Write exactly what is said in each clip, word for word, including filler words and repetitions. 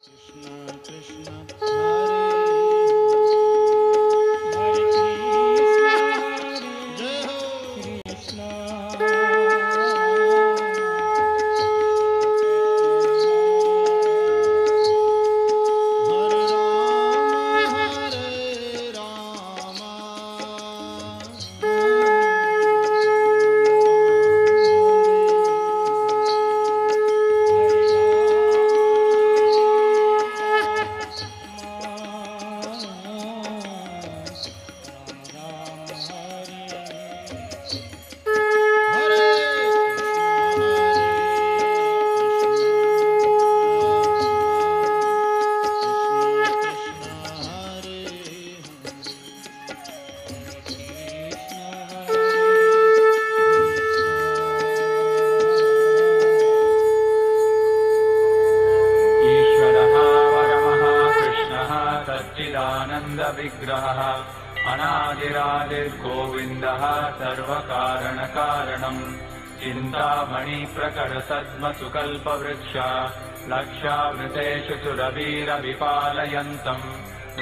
Krishna Krishna Hare Hare Krishna Hare Krishna Hare Rama Hare Rama विग्रहः अनादिरादिर्गोविन्दः सर्वकारणकारणम् चिन्तामणिप्रकटसद्मसुकल्पवृक्ष लक्षावृतेषु सुरवीरविपालयन्तम्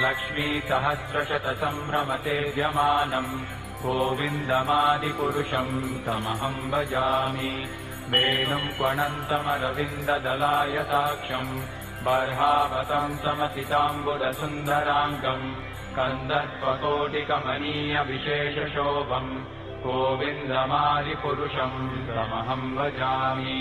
लक्ष्मीसहस्रशतसम्भ्रमतेर्यमानम् गोविन्दमादिपुरुषम् तमहं भजामि वेणुं क्वणन्तमरविन्ददलाय साक्षम् बर्हावतं समसिताम्बुदसुन्दराङ्गम् कन्दर्पकोटिकमनीयविशेषशोभम् गोविन्दमादिपुरुषम् तमहं भजामि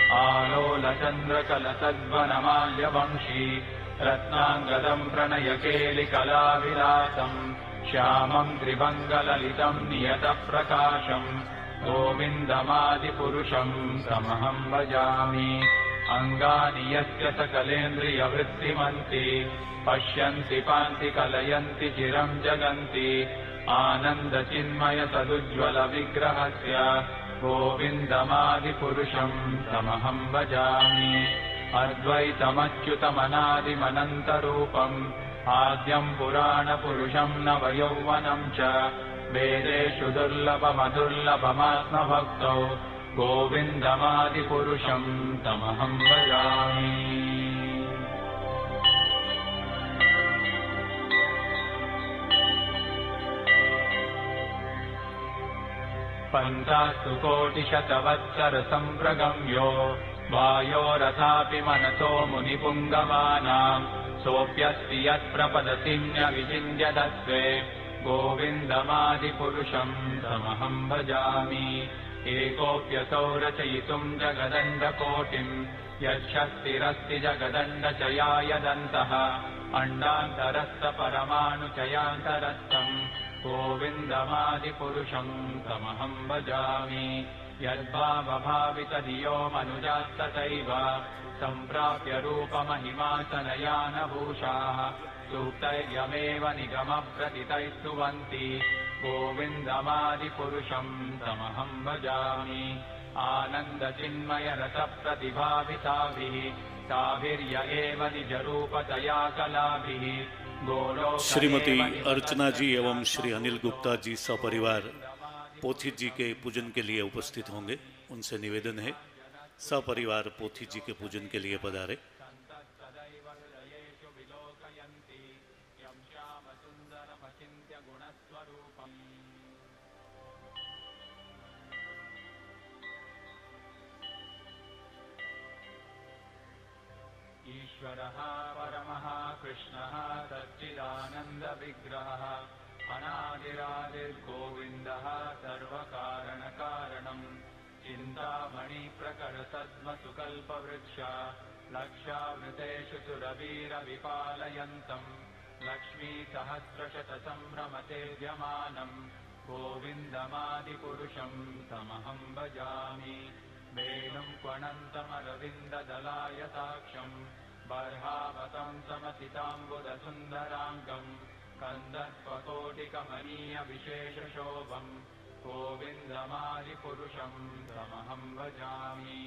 आलोलचन्द्रकलसद्वनमाल्यवंशी रत्नाङ्गदं प्रणयकेलिकलाविलासम् श्यामं त्रिभङ्गललितं नियतप्रकाशम् गोविन्दमादिपुरुषम् तमहं भजामि अंगानि यस्य सकलेन्द्रियवृत्तिमन्ति पश्यन्ति पान्ति कलयन्ति चिरं जगन्ति आनन्दचिन्मय सदुज्ज्वलविग्रहस्य गोविन्दमादिपुरुषं तमहं भजामि अद्वैतमच्युतमनादिमनन्तरूपम् आद्यं पुराणपुरुषं नवयौवनं च वेदेषु दुर्लभमदुर्लभमात्मभक्तौ गोविन्दमादिपुरुषं तमहं भजामि पञ्चास्तु कोटिशतवत्सरसम्प्रगम्यो वायोरथापि मनसो मुनिपुङ्गवानां सोऽप्यस्ति यत्प्रपदतिन्यविचिन्त्यदस्वे गोविन्दमादिपुरुषं तमहं भजामि एकोऽप्यसौ रचयितुं जगदण्डकोटिम् यच्छक्तिरस्ति जगदण्डचयायदन्तः अण्डान्तरस्थपरमाणुचयान्तरस्थम् गोविन्दमादिपुरुषं तमहं भजामि यद्भावभावितधियो मनुजास्तथैव सम्प्राप्य रूपमहिमासनयानभूषाः सूक्तैर्यमेव निगमप्रथितैस्तुवन्ति गोविन्दमादिपुरुषं तमहं भजामि आनन्दचिन्मयरसप्रतिभाविताभिः ताभिर्य एव निजरूपतया कलाभिः श्रीमती अर्चना जी एवं श्री अनिल गुप्ता जी सपरिवार पोथी जी के पूजन के लिए उपस्थित होंगे। उनसे निवेदन है सपरिवार पोथी जी के पूजन के लिए पधारे। ईश्वरः परमः कृष्णः सच्चिदानन्दविग्रहः अनादिरादिर्गोविन्दः सर्वकारणकारणम् चिन्तामणिप्रकटसद्मसुकल्पवृक्ष लक्षावृतेषु सुरवीरविपालयन्तम् लक्ष्मीसहस्रशतसम्भ्रमतेर्यमानम् गोविन्दमादिपुरुषं तमहं भजामि वेणुं क्वणन्तमरविन्ददलाय साक्षम् बर्हावतं समसिताम्बुदसुन्दराङ्गम् कन्दर्पकोटिकमनीयविशेषशोभम् गोविन्दमादिपुरुषं तमहं भजामि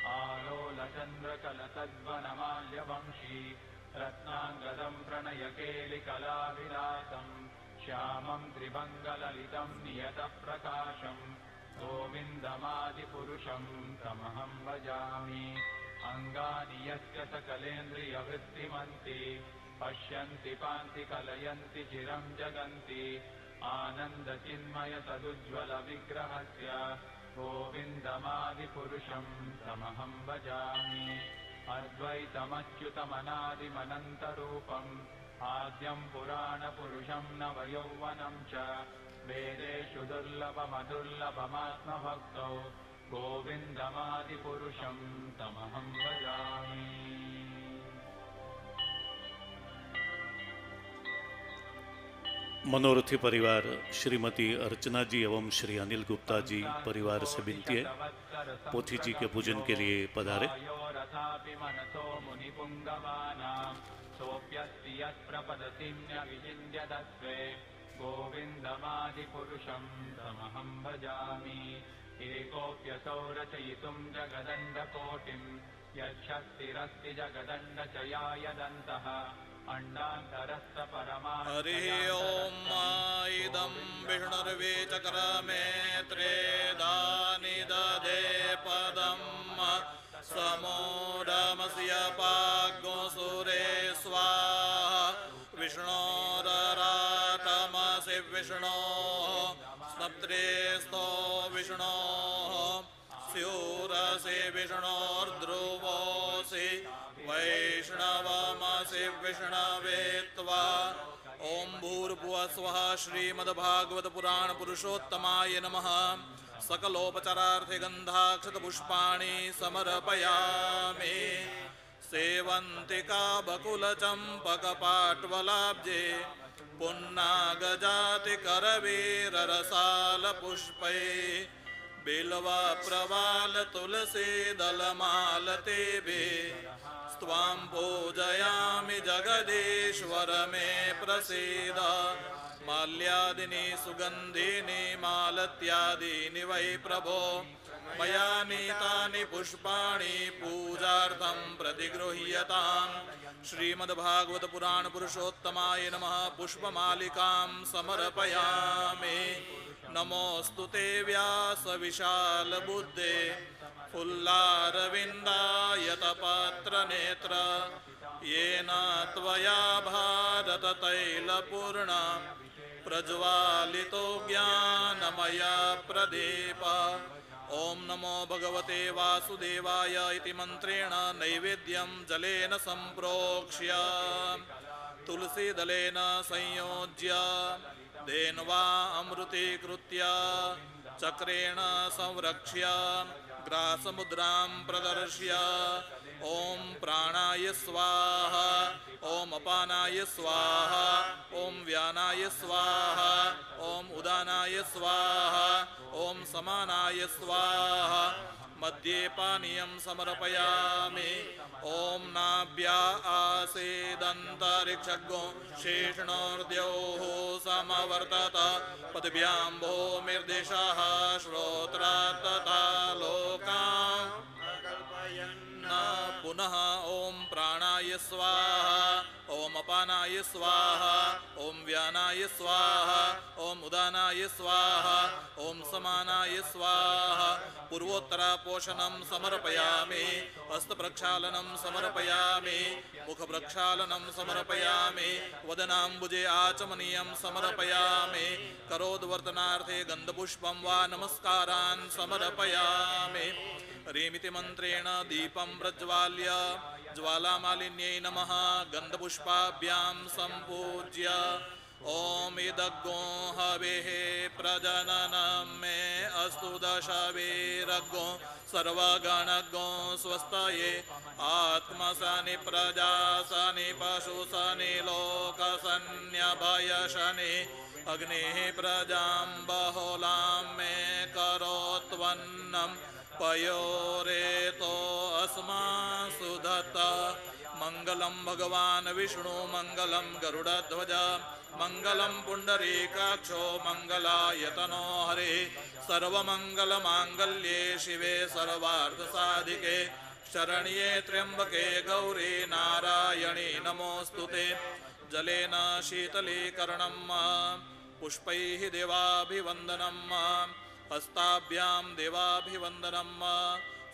आलोलचन्द्रकलसद्वनमाल्यवंशी रत्नाङ्गदं प्रणयकेलिकलाविलासम् श्यामं त्रिभङ्गललितं नियतप्रकाशम् गोविन्दमादिपुरुषं तमहं भजामि अंगानि यस्य सकलेन्द्रियवृत्तिमन्ति पश्यन्ति पान्ति कलयन्ति चिरं जगन्ति आनन्दचिन्मय तदुज्ज्वलविग्रहस्य गोविन्दमादिपुरुषं तमहं भजामि अद्वैतमच्युतमनादिमनन्तरूपम् आद्यं पुराणपुरुषं नवयौवनं च वेदेषु दुर्लभमदुर्लभमात्मभक्तौ गोविन्दमादिपुरुषं तमहं भजामि। मनोरथी परिवार श्रीमती अर्चना जी एवं श्री अनिल गुप्ता जी परिवार से विनती है पोथी जी के पूजन के लिए पधारे। गोविन्दमादिपुरुषं तमहं भजामि एकोऽप्यसौ रचयितुं जगदण्डकोटिं यच्छक्तिरस्ति जगदण्डचयायदन्तः अण्डान्तरस्य परमाणु हरि ओम इदं विष्णुर्विचक्रमे त्रेदानि ददे पदं समोरमस्य पाग्गो सुरे स्वाहा विष्णोररातमसि विष्णोः स्नप्त्रेस्तो विष्णोः स्यूरसि विष्णोर्ध्रुवोऽसि वैष्णवमसि विष्णवे त्वा। ओम भूर्भुवः स्वः श्रीमद्भागवत पुराण पुरुषोत्तमाय नमः। सकलोपचारार्थे गन्धाक्षतपुष्पाणि समर्पयामि। सेवन्तिका बकुलचम्पकपाट्वलाब्जे पुन्नागजातिकरवीररसालपुष्पै बिल्वा प्रवाल तुलसी दलमालतेभि त्वां पूजयामि जगदीश्वर मे प्रसीद। माल्यादिनी सुगन्धिनी मालत्यादीनि वै प्रभो मया नीतानि पुष्पाणि पूजार्थं प्रतिगृह्यताम्। श्रीमद्भागवत पुराण पुरुषोत्तमाय नमः। पुष्पमालिकां समर्पयामि। नमोऽस्तु ते व्यास विशाल बुद्धे फुल्लारविन्दायतपत्रनेत्र येन त्वया भारत तैलपूर्ण प्रज्वालितो ज्ञानमय प्रदीप। ओम नमो भगवते वासुदेवाय इति मंत्रेण नैवेद्यं जलेन संप्रोक्ष्य तुलसीदलेन संयोज्य धेन्वा अमृतीकृत्य चक्रेण संरक्ष्य ग्रासमुद्रां प्रदर्श्य ओम प्राणाय स्वाहा ओम अपानाय स्वाहा ओम व्यानाय स्वाहा ओम उदानाय स्वाहा ओम समानाय स्वाहा। मध्ये पानीयं समर्पयामि। ओम नाभ्या आसेदन्तरिक्षगो शेषणोर्द्योः समवर्तत पदभ्यां भूमिर्दिशः श्रोत्रात् तथा लोकान् पुनः ओम प्राणाय स्वाहा ओम अपानाय स्वाहा ओम व्यानाय स्वाहा ओम उदानाय स्वाहा ओम समानाय स्वाहा। पूर्वोत्तरा पोषणं समर्पयामि। हस्तप्रक्षालनं समर्पयामि। मुखप्रक्षालनं समर्पयामि। वदनाम्बुजे आचमनीयं समर्पयामि। करोद्वर्तनार्थे गन्धपुष्पं वा नमस्कारान् समर्पयामि। ह्रीमिति मंत्रेण दीपं प्रज्वाल्य ज्वालामालिन्यै नमः गन्धपुष्पाभ्यां सम्पूज्य ओम इदग्गो हवेः प्रजननं मे अस्तु दशवीरग्गो सर्वगणग्गो स्वस्तये आत्मसनि प्रजासनि पशुसनि लोकसन्यभयशनि अग्निः प्रजां बहुलां मे करोत्वन्नं पयोरेतो अस्मासु दत्ता। मंगलम भगवान विष्णु मंगलम गरुड़ध्वज मंगलम पुंडरीकाक्षो मंगलायतनो हरे सर्वमंगल मांगल्ये शिवे सर्वार्थ साधिके शरण्ये त्र्यंबके गौरी नारायणी नमोस्तुते। जलेन शीतलीकरणं पुष्पैः देवाभिवन्दनं हस्ताभ्यां देवाभिवन्दनं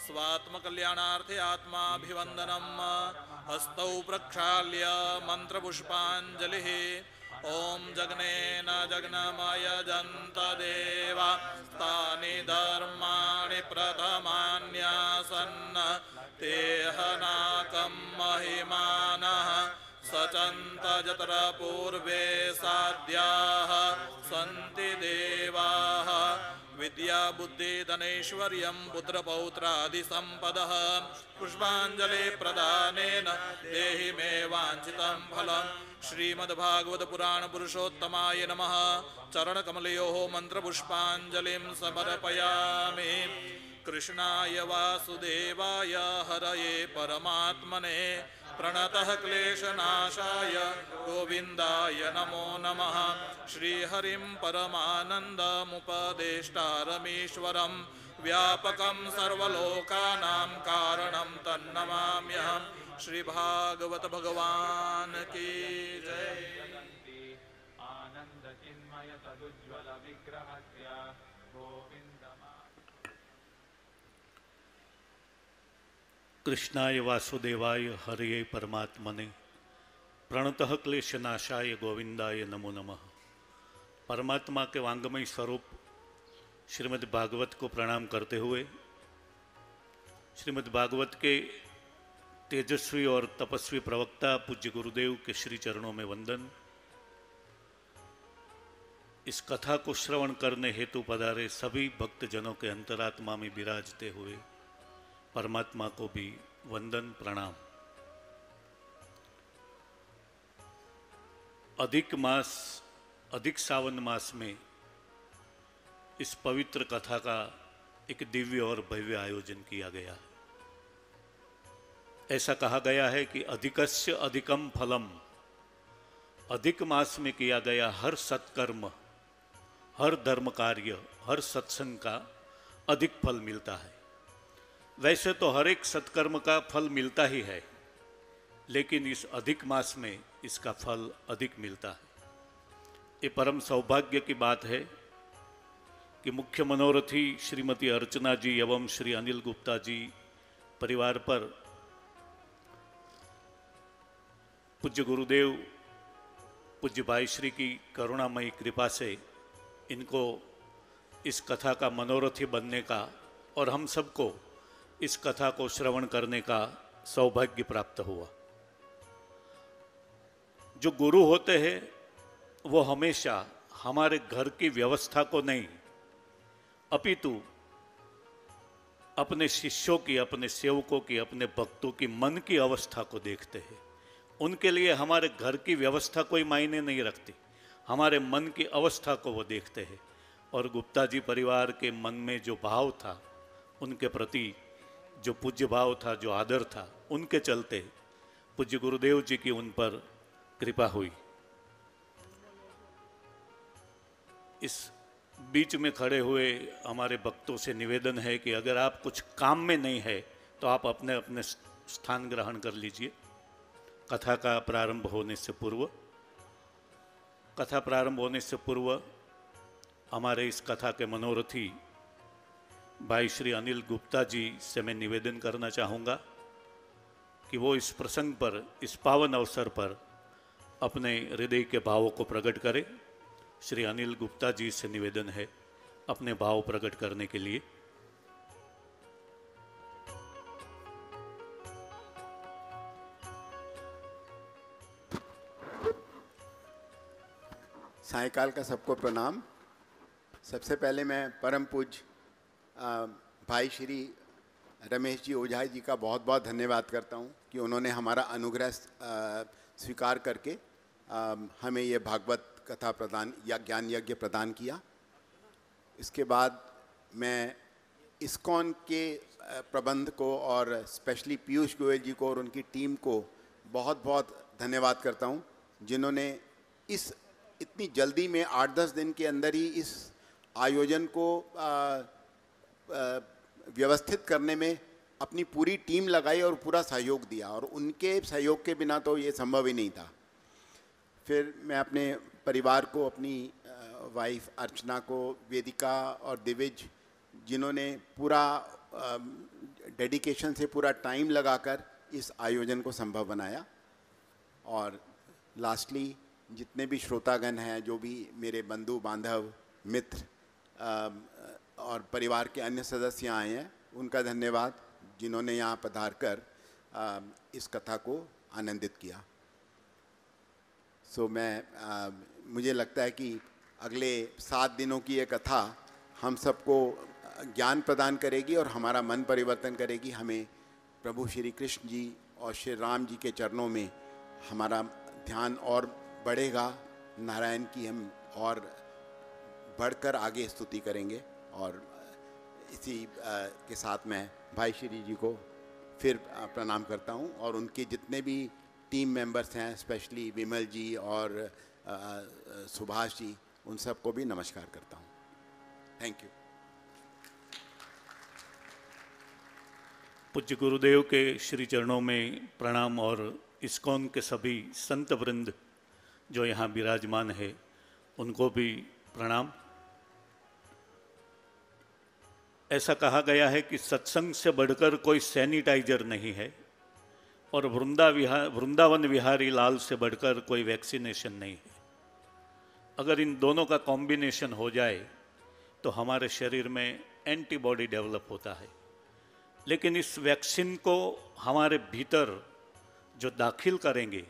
स्वात्मकल्याणार्थे आत्माभिवन्दनम् हस्तौ प्रक्षाल्य मन्त्रपुष्पाञ्जलिः ॐ जग्नेन जग्नमयजन्त देवा तानि धर्माणि प्रथमान्यासन् तेहनाकं महिमानः सचन्त जत्र पूर्वे साध्याः सन्ति देवाः विद्या बुद्धि धनैश्वर्यं पुत्रपौत्रादिसम्पदः पुष्पाञ्जलि प्रदानेन देहि मे वाञ्छितं फलम् श्रीमद्भागवत पुराण पुरुषोत्तमाय नमः। चरणकमलयोः मन्त्रपुष्पाञ्जलिं समर्पयामि। कृष्णाय वासुदेवाय हरये परमात्मने प्रणतः क्लेशनाशाय गोविन्दाय नमो नमः। श्रीहरिं परमानन्दमुपदेष्टारमीश्वरं व्यापकं सर्वलोकानां कारणं तन्नमाम्यहम्। श्री भागवत भगवान की जय। आनंद चिन्मय सदुज्ज्वल विग्रहस्य गोविन्दमा। कृष्णाय वासुदेवाय हरये परमात्मने प्रणतः क्लेशनाशाय गोविंदाय नमो नमः। परमात्मा के वांगमय स्वरूप श्रीमद् भागवत को प्रणाम करते हुए श्रीमद् भागवत के तेजस्वी और तपस्वी प्रवक्ता पूज्य गुरुदेव के श्री चरणों में वंदन। इस कथा को श्रवण करने हेतु पधारे सभी भक्तजनों के अंतरात्मा में विराजते हुए परमात्मा को भी वंदन प्रणाम। अधिक मास अधिक सावन मास में इस पवित्र कथा का एक दिव्य और भव्य आयोजन किया गया। ऐसा कहा गया है कि अधिकस्य अधिकम फलम, अधिक मास में किया गया हर सत्कर्म, हर धर्म कार्य, हर सत्संग का अधिक फल मिलता है। वैसे तो हर एक सत्कर्म का फल मिलता ही है, लेकिन इस अधिक मास में इसका फल अधिक मिलता है। ये परम सौभाग्य की बात है कि मुख्य मनोरथी श्रीमती अर्चना जी एवं श्री अनिल गुप्ता जी परिवार पर पूज्य गुरुदेव पूज्य भाई श्री की करुणामयी कृपा से इनको इस कथा का मनोरथी बनने का और हम सबको इस कथा को श्रवण करने का सौभाग्य प्राप्त हुआ। जो गुरु होते हैं वो हमेशा हमारे घर की व्यवस्था को नहीं अपितु अपने शिष्यों की, अपने सेवकों की, अपने भक्तों की मन की अवस्था को देखते हैं। उनके लिए हमारे घर की व्यवस्था कोई मायने नहीं रखती, हमारे मन की अवस्था को वो देखते हैं। और गुप्ता जी परिवार के मन में जो भाव था, उनके प्रति जो पूज्य भाव था, जो आदर था, उनके चलते पूज्य गुरुदेव जी की उन पर कृपा हुई। इस बीच में खड़े हुए हमारे भक्तों से निवेदन है कि अगर आप कुछ काम में नहीं है तो आप अपने अपने स्थान ग्रहण कर लीजिए। कथा का प्रारंभ होने से पूर्व कथा प्रारंभ होने से पूर्व हमारे इस कथा के मनोरथी भाई श्री अनिल गुप्ता जी से मैं निवेदन करना चाहूँगा कि वो इस प्रसंग पर, इस पावन अवसर पर अपने हृदय के भावों को प्रकट करें। श्री अनिल गुप्ता जी से निवेदन है अपने भाव प्रकट करने के लिए। सायकाल का सबको प्रणाम। सबसे पहले मैं परम पूज्य भाई श्री रमेश जी ओझा जी का बहुत बहुत धन्यवाद करता हूं कि उन्होंने हमारा अनुग्रह स्वीकार करके आ, हमें ये भागवत कथा प्रदान या ज्ञान यज्ञ प्रदान किया। इसके बाद मैं इस्कॉन के प्रबंध को और स्पेशली पीयूष गोयल जी को और उनकी टीम को बहुत बहुत धन्यवाद करता हूं, जिन्होंने इस इतनी जल्दी में आठ दस दिन के अंदर ही इस आयोजन को आ, आ, व्यवस्थित करने में अपनी पूरी टीम लगाई और पूरा सहयोग दिया, और उनके सहयोग के बिना तो ये संभव ही नहीं था। फिर मैं अपने परिवार को, अपनी वाइफ अर्चना को, वेदिका और दिविज, जिन्होंने पूरा डेडिकेशन से पूरा टाइम लगाकर इस आयोजन को संभव बनाया। और लास्टली जितने भी श्रोतागण हैं, जो भी मेरे बंधु बांधव मित्र और परिवार के अन्य सदस्य आए हैं, उनका धन्यवाद जिन्होंने यहाँ पधार कर इस कथा को आनंदित किया। सो मैं आ, मुझे लगता है कि अगले सात दिनों की ये कथा हम सबको ज्ञान प्रदान करेगी और हमारा मन परिवर्तन करेगी। हमें प्रभु श्री कृष्ण जी और श्री राम जी के चरणों में हमारा ध्यान और बढ़ेगा। नारायण की हम और बढ़कर आगे स्तुति करेंगे। और इसी के साथ मैं भाई श्री जी को फिर प्रणाम करता हूं और उनके जितने भी टीम मेंबर्स हैं, स्पेशली विमल जी और सुभाष जी, उन सबको भी नमस्कार करता हूं। Thank you. पूज्य गुरुदेव के श्री चरणों में प्रणाम और इस्कॉन के सभी संत वृंद जो यहाँ विराजमान है उनको भी प्रणाम। ऐसा कहा गया है कि सत्संग से बढ़कर कोई सैनिटाइजर नहीं है और वृंदा विहार वृंदावन विहारी लाल से बढ़कर कोई वैक्सीनेशन नहीं है। अगर इन दोनों का कॉम्बिनेशन हो जाए तो हमारे शरीर में एंटीबॉडी डेवलप होता है। लेकिन इस वैक्सीन को हमारे भीतर जो दाखिल करेंगे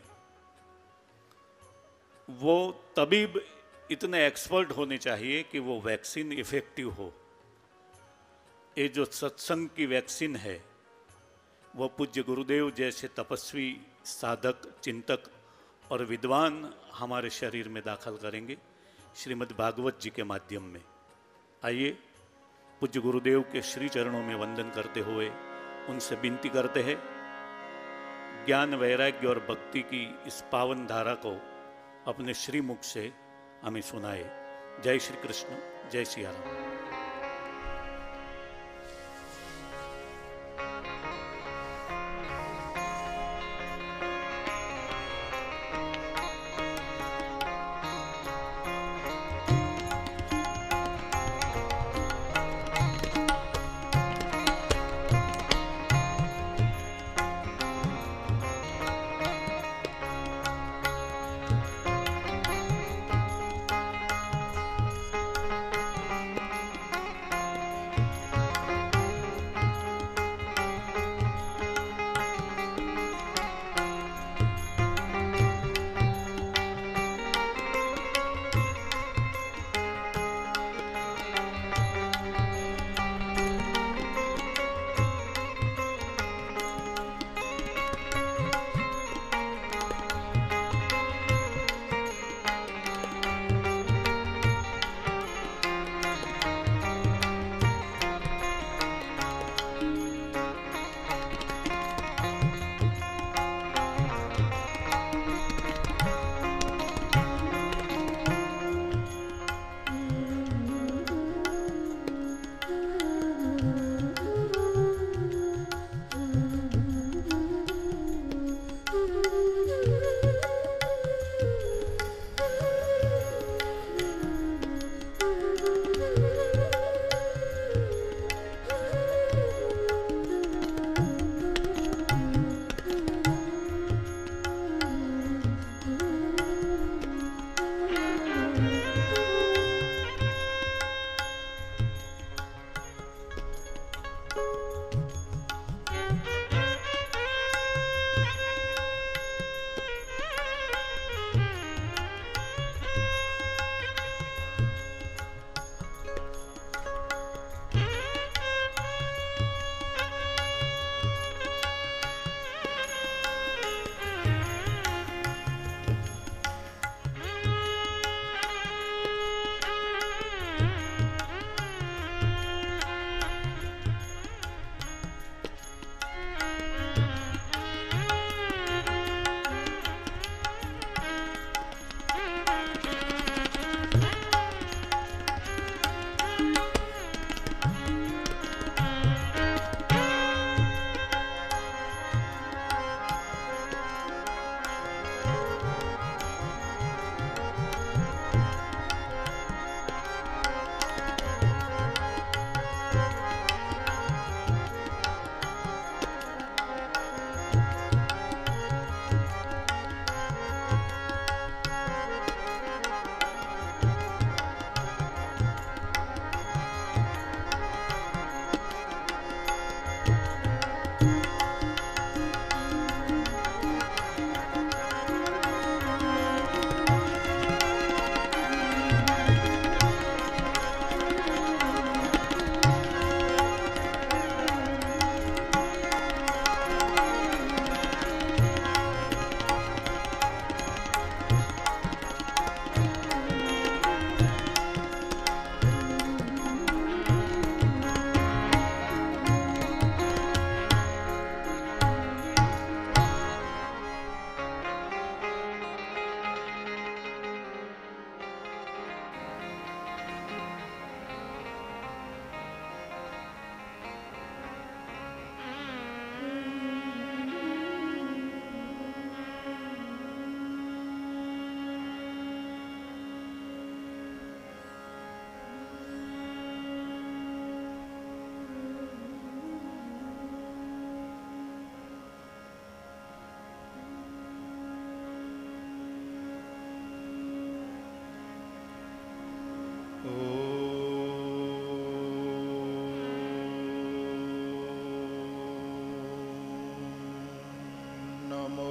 वो तबीब इतने एक्सपर्ट होने चाहिए कि वो वैक्सीन इफेक्टिव हो। ये जो सत्संग की वैक्सीन है वो पूज्य गुरुदेव जैसे तपस्वी, साधक, चिंतक और विद्वान हमारे शरीर में दाखिल करेंगे श्रीमद् भागवत जी के माध्यम में। आइए पूज्य गुरुदेव के श्री चरणों में वंदन करते हुए उनसे विनती करते हैं, ज्ञान, वैराग्य और भक्ति की इस पावन धारा को अपने श्रीमुख से हमें सुनाए। जय श्री कृष्ण, जय सिया राम। नमो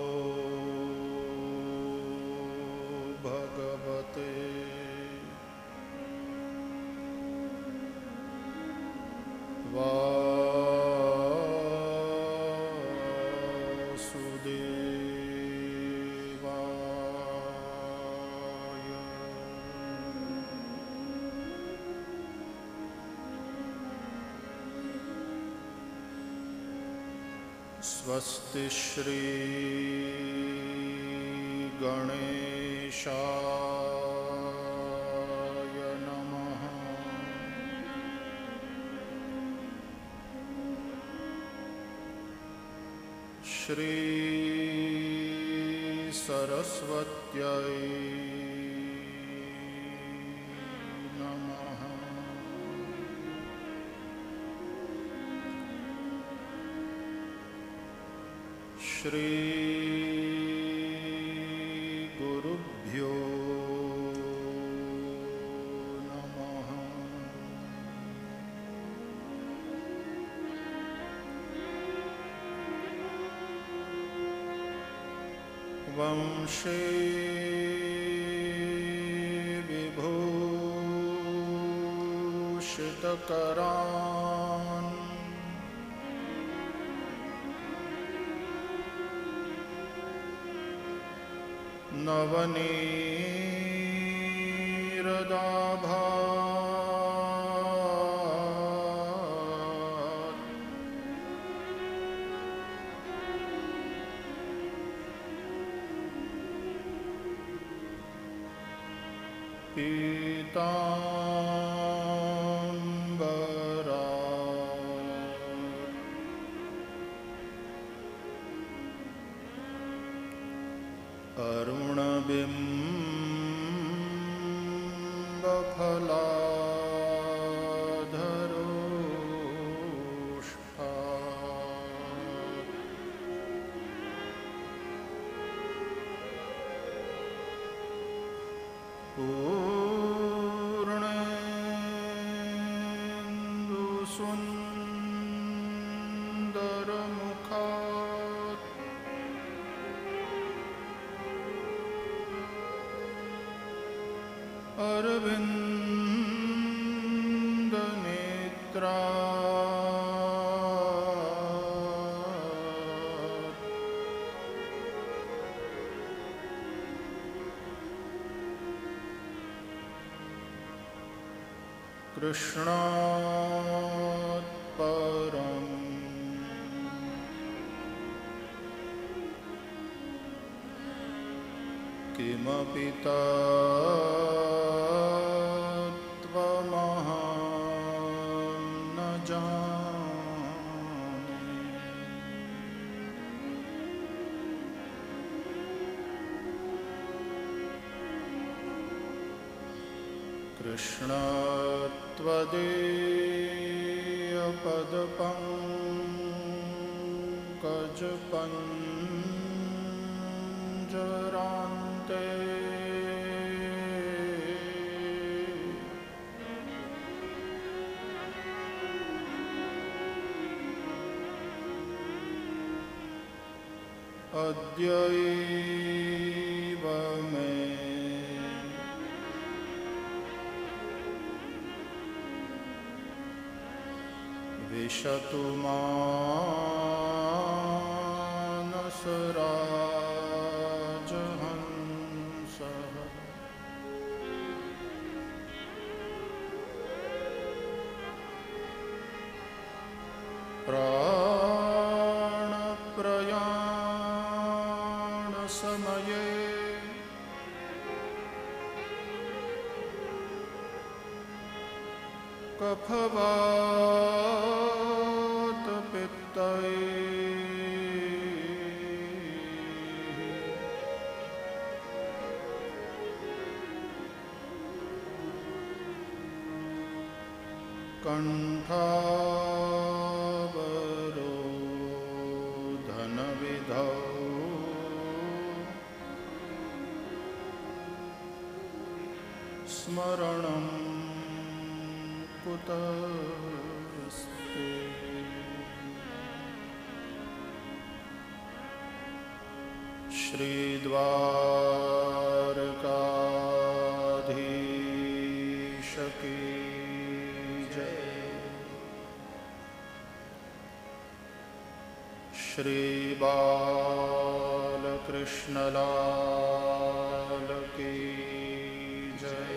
भगवते वासुदेवाय। स्वस्ति श्री गणेशाय नमः। श्री सरस्वत्यै नमः। श्री गुरुभ्यो नमः। वंशे विभूषितकरान् नवनीरदाभात् पीताम्बरात् अरुणबिम्बफलाधरोष्ठात् पूर्णेन्दुसुन्दरमुखात् अरविन्दनेत्रात् कृष्णात् परम् किमपि तत्त्वमहं न जाने। कृष्ण त्वदीयपदपङ्कजपञ्जरान्ते अद्यैव मे विशतु मानसराजहंसः। प्राणप्रयाणसमये कफवातपित्तैः कण्ठावरोधनविधौ स्मरणं कुतस्ते। श्रीद्वारकाधीश की जय। श्री बालकृष्णलाल की जय।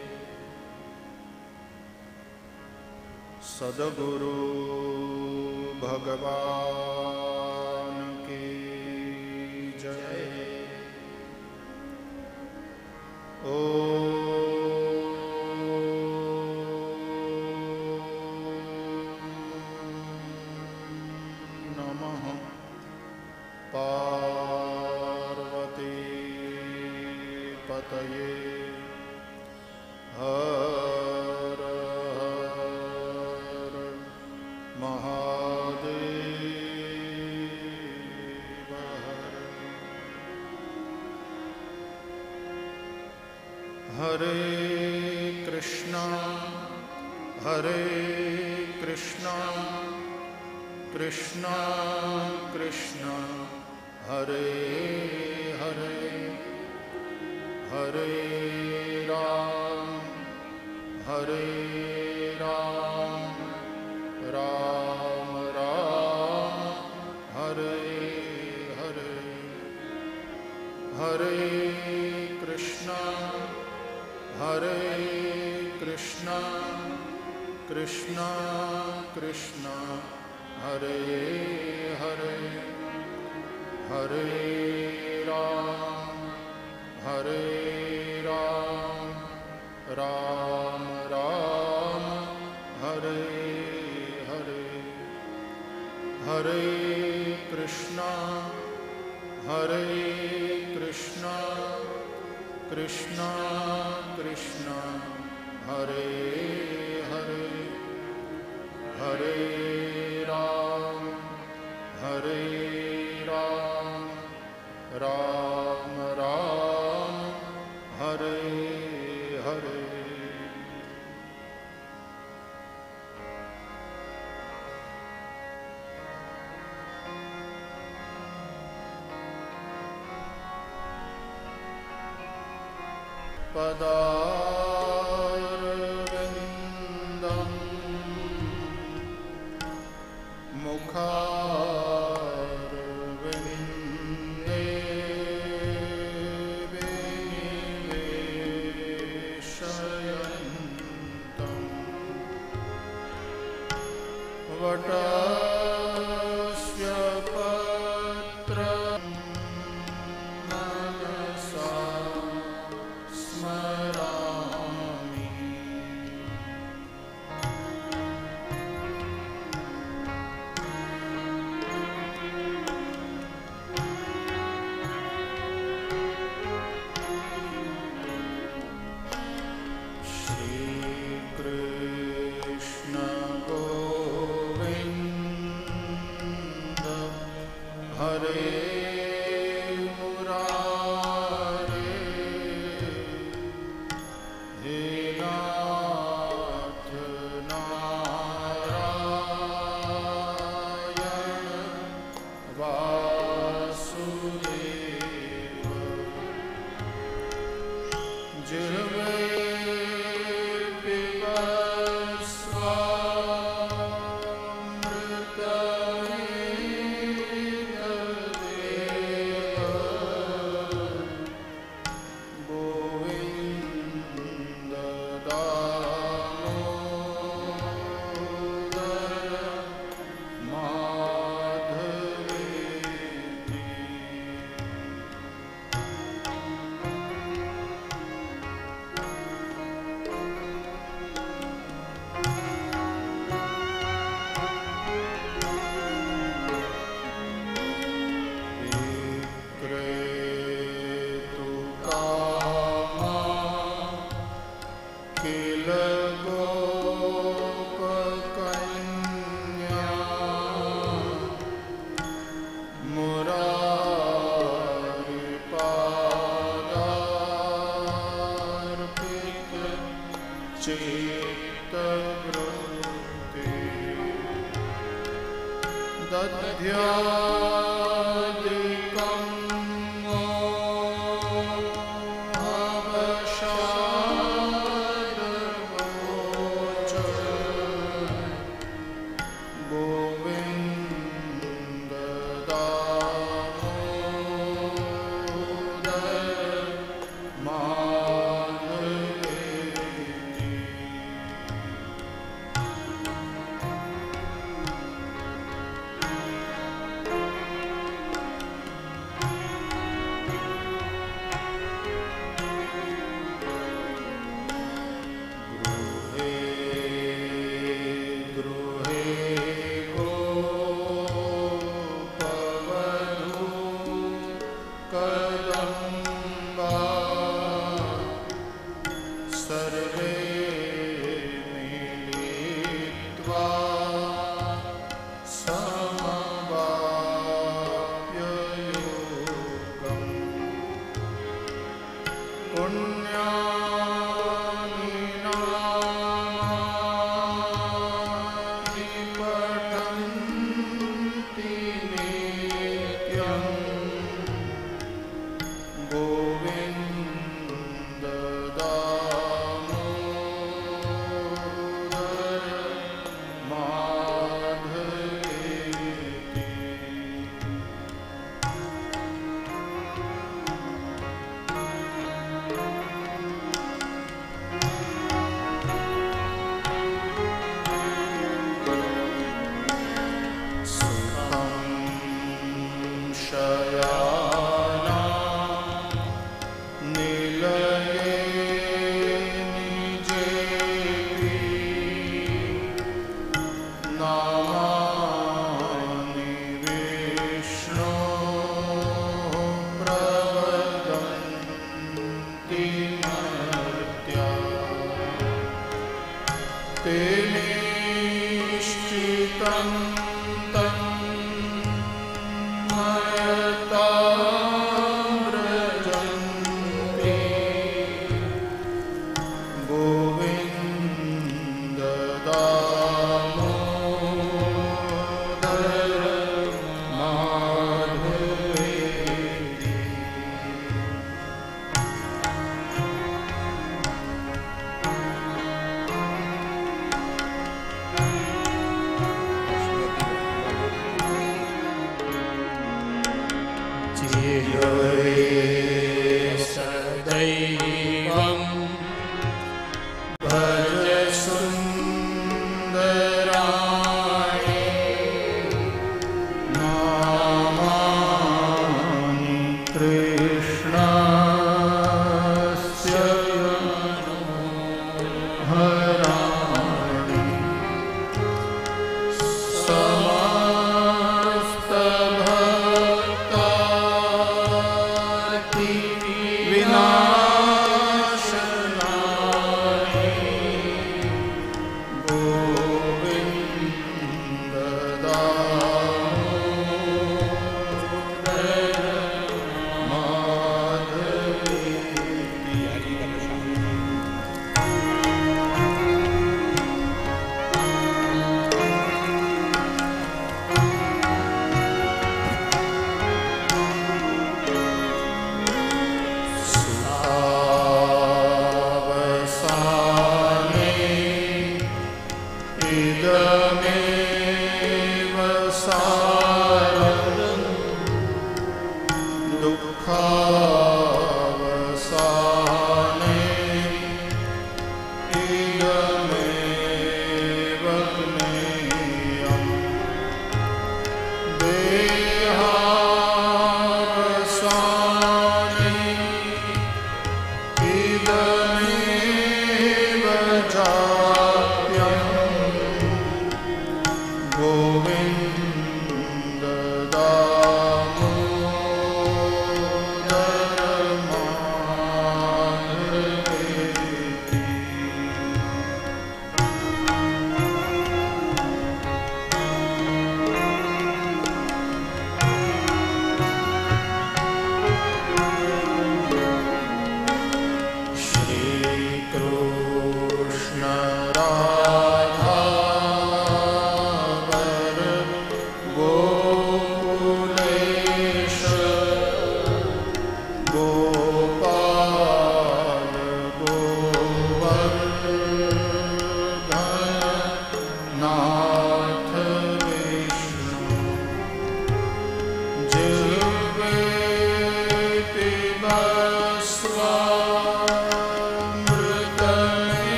सद्गुरु भगवान की जय। ओ नमः पार्वती पतये हर हर महादेव हर। हरे कृष्णा हरे कृष्णा कृष्णा कृष्णा हरे हरे हरे राम हरे राम राम राम हरे हरे। हरे कृष्णा हरे कृष्णा कृष्णा कृष्णा हरे हरे हरे राम हरे राम राम राम हरे हरे। हरे कृष्णा हरे कृष्णा कृष्णा कृष्णा हरे हरे हरे राम हरे राम राम राम हरे हरे। पदारविन्दं मुखारविन्दे विनिवेशयन्तं वटस्य पत्रं मनसा स्मरामि। श्रीकृष्ण गोविन्द हरे मुरारे हे नाथ नारायण वासुदेव। जिह्वे दध्यादिकं कदम्बा सर्वे मिलित्वा समवाप्ययोगम् पुण्यानि नामानि पठन्ति नित्यम् गोविन्द दामोदर माधवेति। सुखं शयाना निलये निजेति नामानि विष्णो प्रवदन्ति मर्त्या ते निश्चितं तं मयतां व्रजन्ति गोविन्द दामोदर माधवेति। चिरये सदैवं भज सुन्दराणि नामानि कृष्णस्य मनोहराणि समस्तभक्तार्ति विनाशनानि गोविन्द दामोदर गोविन्द दामोदर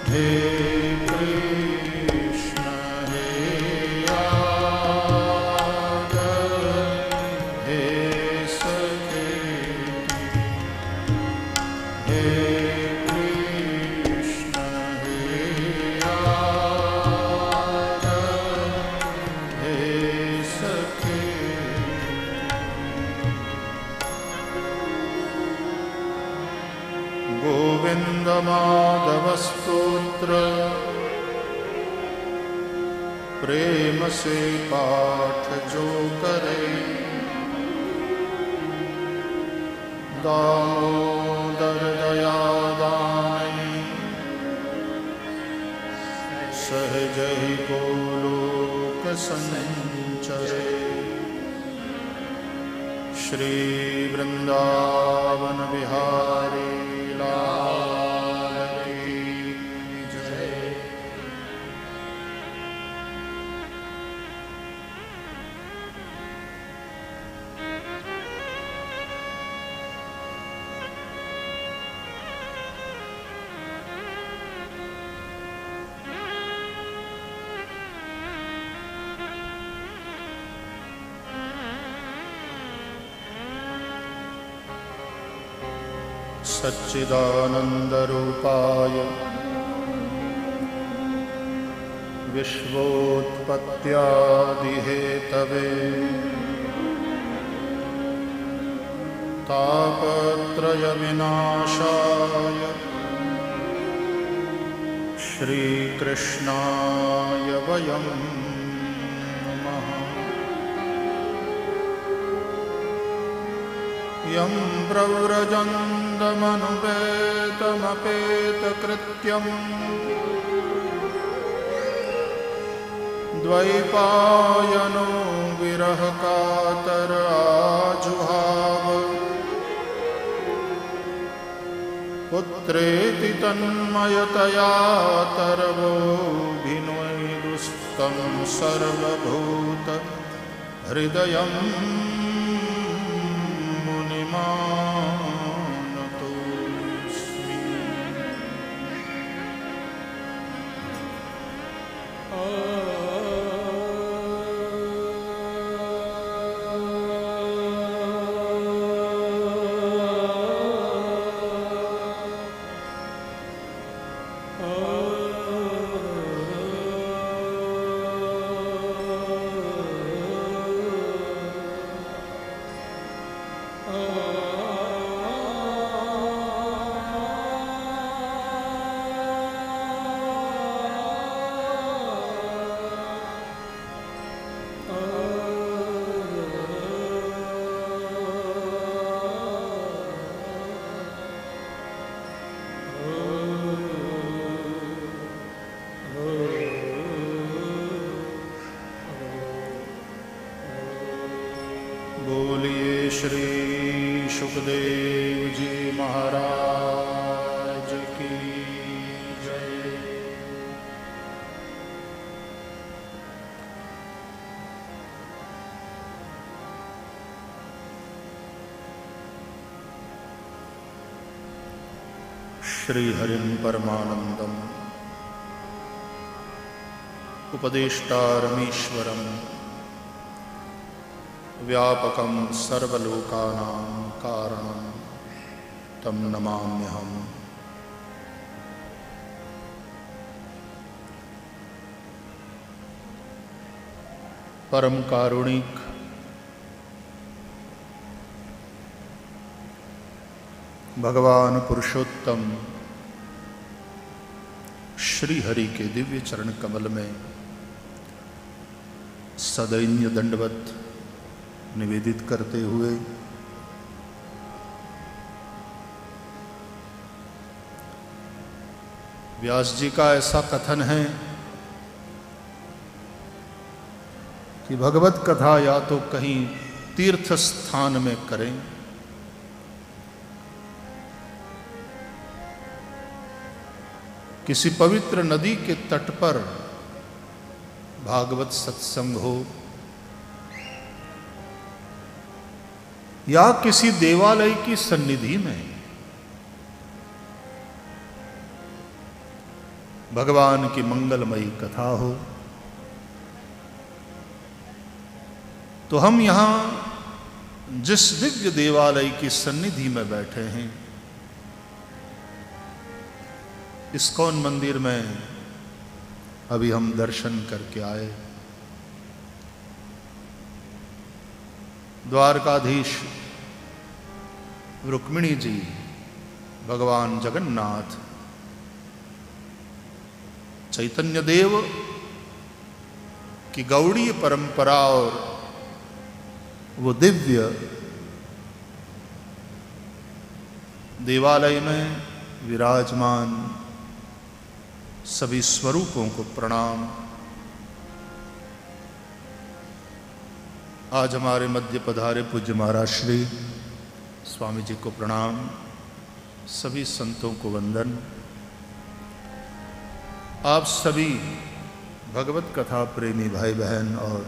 हे कृष्ण हे यादव हे सखेति हे कृष्ण हे यादव हे सखेति गोविंद माधव स्तोत्र प्रेम से पाठ जो करे दामोदर दया दानी सहज ही गोलोक संचरे श्री वृंदावन बिहारी लाल की जय। सच्चिदानन्दरूपाय विश्वोत्पत्त्यादिहेतवे तापत्रयविनाशाय श्रीकृष्णाय वयं नमः। यं प्रव्रजन्तमनुपेतमपेतकृत्यम् द्वैपायनो विरहकातर आजुहाव पुत्रेति तन्मयतया तरवोऽभिनेदुस्तं सर्वभूत हृदयं मुनिमानतोऽस्मि। बोलिए श्री सुखदेव जी महाराज की जय। श्री हरिं परमानंदम उपदेष्टारमीश्वरम व्यापकं सर्वलोकानां कारणं तं नमाम्यहम्। परम कारुणिक भगवान पुरुषोत्तम श्री हरि के दिव्य चरण कमल में सदैन्य दंडवत निवेदित करते हुए व्यास जी का ऐसा कथन है कि भगवत कथा या तो कहीं तीर्थ स्थान में करें किसी पवित्र नदी के तट पर भागवत सत्संग हो या किसी देवालय की सन्निधि में भगवान की मंगलमयी कथा हो। तो हम यहाँ जिस दिव्य देवालय की सन्निधि में बैठे हैं, इस्कॉन मंदिर में अभी हम दर्शन करके आए। द्वारकाधीश रुक्मिणी जी, भगवान जगन्नाथ, चैतन्य देव की गौड़ीय परंपरा और वो दिव्य देवालय में विराजमान सभी स्वरूपों को प्रणाम। आज हमारे मध्य पधारे पूज्य महाराज श्री स्वामी जी को प्रणाम, सभी संतों को वंदन। आप सभी भगवत कथा प्रेमी भाई बहन और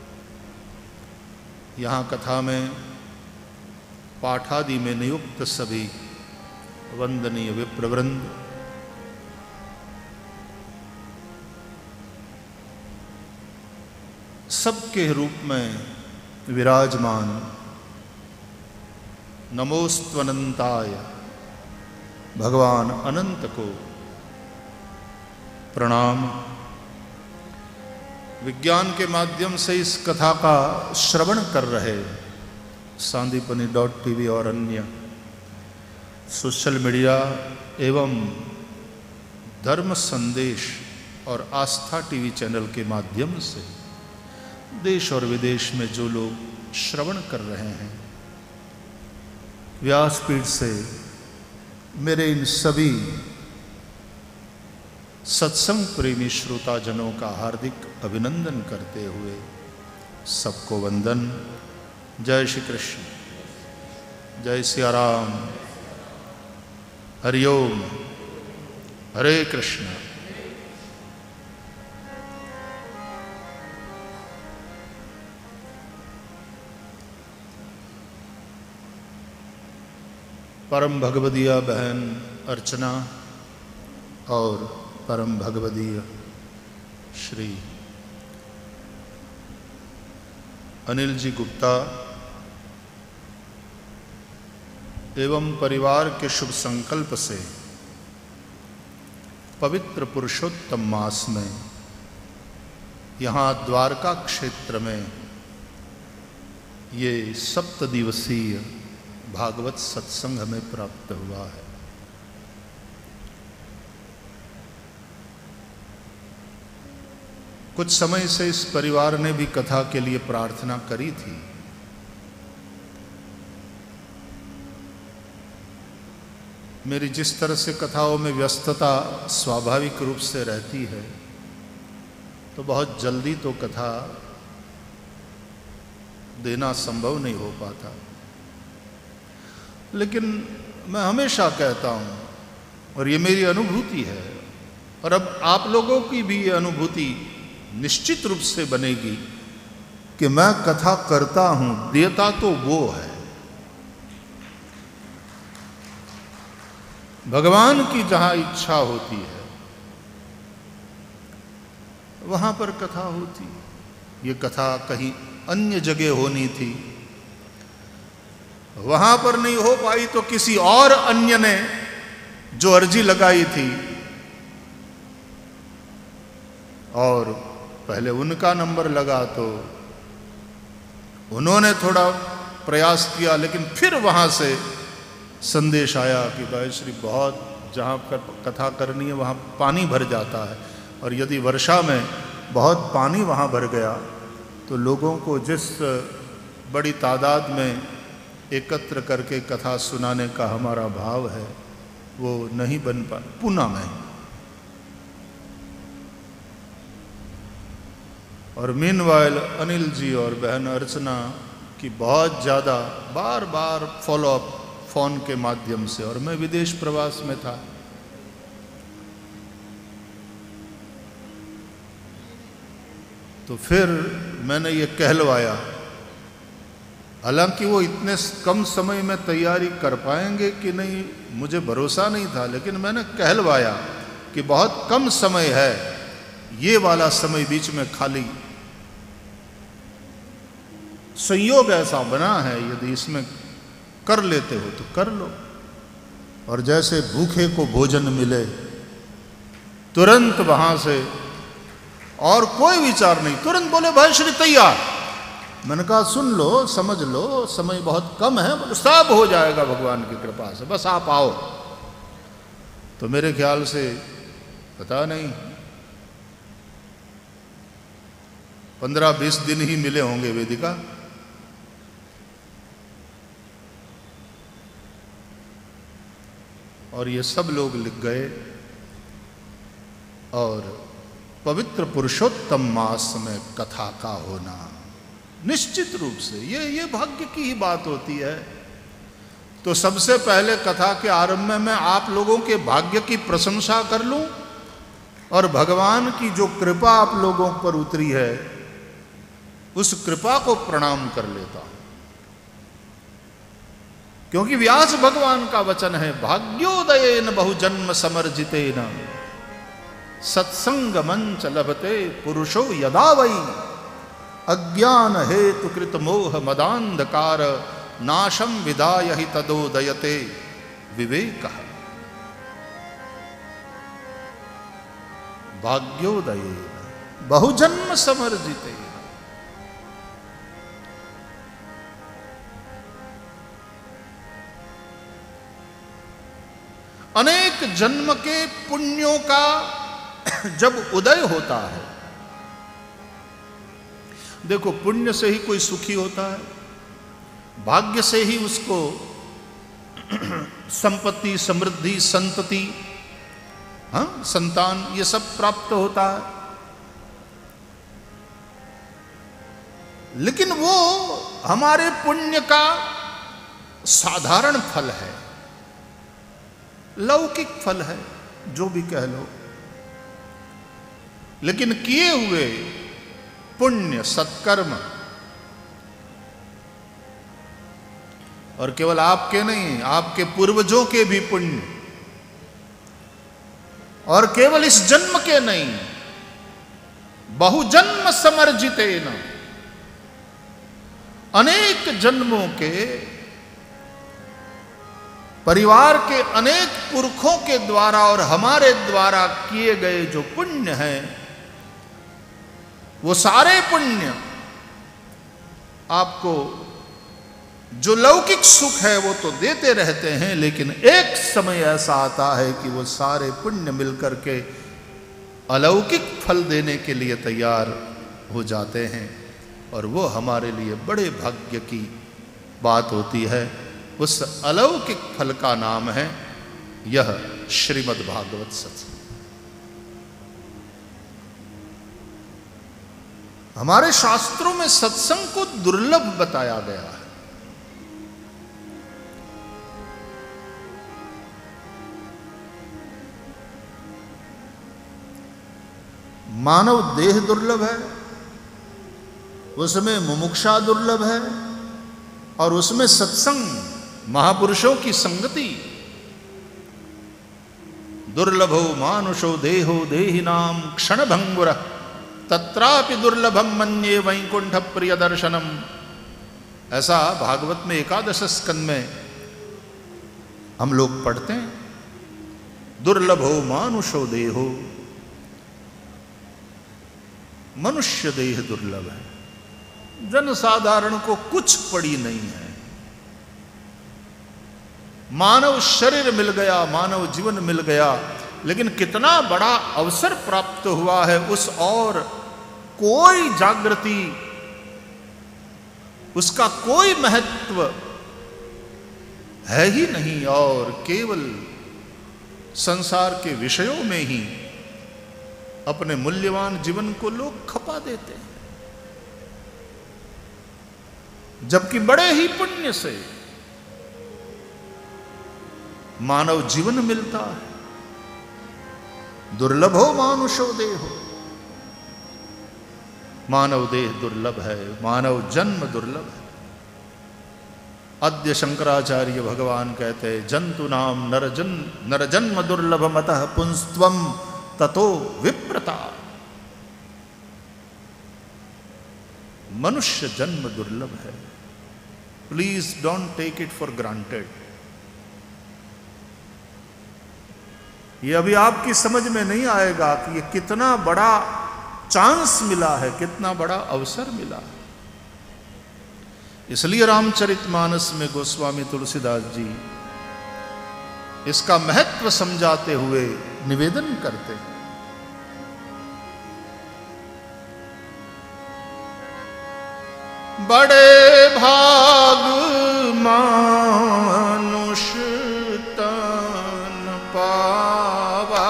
यहाँ कथा में पाठादि में नियुक्त सभी वंदनीय विप्रवृंद, सबके रूप में विराजमान नमोस्त्वनंताय भगवान अनंत को प्रणाम। विज्ञान के माध्यम से इस कथा का श्रवण कर रहे सांदीपनी डॉट टीवी और अन्य सोशल मीडिया एवं धर्म संदेश और आस्था टीवी चैनल के माध्यम से देश और विदेश में जो लोग श्रवण कर रहे हैं, व्यासपीठ से मेरे इन सभी सत्संग प्रेमी श्रोताजनों का हार्दिक अभिनंदन करते हुए सबको वंदन। जय श्री कृष्ण, जय सिया राम, हरिओम, हरे कृष्ण। परम भगवदीय बहन अर्चना और परम भगवदीय श्री अनिल जी गुप्ता एवं परिवार के शुभ संकल्प से पवित्र पुरुषोत्तम मास में यहाँ द्वारका क्षेत्र में ये सप्त दिवसीय भागवत सत्संग हमें प्राप्त हुआ है। कुछ समय से इस परिवार ने भी कथा के लिए प्रार्थना करी थी। मेरी जिस तरह से कथाओं में व्यस्तता स्वाभाविक रूप से रहती है, तो बहुत जल्दी तो कथा देना संभव नहीं हो पाता, लेकिन मैं हमेशा कहता हूँ, और ये मेरी अनुभूति है, और अब आप लोगों की भी ये अनुभूति निश्चित रूप से बनेगी कि मैं कथा करता हूँ, देता तो वो है। भगवान की जहाँ इच्छा होती है वहाँ पर कथा होती है। ये कथा कहीं अन्य जगह होनी थी, वहाँ पर नहीं हो पाई तो किसी और अन्य ने जो अर्जी लगाई थी और पहले उनका नंबर लगा तो उन्होंने थोड़ा प्रयास किया, लेकिन फिर वहाँ से संदेश आया कि भाई श्री बहुत जहाँ कर, कथा करनी है वहाँ पानी भर जाता है, और यदि वर्षा में बहुत पानी वहाँ भर गया तो लोगों को जिस बड़ी तादाद में एकत्र करके कथा सुनाने का हमारा भाव है वो नहीं बन पा। पुणे में और मीनवाइल अनिल जी और बहन अर्चना की बहुत ज़्यादा बार बार फॉलोअप फ़ोन के माध्यम से, और मैं विदेश प्रवास में था, तो फिर मैंने ये कहलवाया। हालांकि वो इतने कम समय में तैयारी कर पाएंगे कि नहीं मुझे भरोसा नहीं था, लेकिन मैंने कहलवाया कि बहुत कम समय है, ये वाला समय बीच में खाली संयोग ऐसा बना है, यदि इसमें कर लेते हो तो कर लो। और जैसे भूखे को भोजन मिले तुरंत वहां से, और कोई विचार नहीं, तुरंत बोले भाई श्री तैयार। मैंने कहा सुन लो, समझ लो, समय बहुत कम है, बोले सब हो जाएगा भगवान की कृपा से, बस आप आओ। तो मेरे ख्याल से पता नहीं पंद्रह बीस दिन ही मिले होंगे वेदिका। और ये सब लोग लिख गए। और पवित्र पुरुषोत्तम मास में कथा का होना निश्चित रूप से ये ये भाग्य की ही बात होती है। तो सबसे पहले कथा के आरंभ में मैं आप लोगों के भाग्य की प्रशंसा कर लूं और भगवान की जो कृपा आप लोगों पर उतरी है उस कृपा को प्रणाम कर लेता हूं। क्योंकि व्यास भगवान का वचन है, भाग्योदयेन बहुजन्म समर्जितेन सत्संग मंच लभते पुरुषो यदा वै अज्ञान हेतु कृत मोह मदांधकार नाशम विदाय हि तदोदयते विवेक। भाग्योदयेन बहुजन्म समर्जितेन, अनेक जन्म के पुण्यों का जब उदय होता है, देखो पुण्य से ही कोई सुखी होता है, भाग्य से ही उसको संपत्ति, समृद्धि, संतति, हाँ संतान, ये सब प्राप्त होता है। लेकिन वो हमारे पुण्य का साधारण फल है, लौकिक फल है, जो भी कह लो। लेकिन किए हुए पुण्य सत्कर्म, और केवल आपके नहीं, आपके पूर्वजों के भी पुण्य, और केवल इस जन्म के नहीं, बहुजन्म समर्जितेन, अनेक जन्मों के, परिवार के अनेक पुरखों के द्वारा और हमारे द्वारा किए गए जो पुण्य हैं, वो सारे पुण्य आपको जो लौकिक सुख है वो तो देते रहते हैं, लेकिन एक समय ऐसा आता है कि वो सारे पुण्य मिलकर के अलौकिक फल देने के लिए तैयार हो जाते हैं। और वो हमारे लिए बड़े भाग्य की बात होती है। उस अलौकिक फल का नाम है यह श्रीमद् भागवत सत्संग। हमारे शास्त्रों में सत्संग को दुर्लभ बताया गया है। मानव देह दुर्लभ है, उसमें मुमुक्षा दुर्लभ है, और उसमें सत्संग महापुरुषों की संगति दुर्लभो मानुषो देहो देहिनाम क्षण भंगुर तत्रापि दुर्लभम मन्ये वैकुंठ प्रिय दर्शनम। ऐसा भागवत में एकादश स्कंद में हम लोग पढ़ते हैं। दुर्लभो मानुषो देहो, मनुष्य देह दुर्लभ है, जनसाधारण को कुछ पड़ी नहीं है। मानव शरीर मिल गया, मानव जीवन मिल गया, लेकिन कितना बड़ा अवसर प्राप्त हुआ है, उस और कोई जागृति, उसका कोई महत्व है ही नहीं, और केवल संसार के विषयों में ही अपने मूल्यवान जीवन को लोग खपा देते हैं। जबकि बड़े ही पुण्य से मानव जीवन मिलता है। दुर्लभो मानुषो देहो, मानव देह दुर्लभ है, मानव जन्म दुर्लभ है। अद्य शंकराचार्य भगवान कहते हैं जंतु नाम नरजन नरजन्म दुर्लभ मतः पुंस्त्वम ततो विप्रता। मनुष्य जन्म दुर्लभ है, please don't take it for granted. ये अभी आपकी समझ में नहीं आएगा कि ये कितना बड़ा चांस मिला है, कितना बड़ा अवसर मिला है। इसलिए रामचरितमानस में गोस्वामी तुलसीदास जी इसका महत्व समझाते हुए निवेदन करते हैं। बड़े भाग मानुष तन पावा,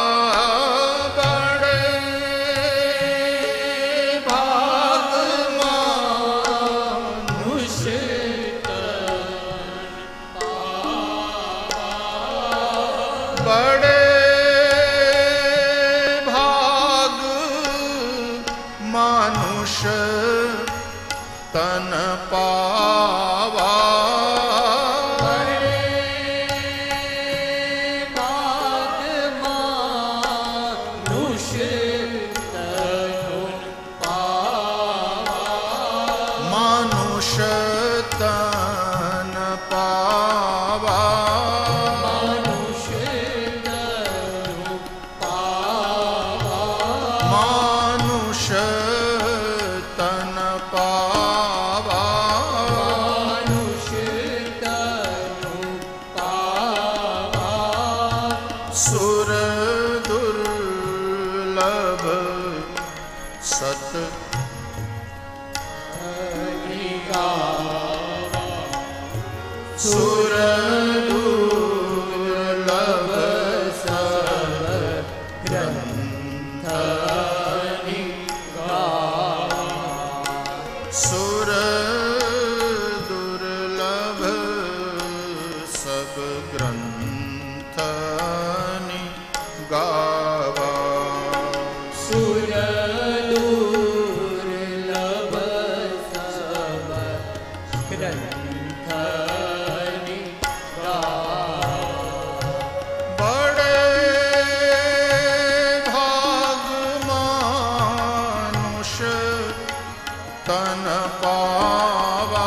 तन पावा। मानुष तन पावा, मानुष तन पावा, मानुष तन पावा, मानुष तन पावा, सुर दुर्लभ सत सुर दुर्लभ सब ग्रंथ निगावा, सुर दुर्लभ सब ग्रंथ निगावा, सुर दुर्लभ सब ग्रंथ तन पावा,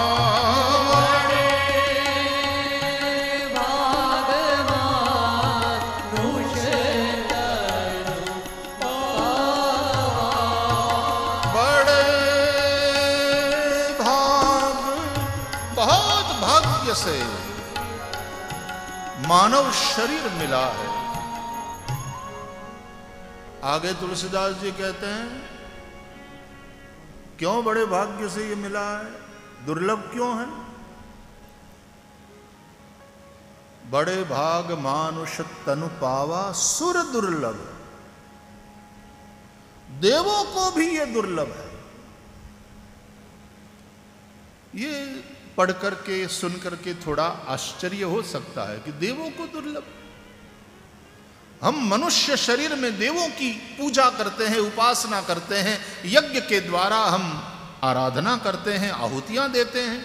भाग मानुष तन पावा, बड़े भाग बहुत भाग्य से मानव शरीर मिला है। आगे तुलसीदास जी कहते हैं क्यों बड़े भाग्य से ये मिला है, दुर्लभ क्यों है? बड़े भाग मानुष तनु पावा सुर दुर्लभ, देवों को भी ये दुर्लभ है। ये पढ़ करके सुन करके थोड़ा आश्चर्य हो सकता है कि देवों को दुर्लभ। हम मनुष्य शरीर में देवों की पूजा करते हैं, उपासना करते हैं, यज्ञ के द्वारा हम आराधना करते हैं, आहुतियां देते हैं।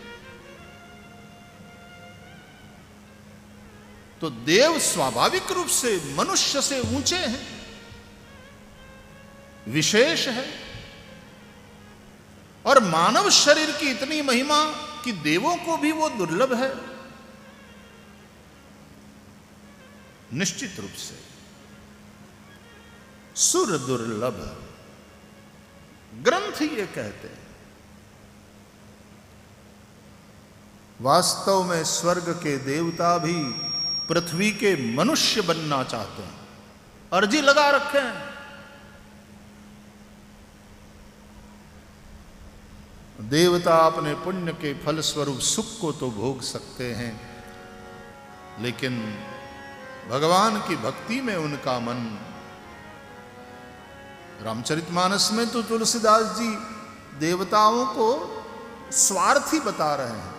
तो देव स्वाभाविक रूप से मनुष्य से ऊंचे हैं, विशेष है। और मानव शरीर की इतनी महिमा कि देवों को भी वो दुर्लभ है। निश्चित रूप से सुर दुर्लभ ग्रंथ ये कहते हैं। वास्तव में स्वर्ग के देवता भी पृथ्वी के मनुष्य बनना चाहते हैं, अर्जी लगा रखे हैं। देवता अपने पुण्य के फल स्वरूप सुख को तो भोग सकते हैं, लेकिन भगवान की भक्ति में उनका मन। रामचरितमानस में तो तुलसीदास जी देवताओं को स्वार्थी बता रहे हैं।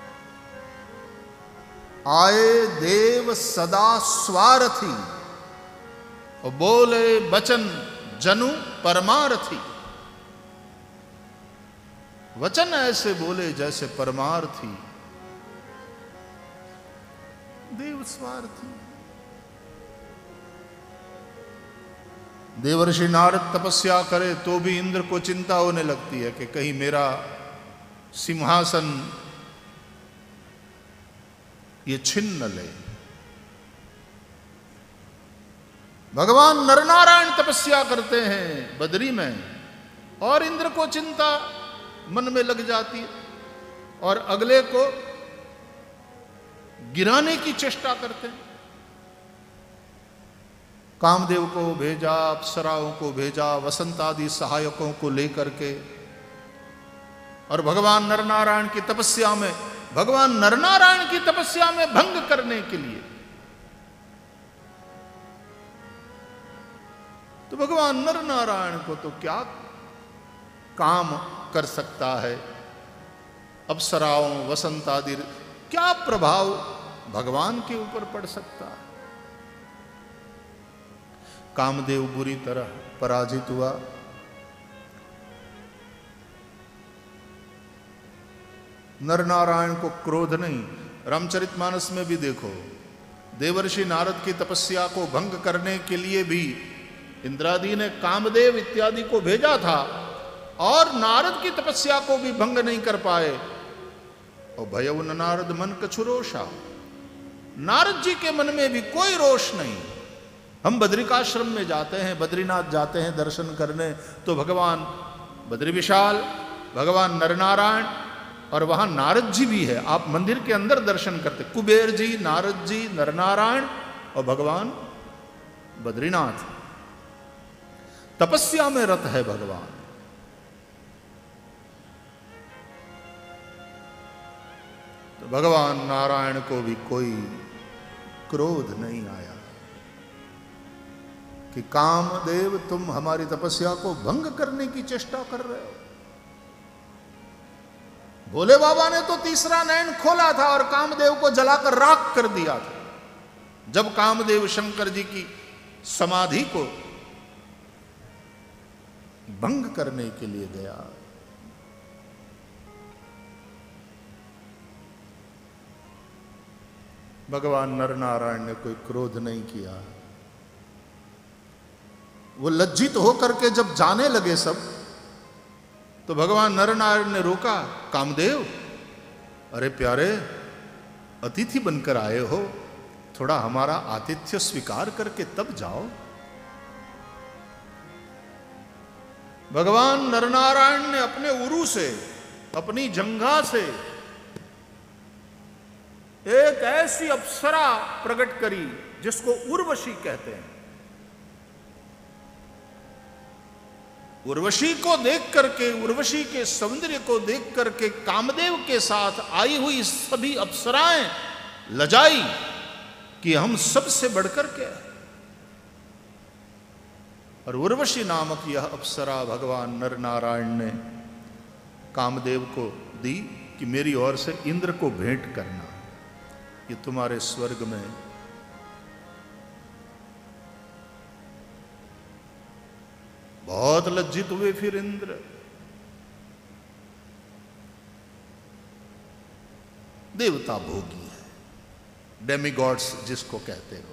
आए देव सदा स्वार्थी और बोले बचन जनु परमार्थी। वचन ऐसे बोले जैसे परमार्थी, देव स्वार्थी। देवर्षि नारद तपस्या करे तो भी इंद्र को चिंता होने लगती है कि कहीं मेरा सिंहासन ये छिन्न न ले। भगवान नरनारायण तपस्या करते हैं बद्री में और इंद्र को चिंता मन में लग जाती है और अगले को गिराने की चेष्टा करते हैं। कामदेव को भेजा, अप्सराओं को भेजा, वसंत आदि सहायकों को लेकर के, और भगवान नरनारायण की तपस्या में भगवान नरनारायण की तपस्या में भंग करने के लिए तो भगवान नरनारायण को तो क्या काम कर सकता है। अप्सराओं, वसंत आदि, क्या प्रभाव भगवान के ऊपर पड़ सकता है। कामदेव बुरी तरह पराजित हुआ। नरनारायण को क्रोध नहीं। रामचरितमानस में भी देखो, देवर्षि नारद की तपस्या को भंग करने के लिए भी इंद्रादि ने कामदेव इत्यादि को भेजा था और नारद की तपस्या को भी भंग नहीं कर पाए। और भयउ न नारद मन कछु रोषा, नारद जी के मन में भी कोई रोष नहीं। हम बद्रिकाश्रम में जाते हैं, बद्रीनाथ जाते हैं दर्शन करने, तो भगवान बद्री विशाल, भगवान नरनारायण और वहां नारद जी भी है। आप मंदिर के अंदर दर्शन करते, कुबेर जी, नारद जी, नरनारायण और भगवान बद्रीनाथ। तपस्या में रत है भगवान। तो भगवान नारायण को भी कोई क्रोध नहीं आया कि कामदेव तुम हमारी तपस्या को भंग करने की चेष्टा कर रहे हो। भोले बाबा ने तो तीसरा नयन खोला था और कामदेव को जलाकर राख कर दिया था। जब कामदेव शंकर जी की समाधि को भंग करने के लिए गया, भगवान नरनारायण ने कोई क्रोध नहीं किया। वो लज्जित होकर के जब जाने लगे सब, तो भगवान नरनारायण ने रोका, कामदेव अरे प्यारे, अतिथि बनकर आए हो, थोड़ा हमारा आतिथ्य स्वीकार करके तब जाओ। भगवान नरनारायण ने अपने उरु से, अपनी जंघा से एक ऐसी अप्सरा प्रकट करी जिसको उर्वशी कहते हैं। उर्वशी को देख करके, उर्वशी के सौंदर्य को देख करके कामदेव के साथ आई हुई सभी अप्सराएं लजाई कि हम सबसे बढ़कर के। और उर्वशी नामक यह अप्सरा भगवान नरनारायण ने कामदेव को दी कि मेरी ओर से इंद्र को भेंट करना, ये तुम्हारे स्वर्ग में बहुत लज्जित हुए। फिर इंद्र देवता भोगी है, डेमिगॉड्स जिसको कहते हो,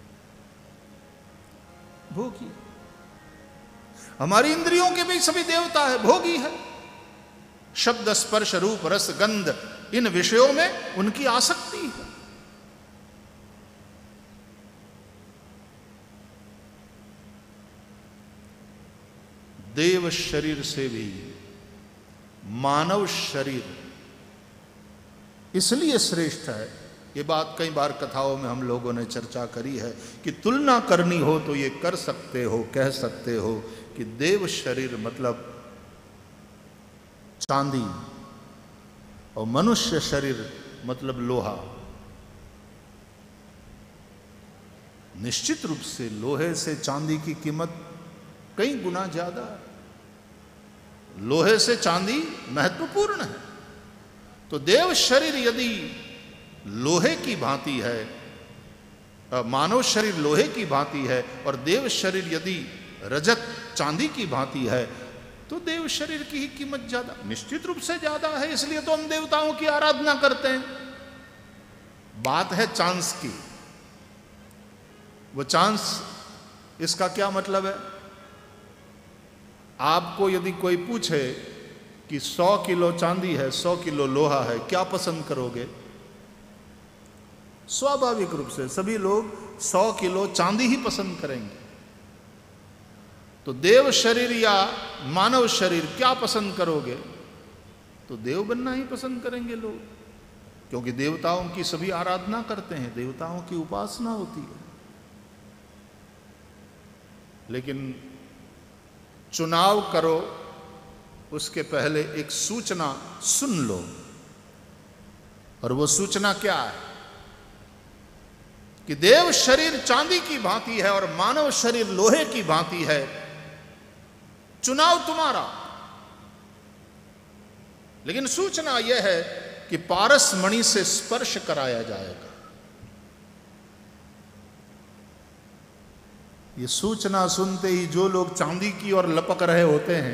भोगी। हमारी इंद्रियों के भी सभी देवता है, भोगी है। शब्द, स्पर्श, रूप, रस, गंध, इन विषयों में उनकी आसक्ति है। देव शरीर से भी मानव शरीर इसलिए श्रेष्ठ है, ये बात कई बार कथाओं में हम लोगों ने चर्चा करी है कि तुलना करनी हो तो ये कर सकते हो, कह सकते हो कि देव शरीर मतलब चांदी और मनुष्य शरीर मतलब लोहा। निश्चित रूप से लोहे से चांदी की कीमत कई गुना ज्यादा है। लोहे से चांदी महत्वपूर्ण है। तो देव शरीर यदि लोहे की भांति है, मानव शरीर लोहे की भांति है, और देव शरीर यदि रजत चांदी की भांति है, तो देव शरीर की ही कीमत ज्यादा, निश्चित रूप से ज्यादा है, इसलिए तो हम देवताओं की आराधना करते हैं। बात है चांस की। वो चांस, इसका क्या मतलब है? आपको यदि कोई पूछे कि सौ किलो चांदी है, सौ किलो लोहा है, क्या पसंद करोगे? स्वाभाविक रूप से सभी लोग सौ किलो चांदी ही पसंद करेंगे। तो देव शरीर या मानव शरीर क्या पसंद करोगे? तो देव बनना ही पसंद करेंगे लोग, क्योंकि देवताओं की सभी आराधना करते हैं, देवताओं की उपासना होती है। लेकिन चुनाव करो उसके पहले एक सूचना सुन लो, और वो सूचना क्या है कि देव शरीर चांदी की भांति है और मानव शरीर लोहे की भांति है। चुनाव तुम्हारा, लेकिन सूचना यह है कि पारस मणि से स्पर्श कराया जाएगा। ये सूचना सुनते ही जो लोग चांदी की ओर लपक रहे होते हैं,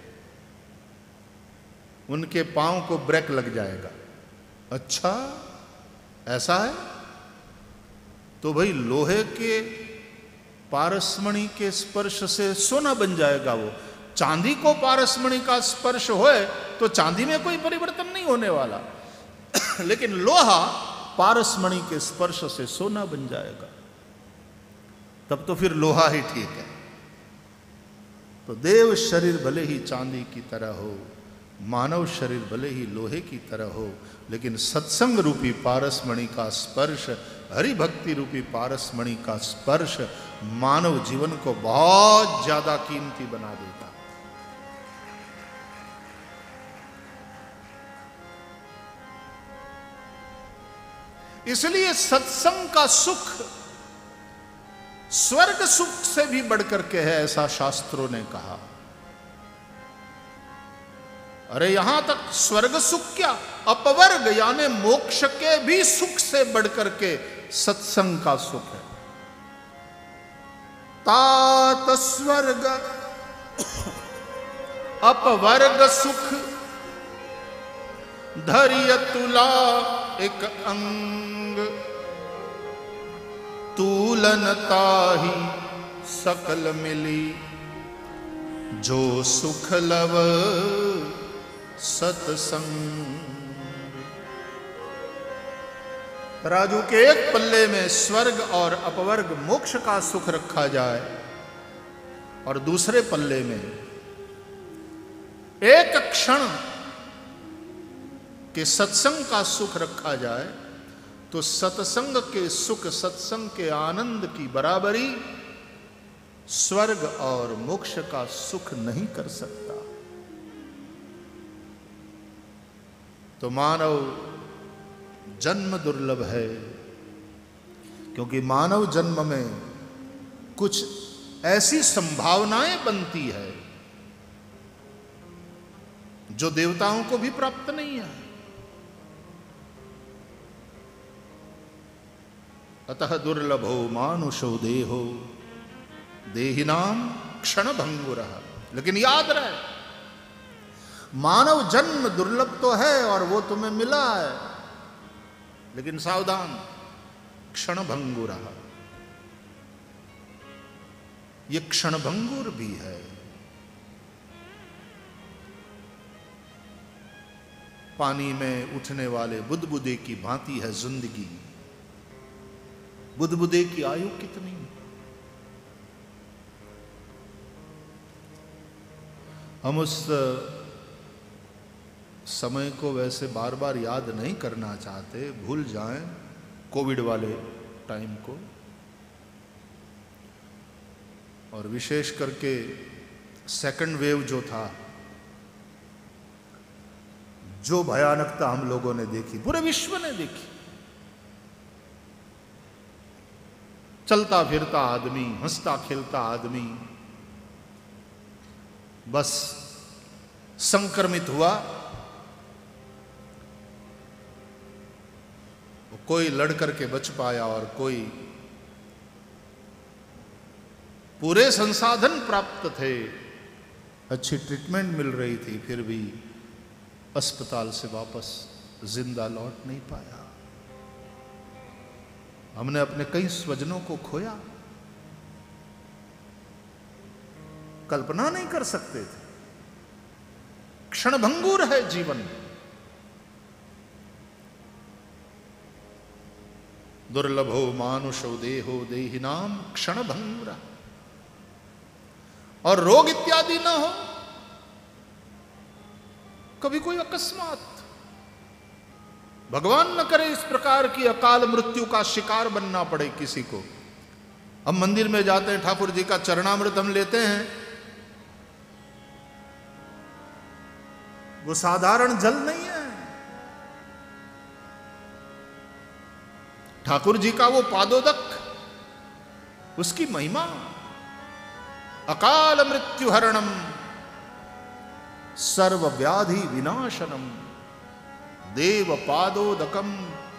उनके पांव को ब्रेक लग जाएगा। अच्छा, ऐसा है? तो भाई लोहे के पारसमणि के स्पर्श से सोना बन जाएगा। वो चांदी को पारसमणि का स्पर्श होए तो चांदी में कोई परिवर्तन नहीं होने वाला, लेकिन लोहा पारसमणि के स्पर्श से सोना बन जाएगा, तब तो फिर लोहा ही ठीक है। तो देव शरीर भले ही चांदी की तरह हो, मानव शरीर भले ही लोहे की तरह हो, लेकिन सत्संग रूपी पारसमणि का स्पर्श, हरि भक्ति रूपी पारसमणि का स्पर्श मानव जीवन को बहुत ज्यादा कीमती बना देता। इसलिए सत्संग का सुख स्वर्ग सुख से भी बढ़कर के है, ऐसा शास्त्रों ने कहा। अरे यहां तक स्वर्ग सुख क्या, अपवर्ग यानी मोक्ष के भी सुख से बढ़कर के सत्संग का सुख है। तात स्वर्ग अपवर्ग सुख धैर्य तुला एक अंग, तूलनता ही सकल मिली जो सुख लव सत्संग। राजू के एक पल्ले में स्वर्ग और अपवर्ग मोक्ष का सुख रखा जाए और दूसरे पल्ले में एक क्षण के सत्संग का सुख रखा जाए, तो सत्संग के सुख, सत्संग के आनंद की बराबरी स्वर्ग और मोक्ष का सुख नहीं कर सकता। तो मानव जन्म दुर्लभ है, क्योंकि मानव जन्म में कुछ ऐसी संभावनाएं बनती है जो देवताओं को भी प्राप्त नहीं है। अतः दुर्लभो मानुषो देहो देहिनाम क्षण भंगुरः। लेकिन याद रहे, मानव जन्म दुर्लभ तो है और वो तुम्हें मिला है, लेकिन सावधान, क्षण भंगुरः, ये क्षण भंगुर भी है। पानी में उठने वाले बुदबुदे की भांति है जिंदगी। बुदबुदे की आयु कितनी? हम उस समय को वैसे बार बार याद नहीं करना चाहते, भूल जाएं कोविड वाले टाइम को, और विशेष करके सेकंड वेव जो था, जो भयानकता हम लोगों ने देखी, पूरे विश्व ने देखी। चलता फिरता आदमी, हंसता खेलता आदमी बस संक्रमित हुआ, कोई लड़ करके बच पाया और कोई, पूरे संसाधन प्राप्त थे अच्छी ट्रीटमेंट मिल रही थी, फिर भी अस्पताल से वापस जिंदा लौट नहीं पाया। हमने अपने कई स्वजनों को खोया, कल्पना नहीं कर सकते थे। क्षणभंगुर है जीवन। दुर्लभो मानुषो देहो देहिनाम क्षणभंगुरा। और रोग इत्यादि ना हो, कभी कोई अकस्मात, भगवान न करे इस प्रकार की अकाल मृत्यु का शिकार बनना पड़े किसी को। हम मंदिर में जाते हैं, ठाकुर जी का चरणामृत हम लेते हैं, वो साधारण जल नहीं है। ठाकुर जी का वो पादोदक, उसकी महिमा। अकाल मृत्यु हरणम सर्व व्याधि विनाशनम देव पादोदकम।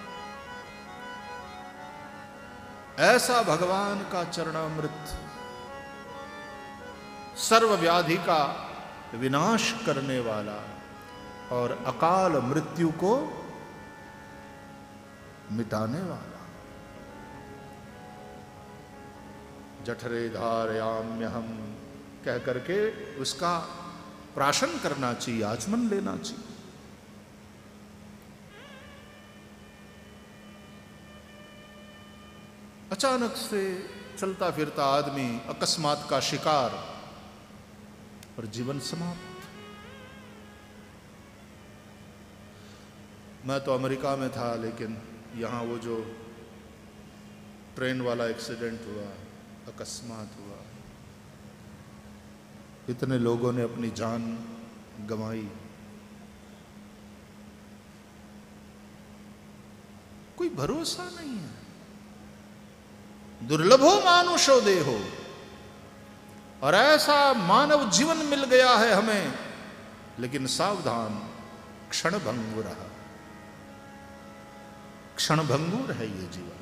ऐसा भगवान का चरणामृत सर्व व्याधि का विनाश करने वाला और अकाल मृत्यु को मिटाने वाला। जठरे धारयाम्यहम कह करके उसका प्राशन करना चाहिए, आचमन लेना चाहिए। अचानक से चलता फिरता आदमी अकस्मात का शिकार और जीवन समाप्त। मैं तो अमेरिका में था, लेकिन यहाँ वो जो ट्रेन वाला एक्सीडेंट हुआ, अकस्मात हुआ, इतने लोगों ने अपनी जान गंवाई। कोई भरोसा नहीं है। दुर्लभो मानुषो देहो। और ऐसा मानव जीवन मिल गया है हमें, लेकिन सावधान, क्षणभंगुर रहा। क्षणभंगुर है ये जीवन।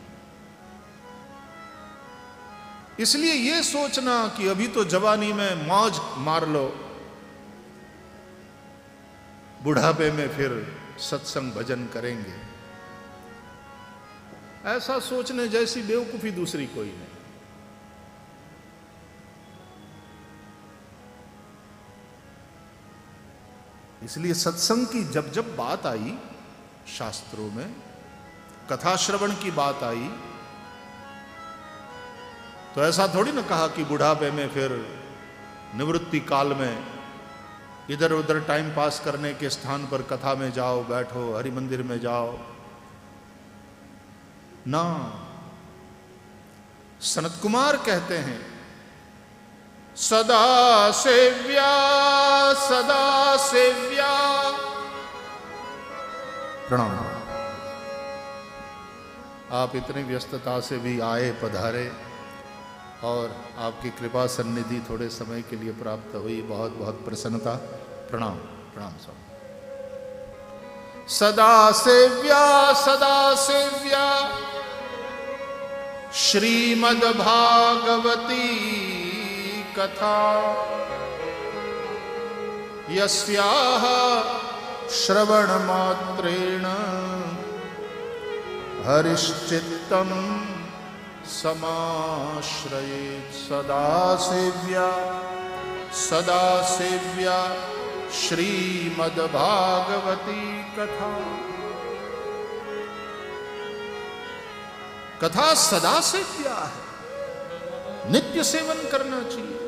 इसलिए ये सोचना कि अभी तो जवानी में मौज मार लो, बुढ़ापे में फिर सत्संग भजन करेंगे, ऐसा सोचने जैसी बेवकूफी दूसरी कोई नहीं। इसलिए सत्संग की जब जब बात आई, शास्त्रों में कथा श्रवण की बात आई, तो ऐसा थोड़ी ना कहा कि बुढ़ापे में फिर निवृत्ति काल में इधर उधर टाइम पास करने के स्थान पर कथा में जाओ, बैठो, हरि मंदिर में जाओ। ना, सनत कुमार कहते हैं, सदा सेव्या सदा सेव्या। प्रणाम। आप इतनी व्यस्तता से भी आए, पधारे, और आपकी कृपा सन्निधि थोड़े समय के लिए प्राप्त हुई, बहुत बहुत प्रसन्नता। प्रणाम प्रणाम स्वामी। सदा सेव्या सदा सेव्या श्रीमद् भागवती कथा, यस्याः श्रवण मात्रेण हरिश्चित्तम् समाश्रयेत्। सदा सेव्या सदा सेव्या श्रीमद् भागवती कथा। कथा सदा सेव्या है, नित्य सेवन करना चाहिए।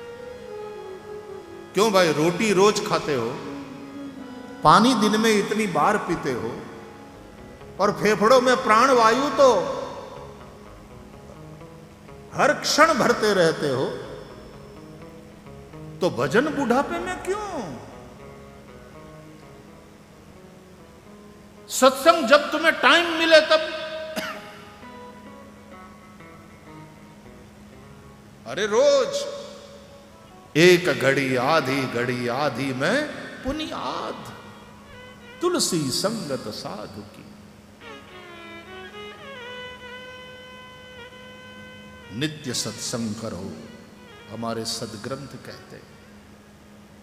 क्यों भाई, रोटी रोज खाते हो, पानी दिन में इतनी बार पीते हो, और फेफड़ों में प्राण वायु तो हर क्षण भरते रहते हो, तो भजन बुढ़ापे में क्यों? सत्संग जब तुम्हें टाइम मिले तब। अरे रोज एक घड़ी आधी घड़ी आधी में पुनियाद, तुलसी संगत साधु की। नित्य सत्संग करो, हमारे सदग्रंथ कहते हैं।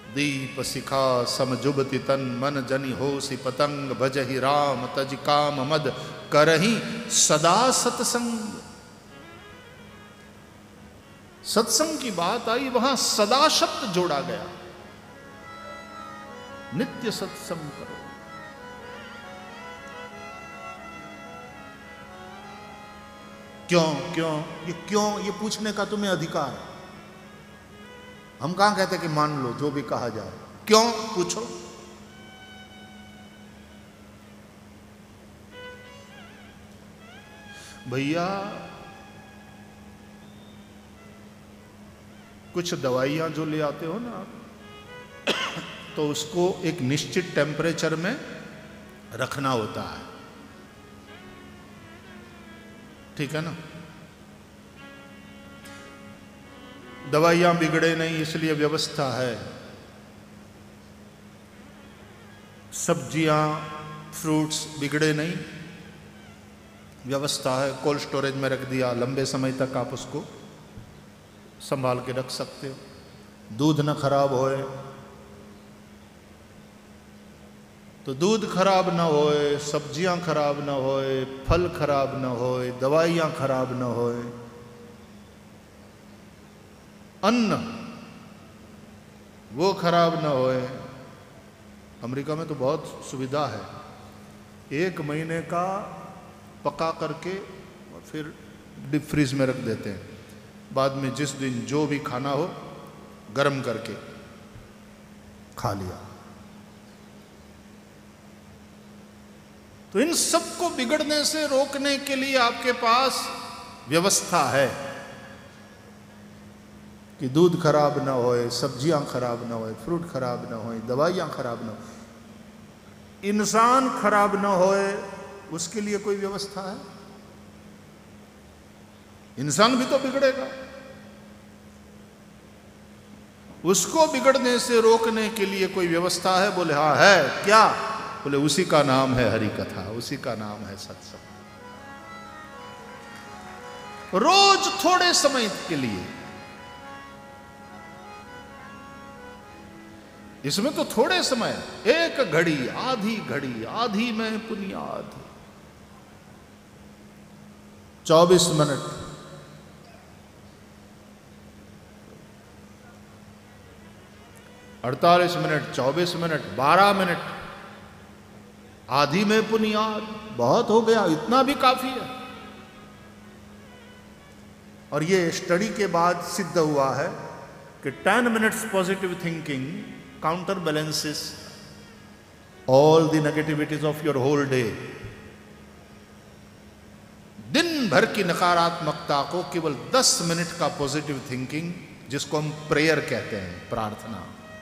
दीप शिखा समजुबति तन मन जनि होसि पतंग भजहि राम तज काम मद करहि सदा सत्संग। सत्संग की बात आई, वहां सदा शब्द जोड़ा गया। नित्य सत्संग करो। क्यों क्यों ये क्यों ये पूछने का तुम्हें अधिकार है। हम कहां कहते कि मान लो जो भी कहा जाए, क्यों पूछो। भैया कुछ दवाइयां जो ले आते हो ना, तो उसको एक निश्चित टेम्परेचर में रखना होता है, ठीक है ना। दवाइयां बिगड़े नहीं इसलिए व्यवस्था है। सब्जियां फ्रूट्स बिगड़े नहीं, व्यवस्था है। कोल्ड स्टोरेज में रख दिया, लंबे समय तक आप उसको संभाल के रख सकते हो। दूध न खराब होए, तो दूध खराब ना होए, सब्जियां खराब ना होए, फल खराब ना होए, दवाइयां खराब ना होए, अन्न वो खराब ना होए। अमेरिका में तो बहुत सुविधा है, एक महीने का पका करके और फिर डीप फ्रीज में रख देते हैं। बाद में जिस दिन जो भी खाना हो गर्म करके खा लिया। तो इन सबको बिगड़ने से रोकने के लिए आपके पास व्यवस्था है कि दूध खराब ना होए, सब्जियां खराब ना होए, फ्रूट खराब ना होए, दवाइयां खराब ना होए, इंसान खराब ना होए, उसके लिए कोई व्यवस्था है? इंसान भी तो बिगड़ेगा। उसको बिगड़ने से रोकने के लिए कोई व्यवस्था है? बोले हाँ है। क्या? बोले उसी का नाम है हरि कथा, उसी का नाम है सत्संग। रोज थोड़े समय के लिए, इसमें तो थोड़े समय, एक घड़ी, आधी घड़ी, आधी में पुनियाद, चौबीस मिनट, अड़तालीस मिनट, चौबीस मिनट, बारह मिनट, आधी में पुनियाद, बहुत हो गया, इतना भी काफी है। और ये स्टडी के बाद सिद्ध हुआ है कि ten minutes positive thinking counter balances all the negativities of your whole day. दिन भर की नकारात्मकता को केवल दस मिनट का पॉजिटिव थिंकिंग, जिसको हम प्रेयर कहते हैं, प्रार्थना,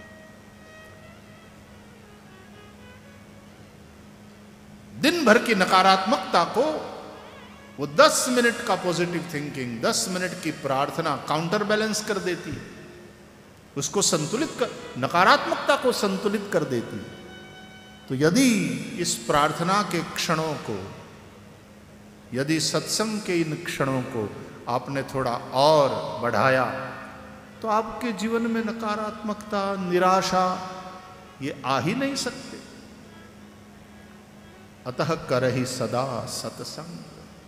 दिन भर की नकारात्मकता को वो दस मिनट का पॉजिटिव थिंकिंग, दस मिनट की प्रार्थना काउंटर बैलेंस कर देती है, उसको संतुलित कर, नकारात्मकता को संतुलित कर देती है। तो यदि इस प्रार्थना के क्षणों को, यदि सत्संग के इन क्षणों को आपने थोड़ा और बढ़ाया, तो आपके जीवन में नकारात्मकता, निराशा ये आ ही नहीं सकते। अतः करहि सदा सत्संग।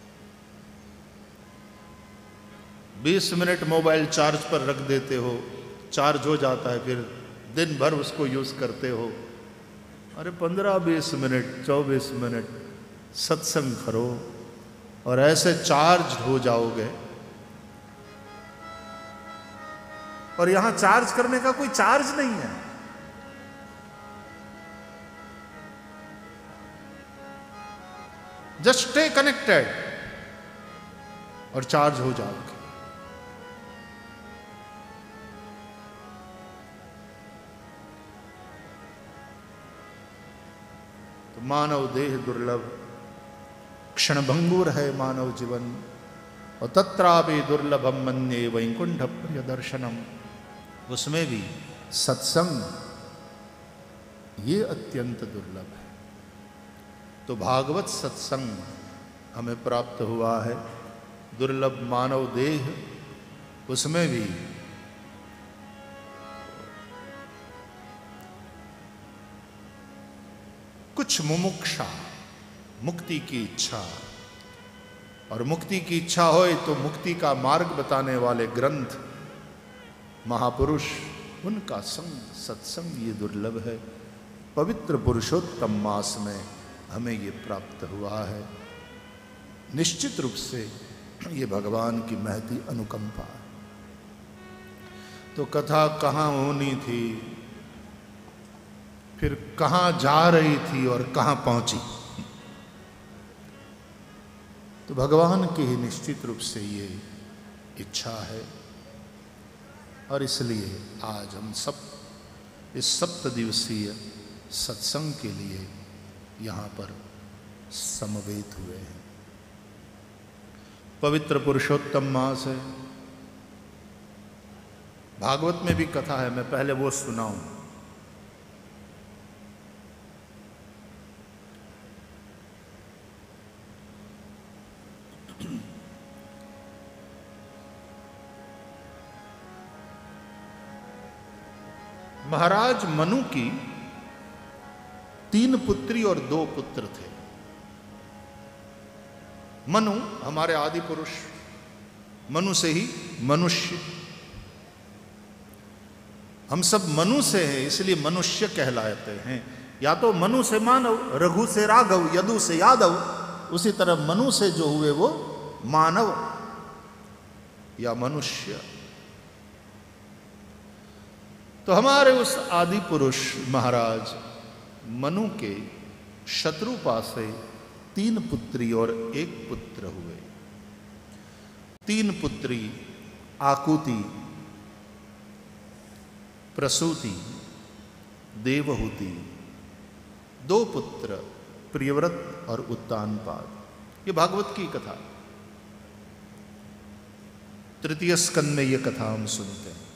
बीस मिनट मोबाइल चार्ज पर रख देते हो, चार्ज हो जाता है, फिर दिन भर उसको यूज करते हो। अरे पंद्रह बीस मिनट, चौबीस मिनट सत्संग करो और ऐसे चार्ज हो जाओगे। और यहां चार्ज करने का कोई चार्ज नहीं है। जस्ट स्टे कनेक्टेड और चार्ज हो जाओगे। तो मानव देह दुर्लभ, क्षणभंगुर है मानव जीवन, और तत्रापि दुर्लभम मन्ये वैकुंठ प्रिय दर्शनम। उसमें भी सत्संग ये अत्यंत दुर्लभ है। तो भागवत सत्संग हमें प्राप्त हुआ है, दुर्लभ मानव देह, उसमें भी कुछ मुमुक्षा, मुक्ति की इच्छा, और मुक्ति की इच्छा होए तो मुक्ति का मार्ग बताने वाले ग्रंथ, महापुरुष, उनका संग, सत्संग ये दुर्लभ है। पवित्र पुरुषोत्तम मास में हमें ये प्राप्त हुआ है। निश्चित रूप से ये भगवान की महती अनुकंपा। तो कथा कहाँ होनी थी, फिर कहाँ जा रही थी और कहाँ पहुंची, तो भगवान की ही निश्चित रूप से ये इच्छा है। और इसलिए आज हम सब इस सप्त दिवसीय सत्संग के लिए यहाँ पर समवेत हुए हैं। पवित्र पुरुषोत्तम मास है। भागवत में भी कथा है, मैं पहले वो सुनाऊं। महाराज मनु की तीन पुत्री और दो पुत्र थे। मनु हमारे आदि पुरुष, मनु से ही मनुष्य, हम सब मनु से हैं इसलिए मनुष्य कहलाते हैं। या तो मनु से मानव, रघु से राघव, यदु से यादव, उसी तरह मनु से जो हुए वो मानव या मनुष्य। तो हमारे उस आदि पुरुष महाराज मनु के शत्रुपा से तीन पुत्री और एक पुत्र हुए। तीन पुत्री आकुति, प्रसूति, देवहूति, दो पुत्र प्रियव्रत और उत्तानपाद। ये भागवत की कथा, तृतीय स्कंद में ये कथा हम सुनते हैं।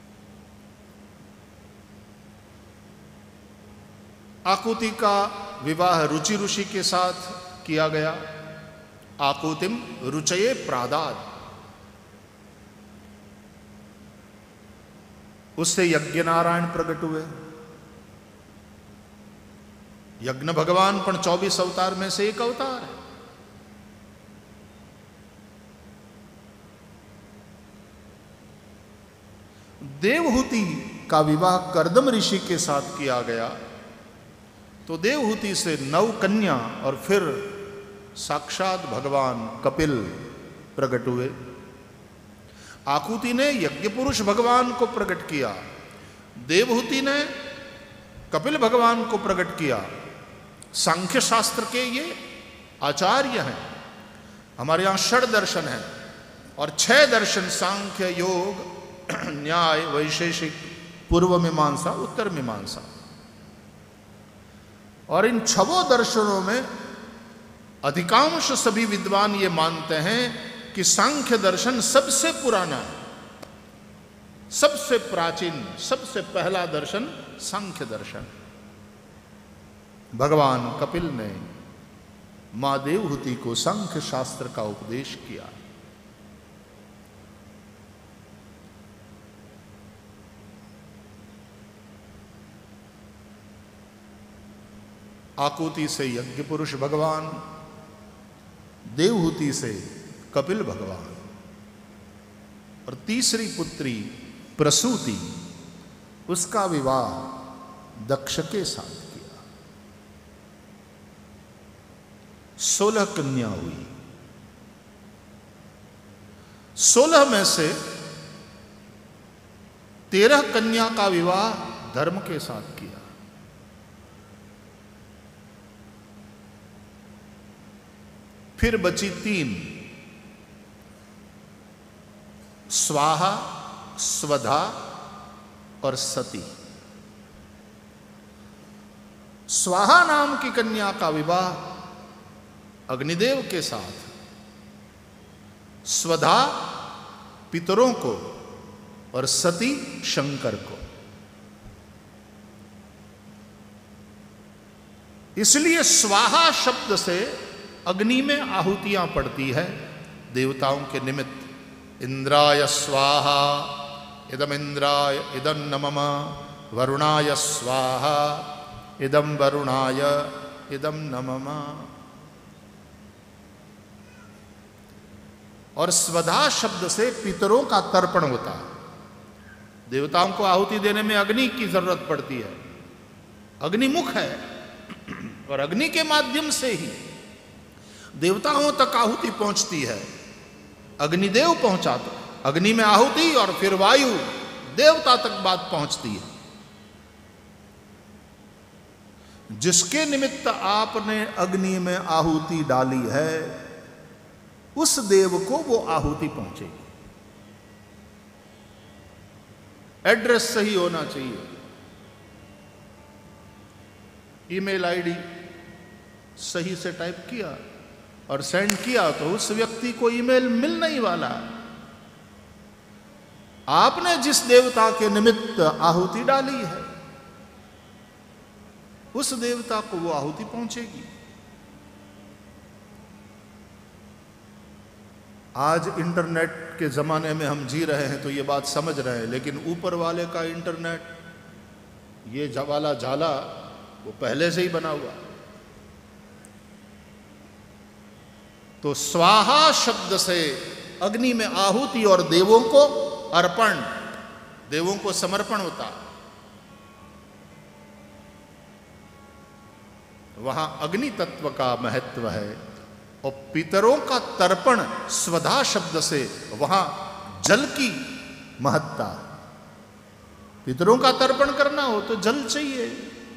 आकुति का विवाह रुचि ऋषि के साथ किया गया। आकुतिम रुचये प्रादाद, उससे यज्ञ नारायण प्रकट हुए। यज्ञ भगवान पण चौबीस अवतार में से एक अवतार है। देवहूति का विवाह कर्दम ऋषि के साथ किया गया। तो देवहूति से नव कन्या और फिर साक्षात भगवान कपिल प्रकट हुए। आकुति ने यज्ञ पुरुष भगवान को प्रकट किया, देवहूति ने कपिल भगवान को प्रकट किया। सांख्य शास्त्र के ये आचार्य हैं। हमारे यहाँ षड दर्शन है और छह दर्शन, सांख्य, योग, न्याय, वैशेषिक, पूर्व मीमांसा, उत्तर मीमांसा। और इन छवों दर्शनों में अधिकांश सभी विद्वान ये मानते हैं कि सांख्य दर्शन सबसे पुराना है, सबसे प्राचीन, सबसे पहला दर्शन सांख्य दर्शन। भगवान कपिल ने मां देवहूति को सांख्य शास्त्र का उपदेश किया। आकुति से यज्ञ पुरुष भगवान, देवहूति से कपिल भगवान, और तीसरी पुत्री प्रसूति, उसका विवाह दक्ष के साथ किया। सोलह कन्या हुई। सोलह में से तेरह कन्या का विवाह धर्म के साथ किया। फिर बची तीन, स्वाहा, स्वधा और सती। स्वाहा नाम की कन्या का विवाह अग्निदेव के साथ, स्वधा पितरों को और सती शंकर को। इसलिए स्वाहा शब्द से अग्नि में आहुतियां पड़ती है देवताओं के निमित्त। इंद्राय स्वाहा, इदम इंद्राय, इदम नमः, वरुणाय स्वाहा, इदम वरुणाय, इदम न मम। और स्वधा शब्द से पितरों का तर्पण होता है। देवताओं को आहुति देने में अग्नि की जरूरत पड़ती है, अग्निमुख है, और अग्नि के माध्यम से ही देवताओं तक आहुति पहुंचती है। अग्निदेव पहुंचाते, अग्नि में आहुति और फिर वायु देवता तक बात पहुंचती है। जिसके निमित्त आपने अग्नि में आहुति डाली है उस देव को वो आहुति पहुंचेगी। एड्रेस सही होना चाहिए। ईमेल आईडी सही से टाइप किया और सेंड किया तो उस व्यक्ति को ईमेल मिल नहीं वाला। आपने जिस देवता के निमित्त आहुति डाली है उस देवता को वो आहुति पहुंचेगी। आज इंटरनेट के ज़माने में हम जी रहे हैं तो ये बात समझ रहे हैं, लेकिन ऊपर वाले का इंटरनेट, ये वाला जाला वो पहले से ही बना हुआ। तो स्वाहा शब्द से अग्नि में आहुति और देवों को अर्पण, देवों को समर्पण होता। वहां अग्नि तत्व का महत्व है। और पितरों का तर्पण स्वधा शब्द से वहां जल की महत्ता। पितरों का तर्पण करना हो तो जल चाहिए।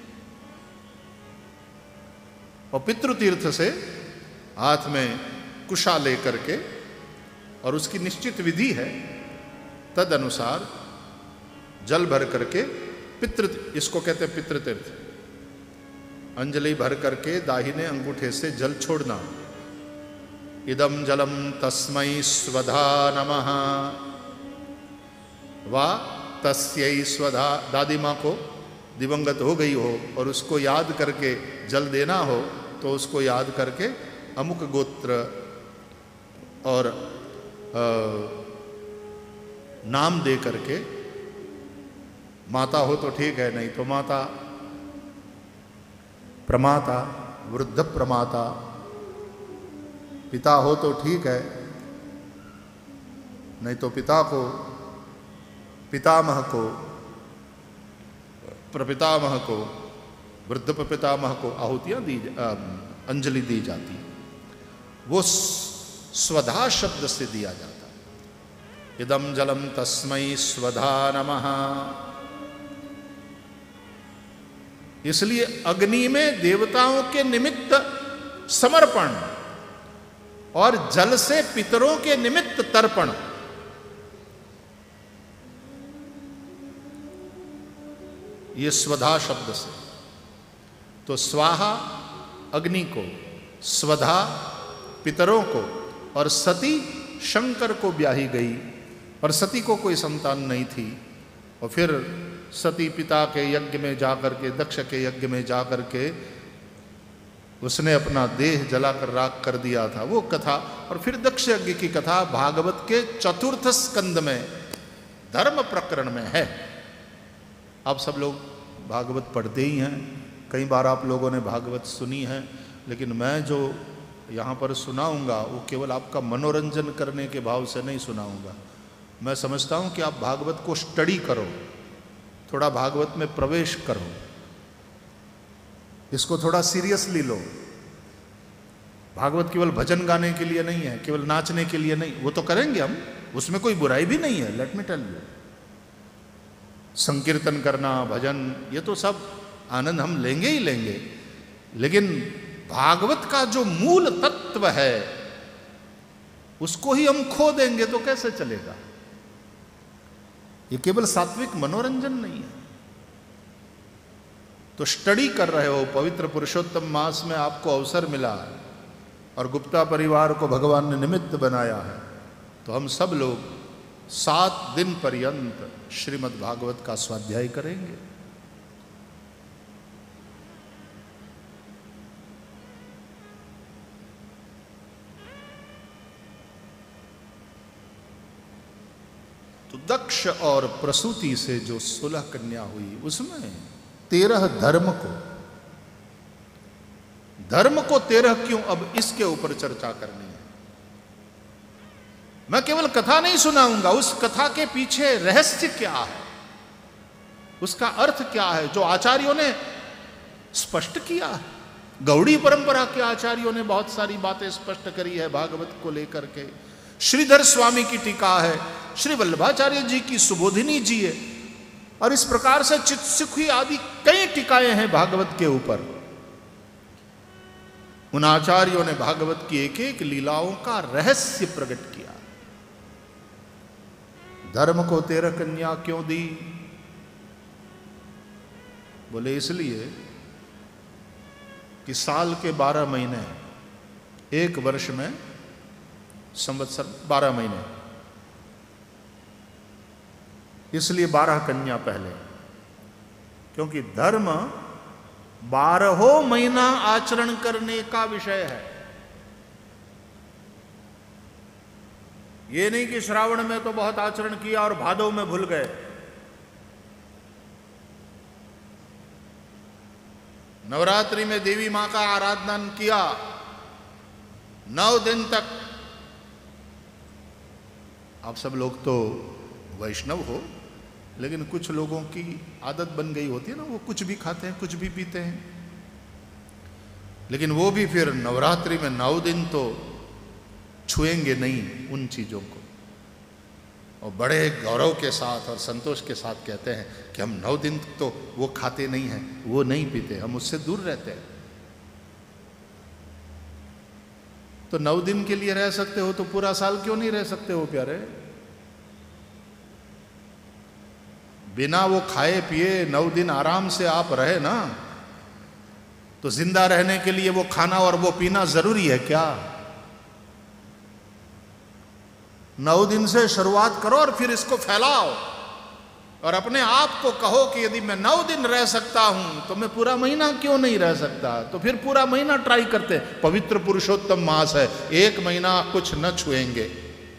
और पितृतीर्थ से हाथ में कुशा लेकर के, और उसकी निश्चित विधि है, तद अनुसार जल भर करके पितृ, इसको कहते हैं पितृतीर्थ। अंजलि भर करके दाहिने अंगूठे से जल छोड़ना। इदम जलम तस्मै स्वधा नमः वा तस्यै स्वधा। दादी माँ को दिवंगत हो गई हो और उसको याद करके जल देना हो तो उसको याद करके अमुक गोत्र और आ, नाम दे करके, माता हो तो ठीक है, नहीं तो माता, प्रमाता, वृद्ध प्रमाता, पिता हो तो ठीक है, नहीं तो पिता को, पितामह को, प्रपितामह को, वृद्ध प्रपितामह को आहुतियाँ दी, अंजलि दी जाती। वो स्वधा शब्द से दिया जाता। इदम जलम तस्मै स्वधा नमः। इसलिए अग्नि में देवताओं के निमित्त समर्पण और जल से पितरों के निमित्त तर्पण। ये स्वधा शब्द से। तो स्वाहा अग्नि को, स्वधा पितरों को, और सती शंकर को ब्याही गई। और सती को कोई संतान नहीं थी, और फिर सती पिता के यज्ञ में जाकर के, दक्ष के यज्ञ में जाकर के उसने अपना देह जलाकर राख कर दिया था, वो कथा। और फिर दक्ष यज्ञ की कथा भागवत के चतुर्थ स्कंद में धर्म प्रकरण में है। आप सब लोग भागवत पढ़ते ही हैं, कई बार आप लोगों ने भागवत सुनी है, लेकिन मैं जो यहाँ पर सुनाऊंगा वो केवल आपका मनोरंजन करने के भाव से नहीं सुनाऊंगा। मैं समझता हूँ कि आप भागवत को स्टडी करो, थोड़ा भागवत में प्रवेश करो, इसको थोड़ा सीरियसली लो। भागवत केवल भजन गाने के लिए नहीं है, केवल नाचने के लिए नहीं। वो तो करेंगे हम, उसमें कोई बुराई भी नहीं है, लेट मी टेल यू। संकीर्तन करना, भजन, ये तो सब आनंद हम लेंगे ही लेंगे, लेकिन भागवत का जो मूल तत्व है उसको ही हम खो देंगे तो कैसे चलेगा। ये केवल सात्विक मनोरंजन नहीं है। तो स्टडी कर रहे हो, पवित्र पुरुषोत्तम मास में आपको अवसर मिला है और गुप्ता परिवार को भगवान ने निमित्त बनाया है, तो हम सब लोग सात दिन पर्यंत श्रीमद् भागवत का स्वाध्याय करेंगे। तो दक्ष और प्रसूति से जो सोलह कन्या हुई उसमें तेरह धर्म को धर्म को तेरह क्यों, अब इसके ऊपर चर्चा करनी है। मैं केवल कथा नहीं सुनाऊंगा, उस कथा के पीछे रहस्य क्या है, उसका अर्थ क्या है, जो आचार्यों ने स्पष्ट किया है। गौड़ी परंपरा के आचार्यों ने बहुत सारी बातें स्पष्ट करी है भागवत को लेकर के। श्रीधर स्वामी की टीका है, श्री वल्लभाचार्य जी की सुबोधिनी जी है, और इस प्रकार से चित्सुखी आदि कई टीकाएं हैं भागवत के ऊपर। उन आचार्यों ने भागवत की एक एक लीलाओं का रहस्य प्रकट किया। धर्म को तेरह कन्या क्यों दी? बोले इसलिए कि साल के बारह महीने, एक वर्ष में संवत्सर बारह महीने, इसलिए बारह कन्या पहले, क्योंकि धर्म बारहों महीना आचरण करने का विषय है। ये नहीं कि श्रावण में तो बहुत आचरण किया और भादव में भूल गए। नवरात्रि में देवी मां का आराधना किया नौ दिन तक। आप सब लोग तो वैष्णव हो, लेकिन कुछ लोगों की आदत बन गई होती है ना, वो कुछ भी खाते हैं, कुछ भी पीते हैं, लेकिन वो भी फिर नवरात्रि में नौ दिन तो छुएंगे नहीं उन चीज़ों को, और बड़े गौरव के साथ और संतोष के साथ कहते हैं कि हम नौ दिन तो वो खाते नहीं हैं, वो नहीं पीते, हम उससे दूर रहते हैं। तो नौ दिन के लिए रह सकते हो तो पूरा साल क्यों नहीं रह सकते हो प्यारे? बिना वो खाए पिए नौ दिन आराम से आप रहे ना, तो जिंदा रहने के लिए वो खाना और वो पीना जरूरी है क्या? नौ दिन से शुरुआत करो और फिर इसको फैलाओ, और अपने आप को कहो कि यदि मैं नौ दिन रह सकता हूं तो मैं पूरा महीना क्यों नहीं रह सकता? तो फिर पूरा महीना ट्राई करते हैं। पवित्र पुरुषोत्तम मास है, एक महीना कुछ न छुएंगे,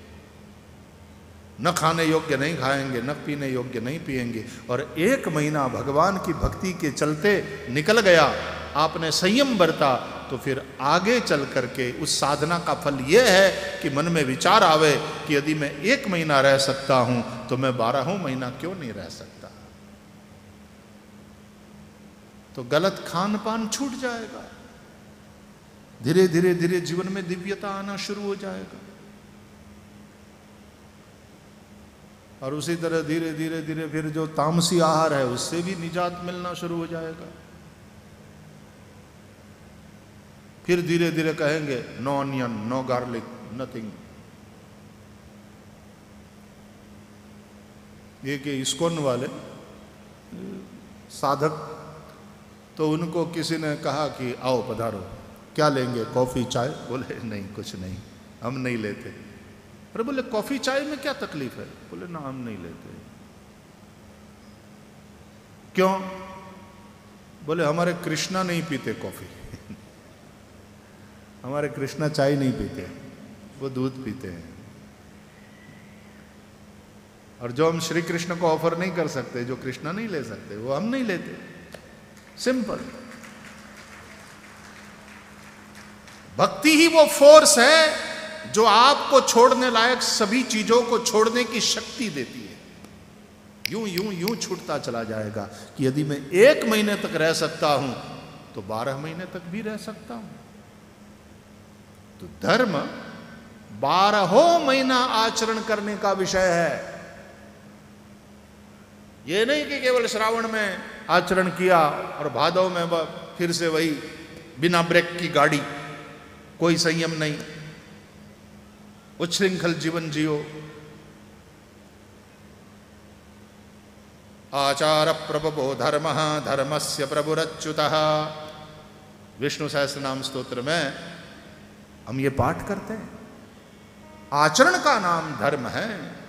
न खाने योग्य नहीं खाएंगे, न पीने योग्य नहीं पिएंगे, और एक महीना भगवान की भक्ति के चलते निकल गया, आपने संयम बरता, तो फिर आगे चल करके उस साधना का फल यह है कि मन में विचार आवे कि यदि मैं एक महीना रह सकता हूं तो मैं बारहों महीना क्यों नहीं रह सकता? तो गलत खान पान छूट जाएगा, धीरे धीरे धीरे जीवन में दिव्यता आना शुरू हो जाएगा, और उसी तरह धीरे धीरे धीरे फिर जो तामसी आहार है उससे भी निजात मिलना शुरू हो जाएगा। फिर धीरे धीरे कहेंगे no onion, no garlic, nothing. ये कि इस्कॉन वाले साधक, तो उनको किसी ने कहा कि आओ पधारो, क्या लेंगे, कॉफी चाय? बोले नहीं, कुछ नहीं, हम नहीं लेते। अरे बोले कॉफी चाय में क्या तकलीफ है? बोले ना, हम नहीं लेते। क्यों? बोले हमारे कृष्णा नहीं पीते कॉफी हमारे कृष्णा चाय नहीं पीते, वो दूध पीते हैं, और जो हम श्री कृष्ण को ऑफर नहीं कर सकते, जो कृष्णा नहीं ले सकते, वो हम नहीं लेते। सिंपल। भक्ति ही वो फोर्स है जो आपको छोड़ने लायक सभी चीजों को छोड़ने की शक्ति देती है। यूं यूं यूं छूटता चला जाएगा कि यदि मैं एक महीने तक रह सकता हूं तो बारह महीने तक भी रह सकता हूं। तो धर्म बारहों महीना आचरण करने का विषय है। यह नहीं कि केवल श्रावण में आचरण किया और भादव में फिर से वही बिना ब्रेक की गाड़ी, कोई संयम नहीं, उच्छृंखल जीवन जियो। आचार प्रभवो धर्म धर्मस्य प्रभुरच्युतः, विष्णु सहस्त्र नाम स्तोत्र में हम ये पाठ करते हैं। आचरण का नाम धर्म है।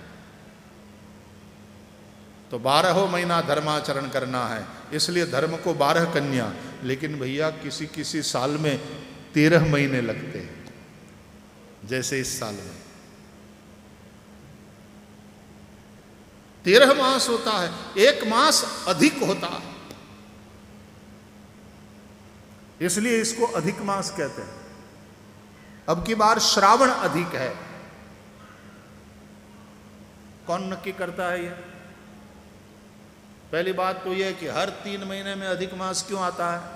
तो बारहों महीना धर्माचरण करना है, इसलिए धर्म को बारह कन्या। लेकिन भैया किसी किसी साल में तेरह महीने लगते हैं, जैसे इस साल में तेरह मास होता है, एक मास अधिक होता है। इसलिए इसको अधिक मास कहते हैं। अब की बार श्रावण अधिक है। कौन नक्की करता है ये? पहली बात तो यह है कि हर तीन महीने में अधिक मास क्यों आता है?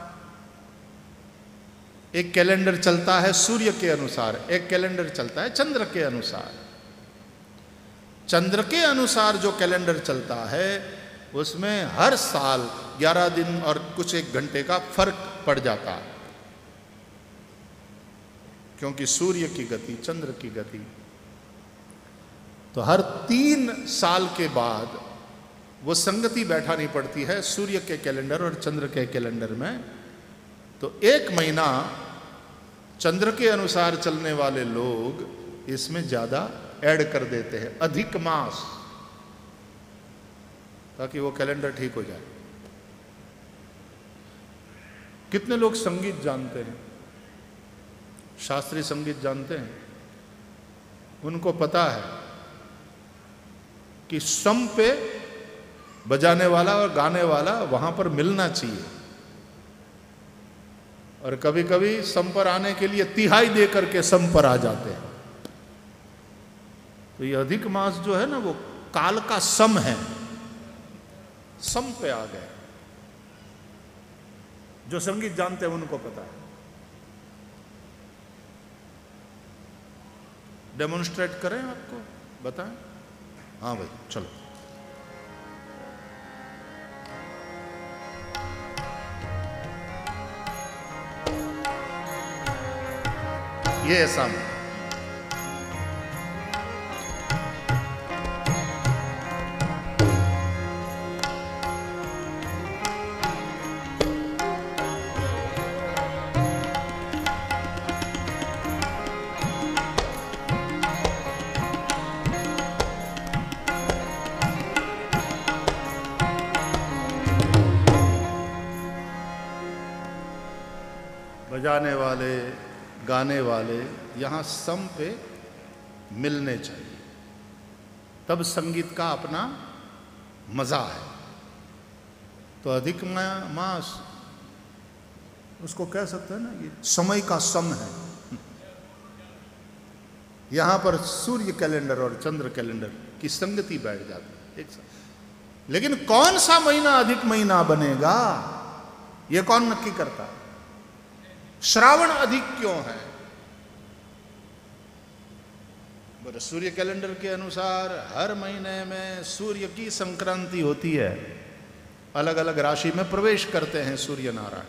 एक कैलेंडर चलता है सूर्य के अनुसार, एक कैलेंडर चलता है चंद्र के अनुसार। चंद्र के अनुसार जो कैलेंडर चलता है उसमें हर साल ग्यारह दिन और कुछ एक घंटे का फर्क पड़ जाता है, क्योंकि सूर्य की गति चंद्र की गति। तो हर तीन साल के बाद वो संगति बैठानी पड़ती है सूर्य के कैलेंडर और चंद्र के कैलेंडर में। तो एक महीना चंद्र के अनुसार चलने वाले लोग इसमें ज्यादा ऐड कर देते हैं, अधिक मास, ताकि वो कैलेंडर ठीक हो जाए। कितने लोग संगीत जानते हैं? शास्त्रीय संगीत जानते हैं? उनको पता है कि सम पे बजाने वाला और गाने वाला वहां पर मिलना चाहिए, और कभी कभी सम पर आने के लिए तिहाई दे करके सम पर आ जाते हैं। तो ये अधिक मास जो है ना, वो काल का सम है, सम पे आ गए। जो संगीत जानते हैं उनको पता है। डेमोन्स्ट्रेट करें आपको, बताएं? हाँ भाई चलो। ये ऐसा बजाने वाले गाने वाले यहाँ सम पे मिलने चाहिए, तब संगीत का अपना मजा है। तो अधिक मास उसको कह सकते हैं ना, ये समय का सम है। यहाँ पर सूर्य कैलेंडर और चंद्र कैलेंडर की संगति बैठ जाती है एक साथ। लेकिन कौन सा महीना अधिक महीना बनेगा ये कौन नक्की करता है? श्रावण अधिक क्यों है? बोले सूर्य कैलेंडर के अनुसार हर महीने में सूर्य की संक्रांति होती है, अलग अलग राशि में प्रवेश करते हैं सूर्य नारायण।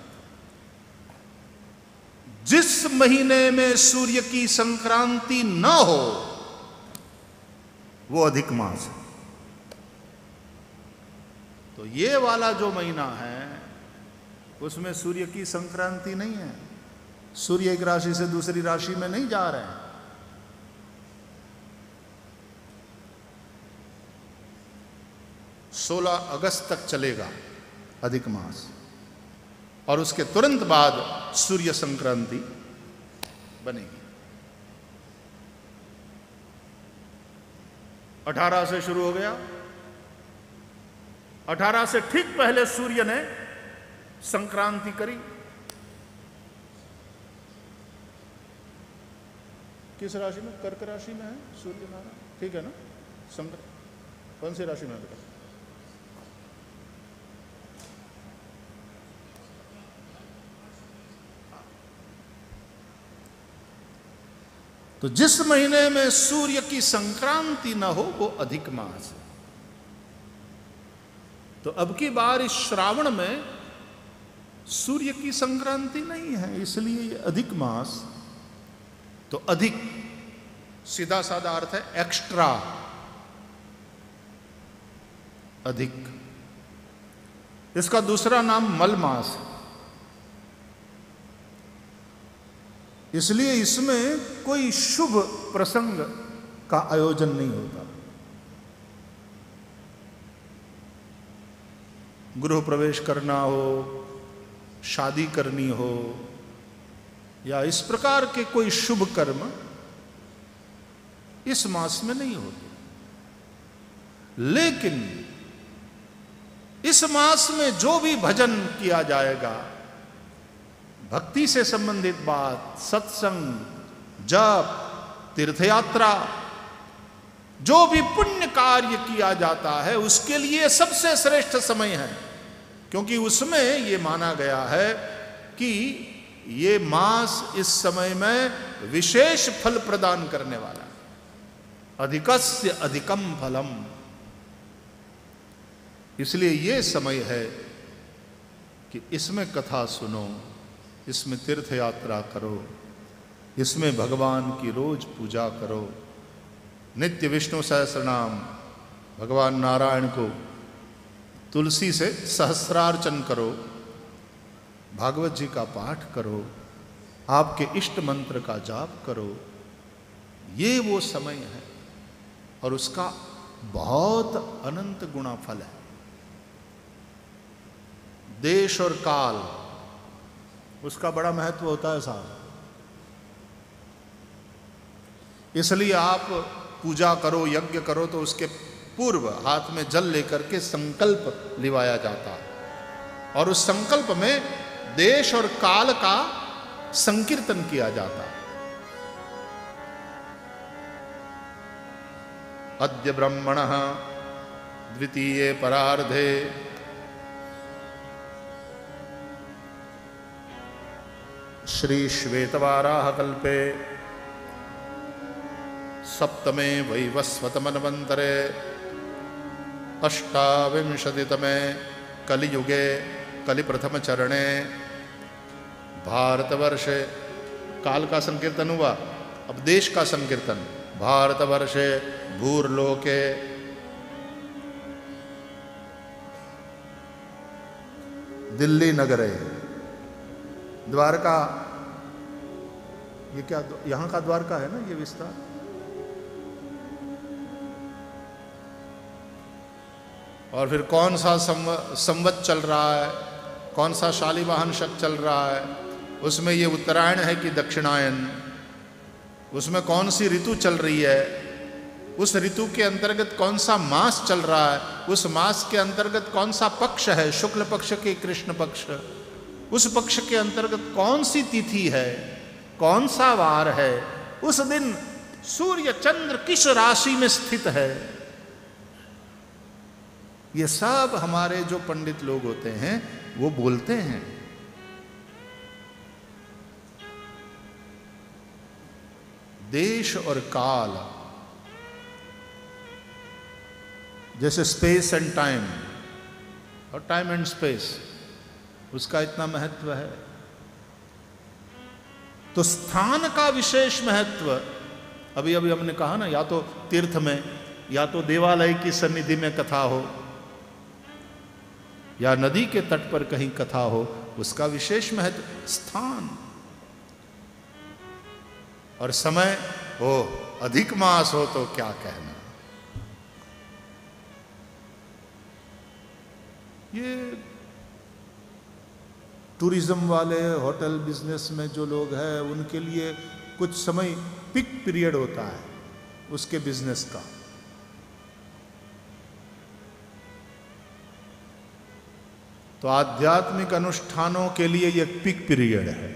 जिस महीने में सूर्य की संक्रांति न हो वो अधिक मास है। तो ये वाला जो महीना है उसमें सूर्य की संक्रांति नहीं है। सूर्य एक राशि से दूसरी राशि में नहीं जा रहे हैं। सोलह अगस्त तक चलेगा अधिक मास, और उसके तुरंत बाद सूर्य संक्रांति बनेगी। अठारह से शुरू हो गया। अठारह से ठीक पहले सूर्य ने संक्रांति करी। किस राशि में? कर्क राशि में है सूर्य नारायण, ठीक है ना? संक्र कौन सी राशि में है? तो जिस महीने में सूर्य की संक्रांति न हो वो अधिक मास है। तो अब की बार इस श्रावण में सूर्य की संक्रांति नहीं है, इसलिए ये अधिक मास। तो अधिक सीधा साधा अर्थ है एक्स्ट्रा, अधिक। इसका दूसरा नाम मल मास है। इसलिए इसमें कोई शुभ प्रसंग का आयोजन नहीं होता। गृह प्रवेश करना हो, शादी करनी हो, या इस प्रकार के कोई शुभ कर्म इस मास में नहीं होते। लेकिन इस मास में जो भी भजन किया जाएगा, भक्ति से संबंधित बात, सत्संग, जप, तीर्थयात्रा, जो भी पुण्य कार्य किया जाता है उसके लिए सबसे श्रेष्ठ समय है, क्योंकि उसमें ये माना गया है कि ये मास इस समय में विशेष फल प्रदान करने वाला है। अधिकस्य अधिकम फलम। इसलिए ये समय है कि इसमें कथा सुनो, इसमें तीर्थ यात्रा करो, इसमें भगवान की रोज पूजा करो, नित्य विष्णु सहस्रनाम, भगवान नारायण को तुलसी से सहस्रार्चन करो, भागवत जी का पाठ करो, आपके इष्ट मंत्र का जाप करो। ये वो समय है और उसका बहुत अनंत गुणा फल है। देश और काल, उसका बड़ा महत्व होता है साहब। इसलिए आप पूजा करो, यज्ञ करो तो उसके पूर्व हाथ में जल लेकर के संकल्प लिवाया जाता है और उस संकल्प में देश और काल का संकीर्तन किया जाता है। अद्य ब्रह्मणः द्वितीये परार्धे श्री श्वेतवाराह कल्पे सप्तमे वैवस्वत मन्वन्तरे अष्टाविंशतितमे कलियुगे कलिप्रथम चरणे भारतवर्षे, काल का संकीर्तन हुआ, अब देश का संकीर्तन। भारतवर्षे भूर्लोके दिल्ली नगरे, द्वारका, ये क्या यहां का द्वारका है ना ये विस्तार। और फिर कौन सा संवत चल रहा है, कौन सा शालिवाहन शक चल रहा है, उसमें ये उत्तरायण है कि दक्षिणायन, उसमें कौन सी ऋतु चल रही है, उस ऋतु के अंतर्गत कौन सा मास चल रहा है, उस मास के अंतर्गत कौन सा पक्ष है, शुक्ल पक्ष के कृष्ण पक्ष, उस पक्ष के अंतर्गत कौन सी तिथि है, कौन सा वार है, उस दिन सूर्य चंद्र किस राशि में स्थित है। ये सब हमारे जो पंडित लोग होते हैं वो बोलते हैं। देश और काल, जैसे स्पेस एंड टाइम और टाइम एंड स्पेस, उसका इतना महत्व है, तो स्थान का विशेष महत्व। अभी अभी हमने कहा ना, या तो तीर्थ में, या तो देवालय की सन्निधि में कथा हो, या नदी के तट पर कहीं कथा हो, उसका विशेष महत्व। स्थान और समय हो, अधिक मास हो तो क्या कहना। ये टूरिज्म वाले, होटल बिजनेस में जो लोग हैं, उनके लिए कुछ समय पिक पीरियड होता है उसके बिजनेस का। तो आध्यात्मिक अनुष्ठानों के लिए ये पिक पीरियड है,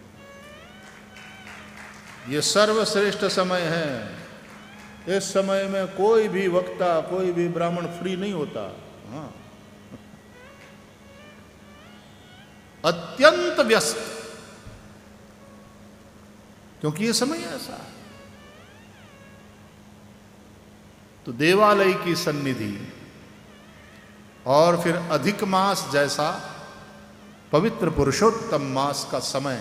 ये सर्वश्रेष्ठ समय है। इस समय में कोई भी वक्ता, कोई भी ब्राह्मण फ्री नहीं होता। हाँ, अत्यंत व्यस्त, क्योंकि ये समय ऐसा है। तो देवालय की सन्निधि और फिर अधिक मास जैसा पवित्र पुरुषोत्तम मास का समय,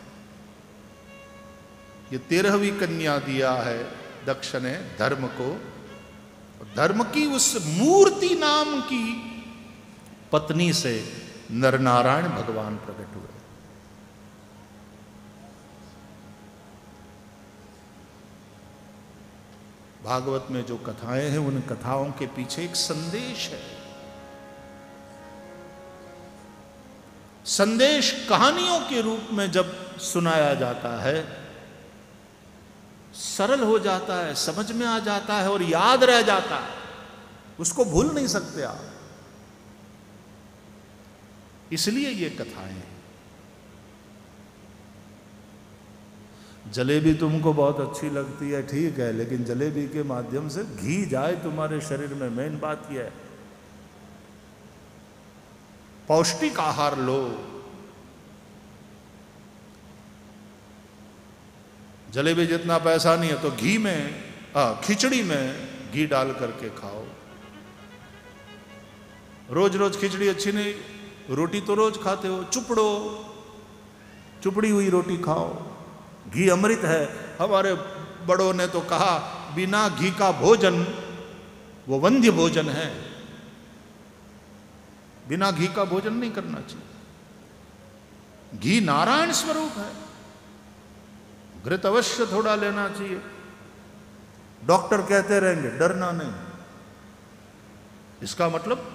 ये तेरहवीं कन्या दिया है दक्ष ने धर्म को। धर्म की उस मूर्ति नाम की पत्नी से नरनारायण भगवान प्रकट हुए। भागवत में जो कथाएं हैं, उन कथाओं के पीछे एक संदेश है। संदेश कहानियों के रूप में जब सुनाया जाता है, सरल हो जाता है, समझ में आ जाता है और याद रह जाता है, उसको भूल नहीं सकते आप। इसलिए ये कथाएं हैं। जलेबी तुमको बहुत अच्छी लगती है, ठीक है, लेकिन जलेबी के माध्यम से घी जाए तुम्हारे शरीर में, मेन बात यह है। पौष्टिक आहार लो। जलेबी जितना पैसा नहीं है तो घी में, आ, खिचड़ी में घी डाल करके खाओ। रोज रोज खिचड़ी अच्छी नहीं, रोटी तो रोज खाते हो, चुपड़ो, चुपड़ी हुई रोटी खाओ। घी अमृत है। हमारे बड़ों ने तो कहा बिना घी का भोजन वो वंध्य भोजन है। बिना घी का भोजन नहीं करना चाहिए। घी नारायण स्वरूप है। घृत अवश्य थोड़ा लेना चाहिए। डॉक्टर कहते रहेंगे, डरना नहीं। इसका मतलब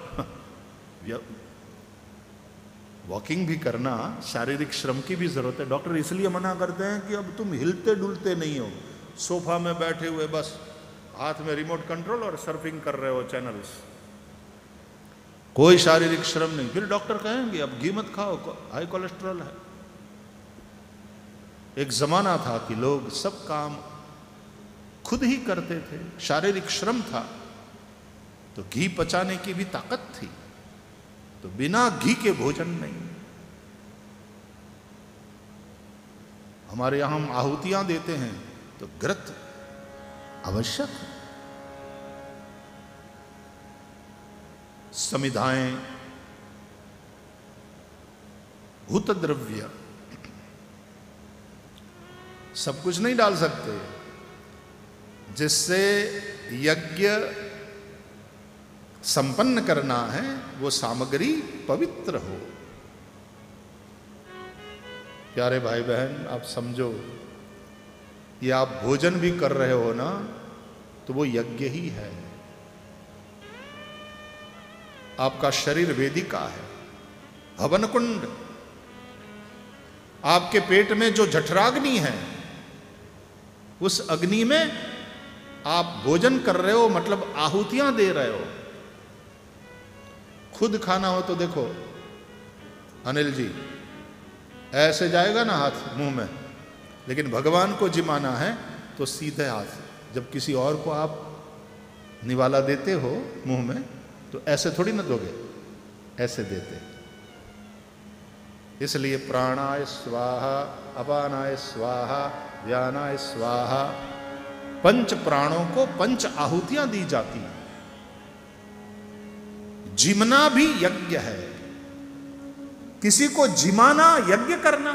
वॉकिंग भी करना, शारीरिक श्रम की भी जरूरत है। डॉक्टर इसलिए मना करते हैं कि अब तुम हिलते डुलते नहीं हो, सोफा में बैठे हुए बस हाथ में रिमोट कंट्रोल और सर्फिंग कर रहे हो चैनल्स, कोई शारीरिक श्रम नहीं। फिर डॉक्टर कहेंगे अब घी मत खाओ, हाई कोलेस्ट्रॉल है। एक जमाना था कि लोग सब काम खुद ही करते थे, शारीरिक श्रम था, तो घी पचाने की भी ताकत थी। तो बिना घी के भोजन नहीं। हमारे यहां हम आहुतियां देते हैं तो घृत आवश्यक है। समिधाएं, भूत द्रव्य सब कुछ नहीं डाल सकते, जिससे यज्ञ संपन्न करना है वो सामग्री पवित्र हो। प्यारे भाई बहन, आप समझो, ये आप भोजन भी कर रहे हो ना, तो वो यज्ञ ही है। आपका शरीर वेदिका है, हवन कुंड। आपके पेट में जो जठराग्नि है, उस अग्नि में आप भोजन कर रहे हो, मतलब आहुतियां दे रहे हो। खुद खाना हो तो देखो अनिल जी, ऐसे जाएगा ना हाथ मुंह में, लेकिन भगवान को जिमाना है तो सीधे हाथ। जब किसी और को आप निवाला देते हो मुंह में, तो ऐसे थोड़ी ना दोगे, ऐसे देते। इसलिए प्राणाय स्वाहा, अपानाय स्वाहा, व्यानाय स्वाहा, पंच प्राणों को पंच आहुतियां दी जाती हैं। जिमना भी यज्ञ है। किसी को जिमाना यज्ञ करना,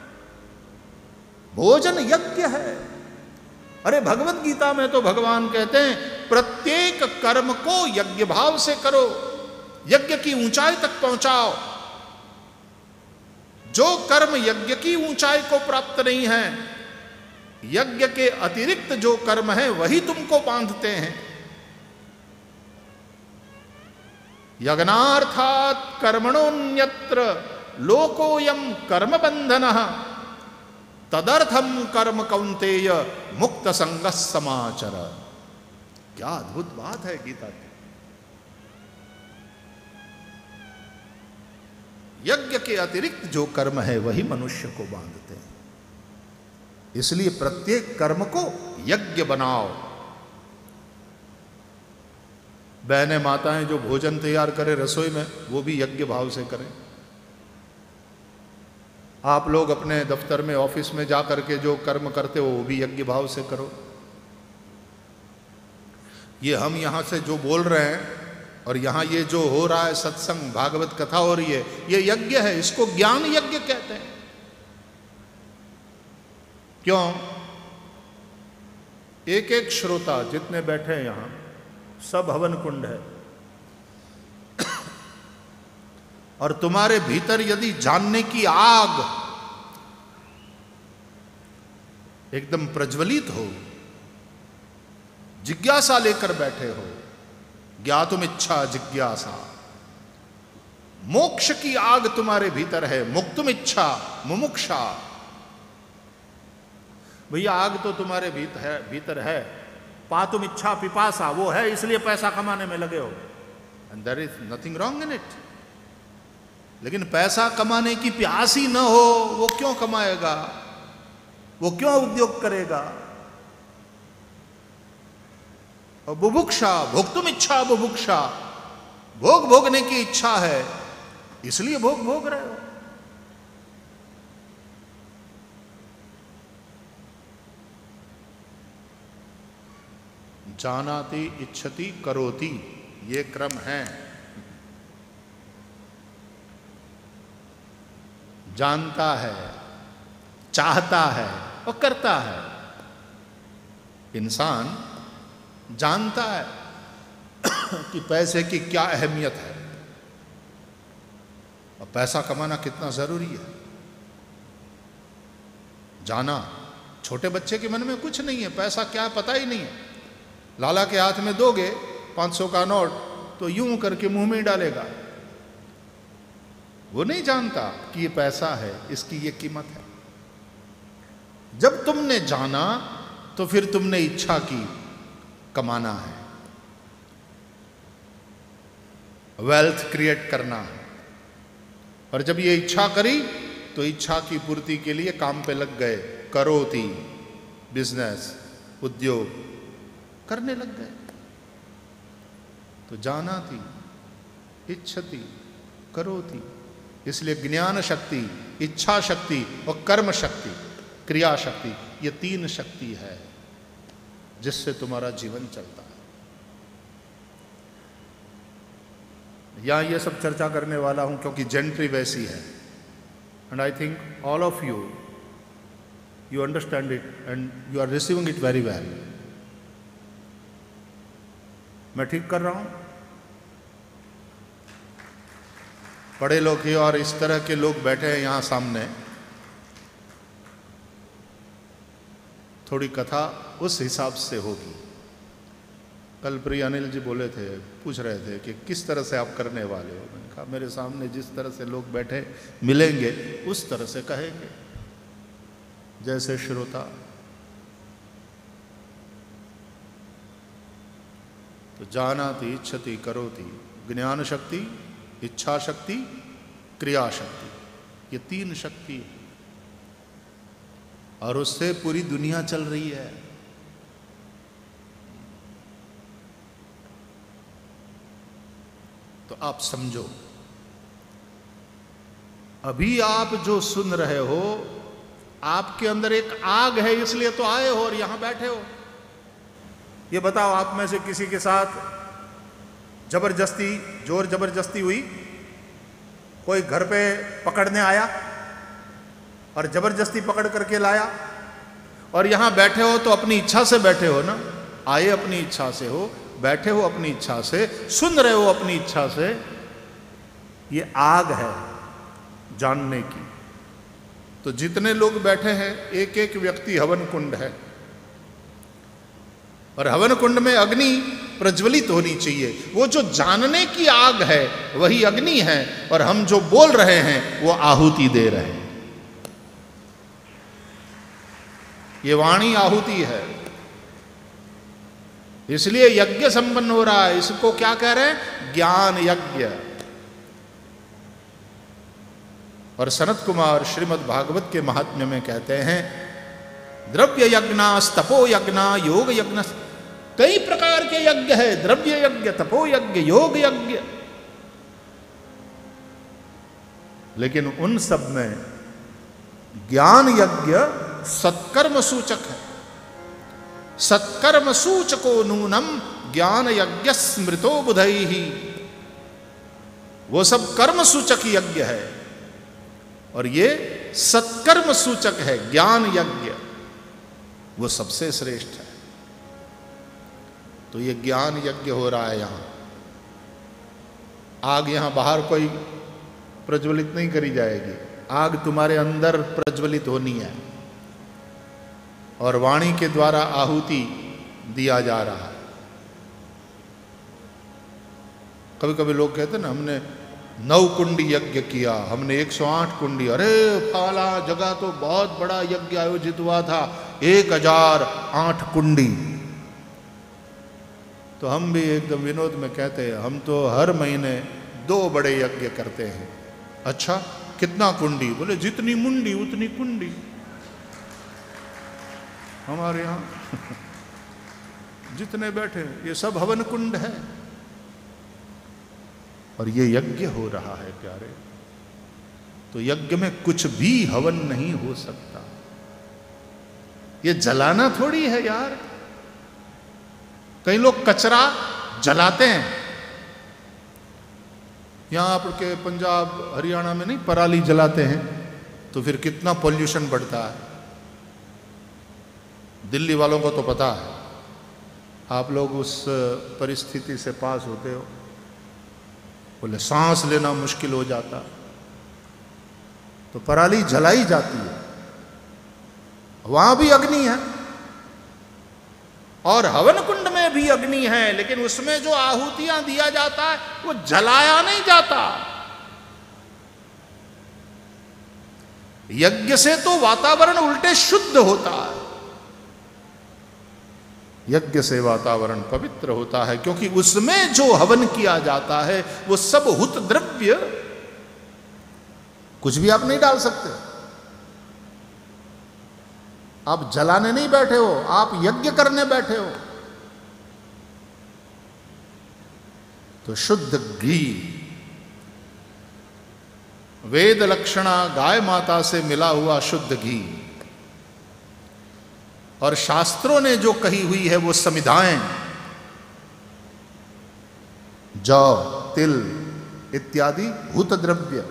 भोजन यज्ञ है। अरे भगवत गीता में तो भगवान कहते हैं प्रत्येक कर्म को यज्ञ भाव से करो, यज्ञ की ऊंचाई तक पहुंचाओ। जो कर्म यज्ञ की ऊंचाई को प्राप्त नहीं है, यज्ञ के अतिरिक्त जो कर्म है वही तुमको बांधते हैं। यज्ञार्थात् कर्मणोन्यत्र लोकोयम कर्म बंधनः तदर्थम कर्म कौन्तेय मुक्त संग समाचर। क्या अद्भुत बात है गीता की। यज्ञ के अतिरिक्त जो कर्म है वही मनुष्य को बांधते हैं। इसलिए प्रत्येक कर्म को यज्ञ बनाओ। बहनें माताएं जो भोजन तैयार करें रसोई में, वो भी यज्ञ भाव से करें। आप लोग अपने दफ्तर में, ऑफिस में जा करके जो कर्म करते हो वो भी यज्ञ भाव से करो। ये हम यहाँ से जो बोल रहे हैं और यहाँ ये जो हो रहा है सत्संग, भागवत कथा हो रही है, ये यज्ञ है। इसको ज्ञान यज्ञ कहते हैं। क्यों? एक एक श्रोता जितने बैठे हैं यहाँ, सब हवन कुंड है। और तुम्हारे भीतर यदि जानने की आग एकदम प्रज्वलित हो, जिज्ञासा लेकर बैठे हो, ज्ञातुम इच्छा जिज्ञासा, मोक्ष की आग तुम्हारे भीतर है, मुक्तुम इच्छा मुमुक्षा। भैया आग तो तुम्हारे भीतर है, भीतर है। पातुम इच्छा पिपासा, वो है, इसलिए पैसा कमाने में लगे हो, and there is nothing wrong in it. लेकिन पैसा कमाने की प्यास ही न हो, वो क्यों कमाएगा? वो क्यों उद्योग करेगा? और बुभुक्षा, भोक्तुम इच्छा बुभुक्षा, भोग भोगने की इच्छा है, इसलिए भोग भोग रहे हो। जानाति इच्छति करोति, ये क्रम है। जानता है, चाहता है और करता है। इंसान जानता है कि पैसे की क्या अहमियत है और पैसा कमाना कितना जरूरी है। जाना, छोटे बच्चे के मन में कुछ नहीं है, पैसा क्या है पता ही नहीं है। लाला के हाथ में दोगे पाँच सौ का नोट तो यूं करके मुंह में डालेगा। वो नहीं जानता कि ये पैसा है, इसकी ये कीमत है। जब तुमने जाना तो फिर तुमने इच्छा की कमाना है, वेल्थ क्रिएट करना है। और जब ये इच्छा करी तो इच्छा की पूर्ति के लिए काम पे लग गए, करोति, बिजनेस, उद्योग करने लग गए। तो जानाति, इच्छति, करोति, इसलिए ज्ञान शक्ति, इच्छा शक्ति और कर्म शक्ति, क्रिया शक्ति, ये तीन शक्ति है जिससे तुम्हारा जीवन चलता है। यहां ये सब चर्चा करने वाला हूं क्योंकि जेंट्री वैसी है। And I think all of you you understand it and you are receiving it very well. मैं ठीक कर रहा हूं? पढ़े लोग ही और इस तरह के लोग बैठे हैं यहां सामने। थोड़ी कथा उस हिसाब से होगी। कल प्रिय अनिल जी बोले थे, पूछ रहे थे कि किस तरह से आप करने वाले हो। मैंने कहा मेरे सामने जिस तरह से लोग बैठे मिलेंगे उस तरह से कहेंगे, जैसे श्रोता। तो जानाति, इच्छति, करोति, ज्ञान शक्ति, इच्छा शक्ति, क्रिया शक्ति, ये तीन शक्ति है और उससे पूरी दुनिया चल रही है। तो आप समझो, अभी आप जो सुन रहे हो, आपके अंदर एक आग है, इसलिए तो आए हो और यहां बैठे हो। ये बताओ, आप में से किसी के साथ जबरदस्ती, जोर जबरदस्ती हुई, कोई घर पे पकड़ने आया और जबरदस्ती पकड़ करके लाया और यहां बैठे हो तो अपनी इच्छा से बैठे हो ना? आए अपनी इच्छा से हो, बैठे हो अपनी इच्छा से, सुन रहे हो अपनी इच्छा से। ये आग है जानने की। तो जितने लोग बैठे हैं, एक एक व्यक्ति हवन कुंड है और हवन कुंड में अग्नि प्रज्वलित होनी चाहिए। वो जो जानने की आग है वही अग्नि है और हम जो बोल रहे हैं वो आहुति दे रहे हैं। ये वाणी आहुति है, इसलिए यज्ञ संपन्न हो रहा है। इसको क्या कह रहे हैं? ज्ञान यज्ञ। और सनत कुमार श्रीमद् भागवत के महात्म्य में कहते हैं, द्रव्य यज्ञ, तपो यज्ञ, योग यज्ञ। कई प्रकार के यज्ञ है, द्रव्य यज्ञ, तपो यज्ञ, योग यज्ञ। लेकिन उन सब में ज्ञान यज्ञ सत्कर्म सूचक है। सत्कर्म सूचको नूनम ज्ञान यज्ञ स्मृतो बुधैहि। वो सब कर्म सूचक यज्ञ है और ये सत्कर्म सूचक है ज्ञान यज्ञ, वो सबसे श्रेष्ठ है। तो ये ज्ञान यज्ञ हो रहा है यहां। आग यहां बाहर कोई प्रज्वलित नहीं करी जाएगी, आग तुम्हारे अंदर प्रज्वलित होनी है और वाणी के द्वारा आहुति दिया जा रहा है। कभी कभी लोग कहते हैं ना, हमने नौ कुंडी यज्ञ किया, हमने एक सौ आठ कुंडी, अरे फाला जगह तो बहुत बड़ा यज्ञ आयोजित हुआ था, एक हजार आठ कुंडी। तो हम भी एकदम विनोद में कहते हैं, हम तो हर महीने दो बड़े यज्ञ करते हैं। अच्छा, कितना कुंडी? बोले जितनी मुंडी उतनी कुंडी। हमारे यहाँ जितने बैठे ये सब हवन कुंड है और ये यज्ञ हो रहा है प्यारे। तो यज्ञ में कुछ भी हवन नहीं हो सकता। ये जलाना थोड़ी है यार। कई लोग कचरा जलाते हैं। यहां आपके पंजाब हरियाणा में नहीं पराली जलाते हैं तो फिर कितना पॉल्यूशन बढ़ता है। दिल्ली वालों को तो पता है। आप लोग उस परिस्थिति से पास होते हो, बोले सांस लेना मुश्किल हो जाता। तो पराली जलाई जाती है, वहां भी अग्नि है और हवन कुंड में भी अग्नि है, लेकिन उसमें जो आहुतियां दिया जाता है वो जलाया नहीं जाता। यज्ञ से तो वातावरण उल्टे शुद्ध होता है। यज्ञ से वातावरण पवित्र होता है क्योंकि उसमें जो हवन किया जाता है वो सब हुत द्रव्य, कुछ भी आप नहीं डाल सकते। आप जलाने नहीं बैठे हो, आप यज्ञ करने बैठे हो। तो शुद्ध घी, वेद लक्षणा गाय माता से मिला हुआ शुद्ध घी, और शास्त्रों ने जो कही हुई है वो समिधाएं, जौ, तिल इत्यादि हुत द्रव्य,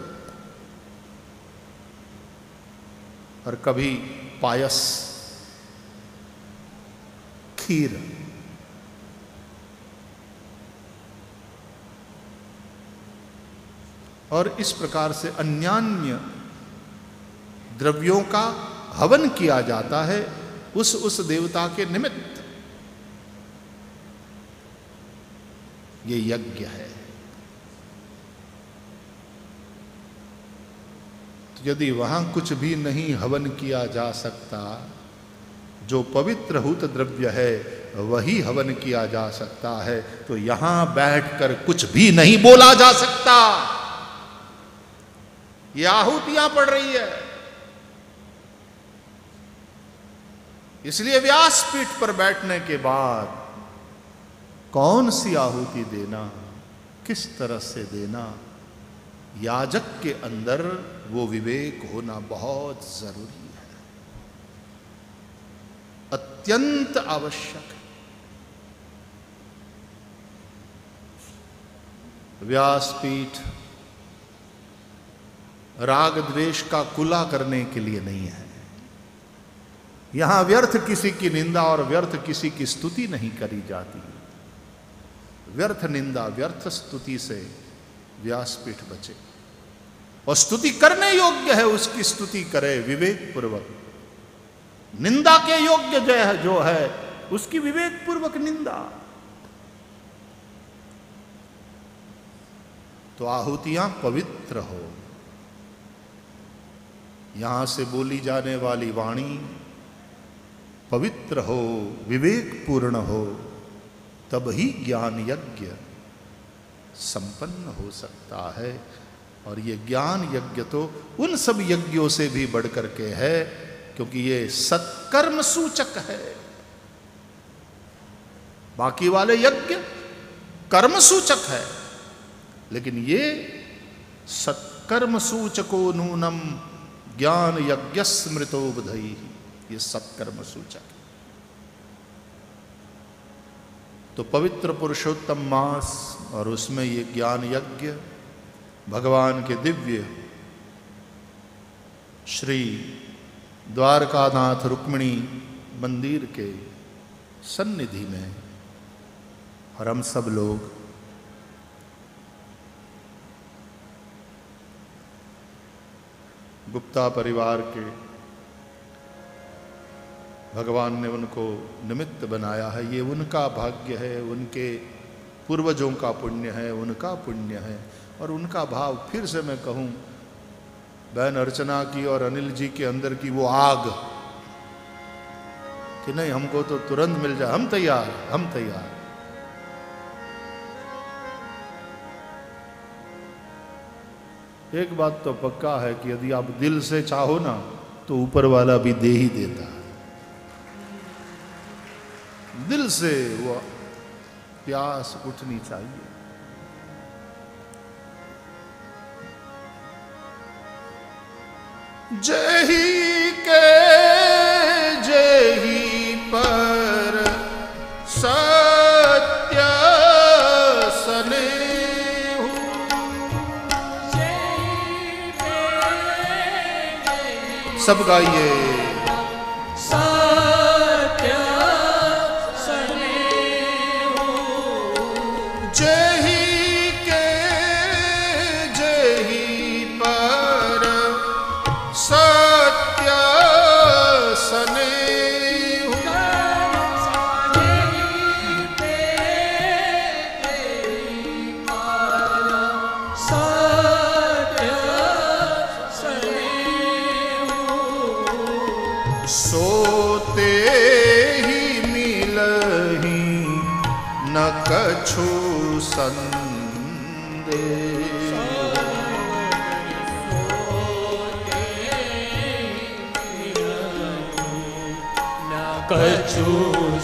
और कभी पायस, खीर। और इस प्रकार से अन्यान्य द्रव्यों का हवन किया जाता है उस उस देवता के निमित्त। ये यज्ञ है। तो यदि वहां कुछ भी नहीं हवन किया जा सकता, जो पवित्र हुत द्रव्य है वही हवन किया जा सकता है, तो यहां बैठकर कुछ भी नहीं बोला जा सकता। ये आहुतियां पड़ रही है। इसलिए व्यासपीठ पर बैठने के बाद कौन सी आहुति देना, किस तरह से देना, याजक के अंदर वो विवेक होना बहुत जरूरी है, अत्यंत आवश्यक है। व्यासपीठ राग द्वेष का कुला करने के लिए नहीं है। यहां व्यर्थ किसी की निंदा और व्यर्थ किसी की स्तुति नहीं करी जाती। व्यर्थ निंदा व्यर्थ स्तुति से व्यासपीठ बचे, और स्तुति करने योग्य है उसकी स्तुति करे विवेक पूर्वक। निंदा के योग्य जो है जो है उसकी विवेक पूर्वक निंदा। तो आहुतियां पवित्र हो, यहां से बोली जाने वाली वाणी पवित्र हो, विवेक पूर्ण हो, तब ही ज्ञान यज्ञ संपन्न हो सकता है। और ये ज्ञान यज्ञ तो उन सब यज्ञों से भी बढ़कर के है, क्योंकि ये सत्कर्म सूचक है। बाकी वाले यज्ञ कर्म सूचक है, लेकिन ये सत्कर्म सूचको नूनम ज्ञान यज्ञ स्मृतो बुधई, ये सत्कर्म सूचक है। तो पवित्र पुरुषोत्तम मास और उसमें ये ज्ञान यज्ञ भगवान के दिव्य श्री द्वारकानाथ रुक्मिणी मंदिर के सन्निधि में, और हम सब लोग गुप्ता परिवार के भगवान ने उनको निमित्त बनाया है। ये उनका भाग्य है, उनके पूर्वजों का पुण्य है, उनका पुण्य है। और उनका भाव फिर से मैं कहूँ, बहन अर्चना की और अनिल जी के अंदर की वो आग कि नहीं हमको तो तुरंत मिल जाए, हम तैयार, हम तैयार। एक बात तो पक्का है कि यदि आप दिल से चाहो ना तो ऊपर वाला भी दे ही देता है। दिल से वो प्यास उठनी चाहिए। जही के जही पर सत्य स्नेह, सब गाइए। सत्य स्नेह, जही के जही पर सत्य स्नेह, सत्य स्नेह, सोते ही मिलही न कछु संदेह, कछु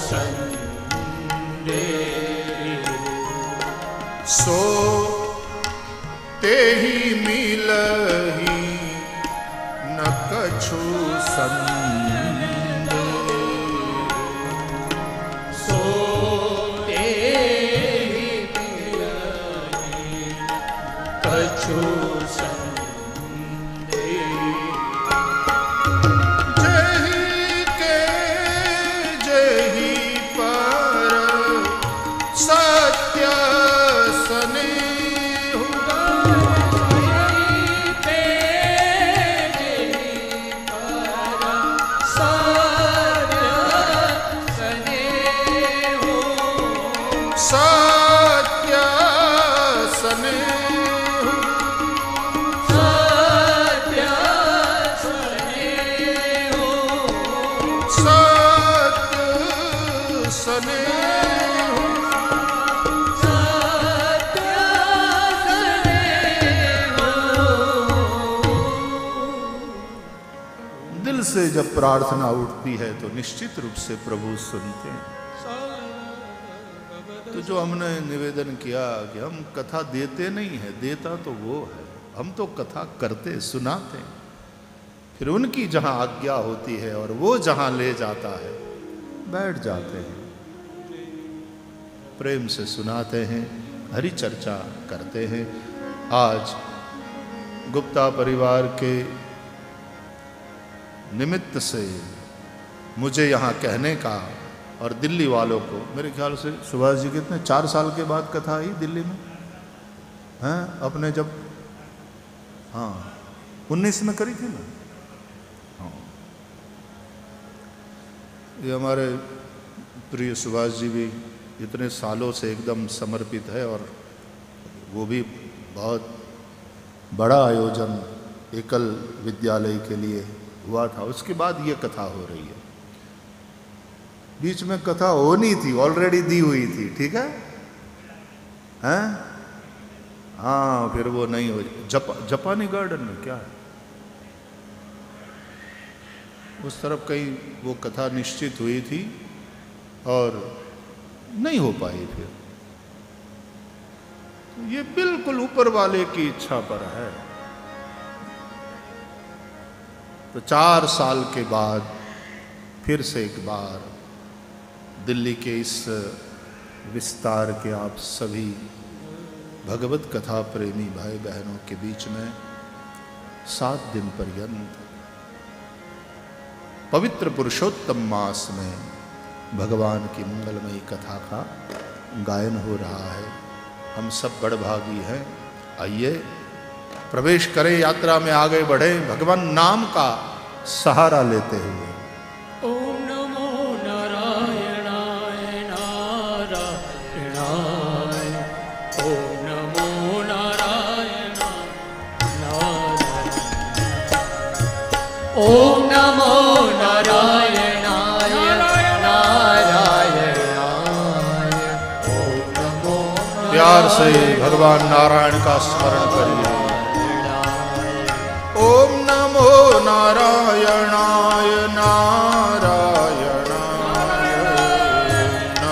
संदेह, सो ते ही मिलही न कछु संदेह, सोते ही मिलहि कछु संदेह, जही के जही पर सत्य स्नेह, सत्य स्नेह, सत्य स्नेह, दिल से जब प्रार्थना उठती है तो निश्चित रूप से प्रभु सुनते हैं। तो जो हमने निवेदन किया कि हम कथा देते नहीं है, देता तो वो है, हम तो कथा करते सुनाते हैं, फिर उनकी जहां आज्ञा होती है और वो जहां ले जाता है बैठ जाते हैं, प्रेम से सुनाते हैं, हरि चर्चा करते हैं। आज गुप्ता परिवार के निमित्त से मुझे यहाँ कहने का और दिल्ली वालों को, मेरे ख्याल से सुभाष जी कितने चार साल के बाद कथा आई दिल्ली में हैं, अपने जब हाँ उन्नीस में करी थी ना। हाँ ये हमारे प्रिय सुभाष जी भी इतने सालों से एकदम समर्पित है और वो भी बहुत बड़ा आयोजन एकल विद्यालय के लिए हुआ था, उसके बाद ये कथा हो रही है। बीच में कथा होनी थी, ऑलरेडी दी हुई थी, ठीक है हैं? हाँ फिर वो नहीं हो, जप, जापानी गार्डन में क्या है उस तरफ कहीं वो कथा निश्चित हुई थी और नहीं हो पाई। फिर ये बिल्कुल ऊपर वाले की इच्छा पर है। तो चार साल के बाद फिर से एक बार दिल्ली के इस विस्तार के आप सभी भगवत कथा प्रेमी भाई बहनों के बीच में सात दिन पर्यंत पवित्र पुरुषोत्तम मास में भगवान की मंगलमयी कथा का गायन हो रहा है। हम सब बड़भागी हैं। आइए प्रवेश करें, यात्रा में आगे बढ़े भगवान नाम का सहारा लेते हुए। ओम नमो नारायणाय नारायणाय, ओम नमो नारायणाय नारायणाय, ओम नमो नारायणाय नारायणाय, ओम नमो प्यार से भगवान नारायण का स्मरण करिए। ओम नमो नारायणाय नारायणाय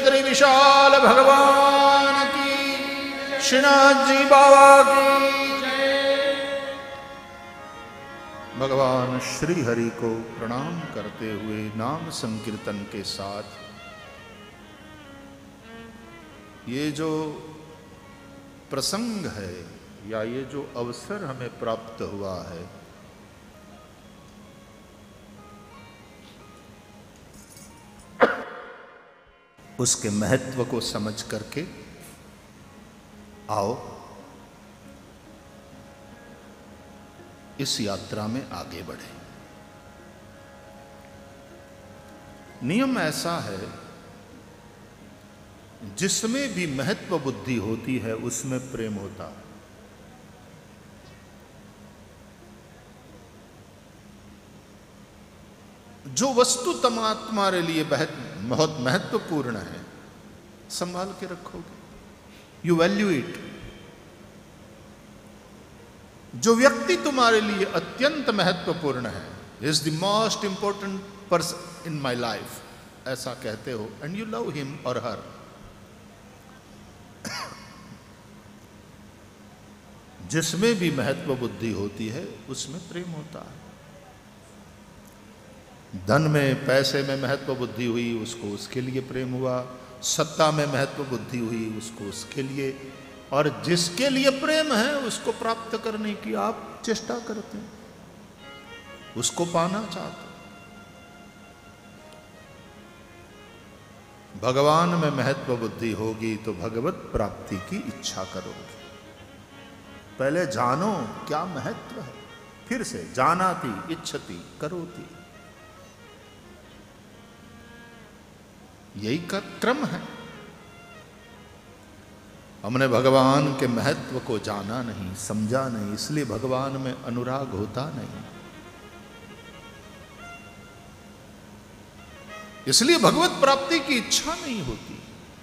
चक्री विशाल भगवान की, श्रीनाथ जी बाबा की जय। भगवान श्री हरि को प्रणाम करते हुए नाम संकीर्तन के साथ ये जो प्रसंग है या ये जो अवसर हमें प्राप्त हुआ है, उसके महत्व को समझ करके आओ इस यात्रा में आगे बढ़े। नियम ऐसा है, जिसमें भी महत्व बुद्धि होती है उसमें प्रेम होता है। जो वस्तु तुम्हारे लिए बहुत महत्वपूर्ण है, संभाल के रखोगे, यू वैल्यू इट। जो व्यक्ति तुम्हारे लिए अत्यंत महत्वपूर्ण है, is the most important person in my life, ऐसा कहते हो, एंड यू लव हिम और हर। जिसमें भी महत्व बुद्धि होती है उसमें प्रेम होता है। धन में, पैसे में महत्व बुद्धि हुई, उसको उसके लिए प्रेम हुआ। सत्ता में महत्व बुद्धि हुई, उसको उसके लिए। और जिसके लिए प्रेम है उसको प्राप्त करने की आप चेष्टा करते हैं, उसको पाना चाहते हैं। भगवान में महत्व बुद्धि होगी तो भगवत प्राप्ति की इच्छा करोगे। पहले जानो क्या महत्व है, फिर से जानाति इच्छति करोति, यही का क्रम है। हमने भगवान के महत्व को जाना नहीं, समझा नहीं, इसलिए भगवान में अनुराग होता नहीं, इसलिए भगवत प्राप्ति की इच्छा नहीं होती।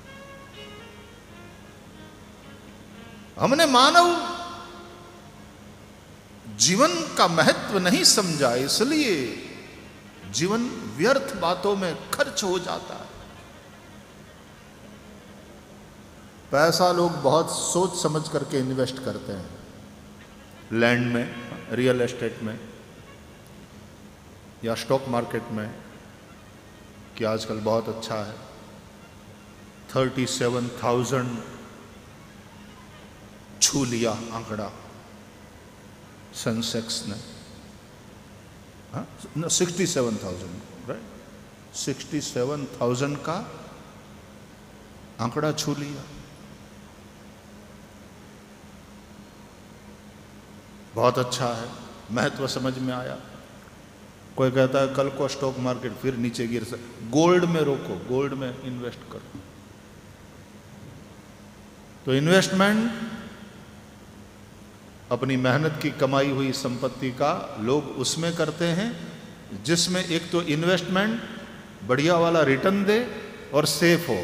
हमने मानव जीवन का महत्व नहीं समझा, इसलिए जीवन व्यर्थ बातों में खर्च हो जाता है। पैसा लोग बहुत सोच समझ करके इन्वेस्ट करते हैं, लैंड में, रियल एस्टेट में या स्टॉक मार्केट में, कि आजकल बहुत अच्छा है। थर्टी सेवन थाउजेंड छू लिया आंकड़ा सेंसेक्स ने, हाँ sixty seven thousand right, sixty seven thousand का आंकड़ा छू लिया। बहुत अच्छा है, महत्व समझ में आया। कोई कहता है कल को स्टॉक मार्केट फिर नीचे गिर सकता, गोल्ड में रोको, गोल्ड में इन्वेस्ट करो। तो इन्वेस्टमेंट अपनी मेहनत की कमाई हुई संपत्ति का लोग उसमें करते हैं जिसमें एक तो इन्वेस्टमेंट बढ़िया वाला रिटर्न दे और सेफ हो।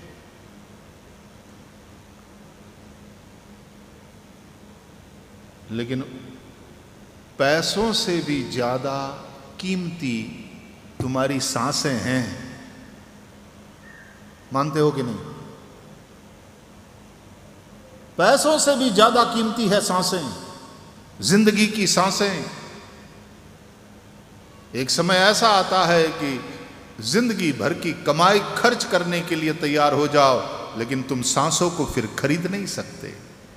लेकिन पैसों से भी ज्यादा कीमती तुम्हारी सांसें हैं, मानते हो कि नहीं? पैसों से भी ज्यादा कीमती है सांसें, जिंदगी की सांसें। एक समय ऐसा आता है कि जिंदगी भर की कमाई खर्च करने के लिए तैयार हो जाओ, लेकिन तुम सांसों को फिर खरीद नहीं सकते।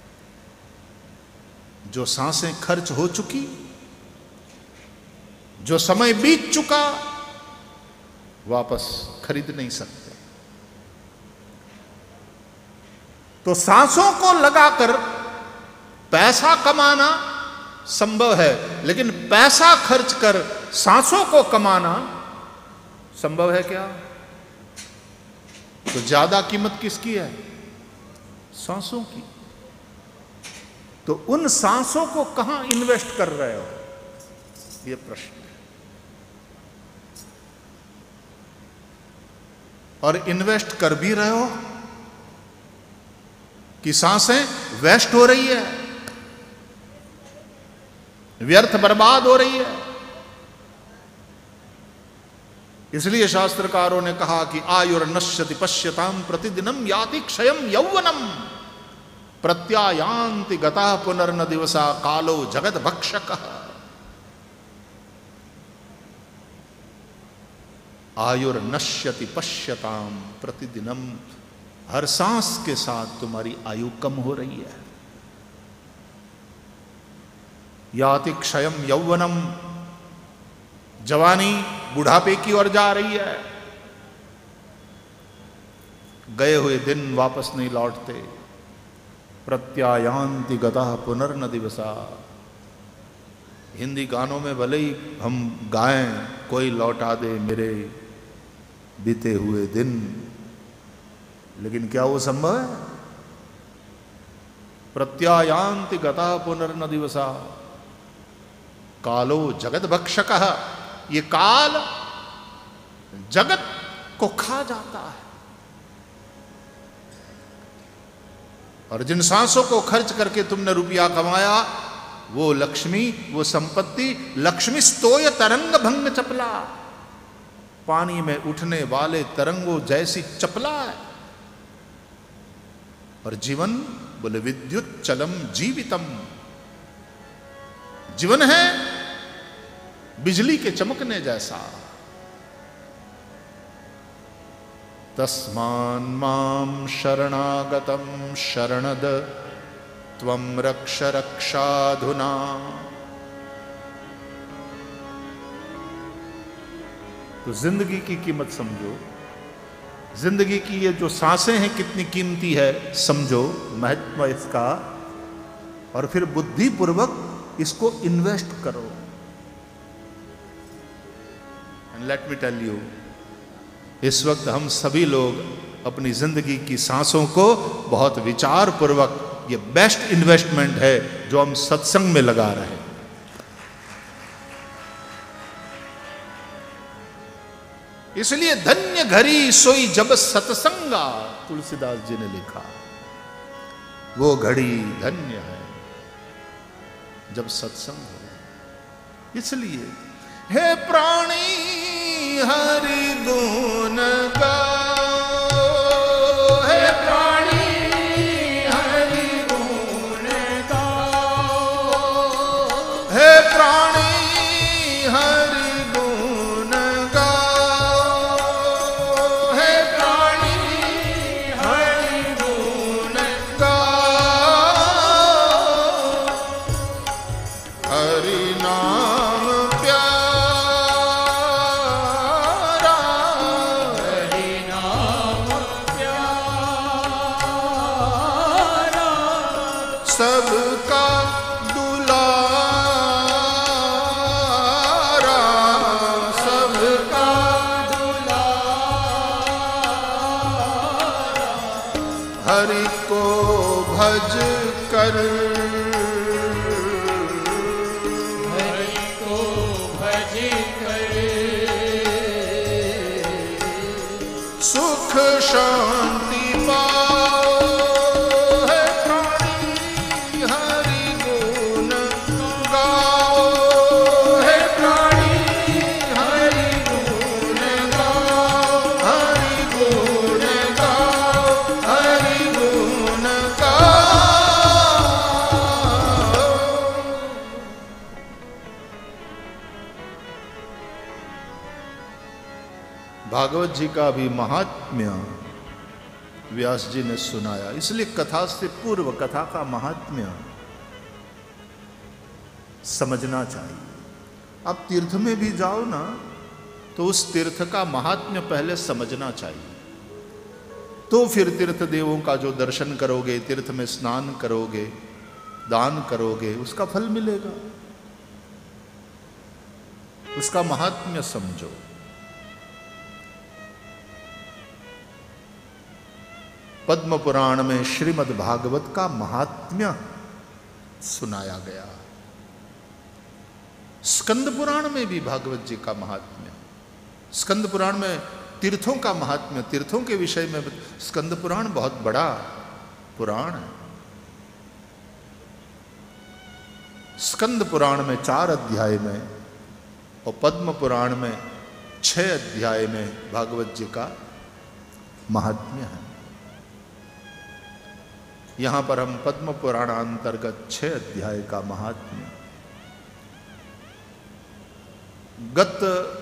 जो सांसें खर्च हो चुकी, जो समय बीत चुका, वापस खरीद नहीं सकते। तो सांसों को लगाकर पैसा कमाना संभव है, लेकिन पैसा खर्च कर सांसों को कमाना संभव है क्या? तो ज्यादा कीमत किसकी है? सांसों की। तो उन सांसों को कहां इन्वेस्ट कर रहे हो, यह प्रश्न है। और इन्वेस्ट कर भी रहे हो कि सांसें वेस्ट हो रही है, व्यर्थ बर्बाद हो रही है। इसलिए शास्त्रकारों ने कहा कि आयुर्नश्यति पश्यताम प्रतिदिनम याति क्षयम यौवनम प्रत्यायांति गता पुनर्न दिवसा कालो जगत भक्षक। आयुर्नश्यति पश्यताम प्रतिदिनम, हर सांस के साथ तुम्हारी आयु कम हो रही है। याति क्षयम यौवनम, जवानी बुढ़ापे की ओर जा रही है। गए हुए दिन वापस नहीं लौटते। प्रत्यायांति गतः पुनर्न दिवसा। हिंदी गानों में भले ही हम गाएं कोई लौटा दे मेरे बीते हुए दिन, लेकिन क्या वो संभव है? प्रत्यायांति गतः पुनर्न दिवसा कालो जगत भक्षकः। ये काल जगत को खा जाता है। और जिन सांसों को खर्च करके तुमने रुपया कमाया, वो लक्ष्मी, वो संपत्ति लक्ष्मी स्तोय तरंग भंग चपला, पानी में उठने वाले तरंगों जैसी चपला है। और जीवन बोले विद्युत चलम जीवितम, जीवन है बिजली के चमकने जैसा। तस्मान माम शरणागतम शरणद त्वं रक्ष रक्षाधुना। तो जिंदगी की कीमत समझो, जिंदगी की ये जो सांसें हैं कितनी कीमती है समझो, महत्व इसका, और फिर बुद्धि पूर्वक इसको इन्वेस्ट करो। And let me tell you, इस वक्त हम सभी लोग अपनी जिंदगी की सांसों को बहुत विचार पूर्वक, ये बेस्ट इन्वेस्टमेंट है जो हम सत्संग में लगा रहे हैं। इसलिए धन्य घड़ी सोई जब सत्संगा, तुलसीदास जी ने लिखा, वो घड़ी धन्य है जब सत्संग हो। इसलिए हे प्राणी हरि गुण गाओ, हे प्राणी हरि गुण गाओ, हे प्राणी हरि गुण गाओ, हे प्राणी हरि गुण गाओ। हरि नाम सबका दुलारा, सबका दुलारा, हरि को भज कर, हरि को भज कर, सुख शांति पाओ। भागवत जी का भी महात्म्य व्यास जी ने सुनाया, इसलिए कथा से पूर्व कथा का महात्म्य समझना चाहिए। आप तीर्थ में भी जाओ ना, तो उस तीर्थ का महात्म्य पहले समझना चाहिए, तो फिर तीर्थ देवों का जो दर्शन करोगे, तीर्थ में स्नान करोगे, दान करोगे, उसका फल मिलेगा। उसका महात्म्य समझो। पद्म पुराण में श्रीमद् भागवत का महात्म्य सुनाया गया। स्कंद पुराण में भी भागवत जी का महात्म्य, स्कंद पुराण में तीर्थों का महात्म्य, तीर्थों के विषय में स्कंद पुराण बहुत बड़ा पुराण है। स्कंद पुराण में चार अध्याय में और पद्म पुराण में छह अध्याय में भागवत जी का महात्म्य है। यहां पर हम पद्म पुराण अंतर्गत छह अध्याय का महात्म्य, गत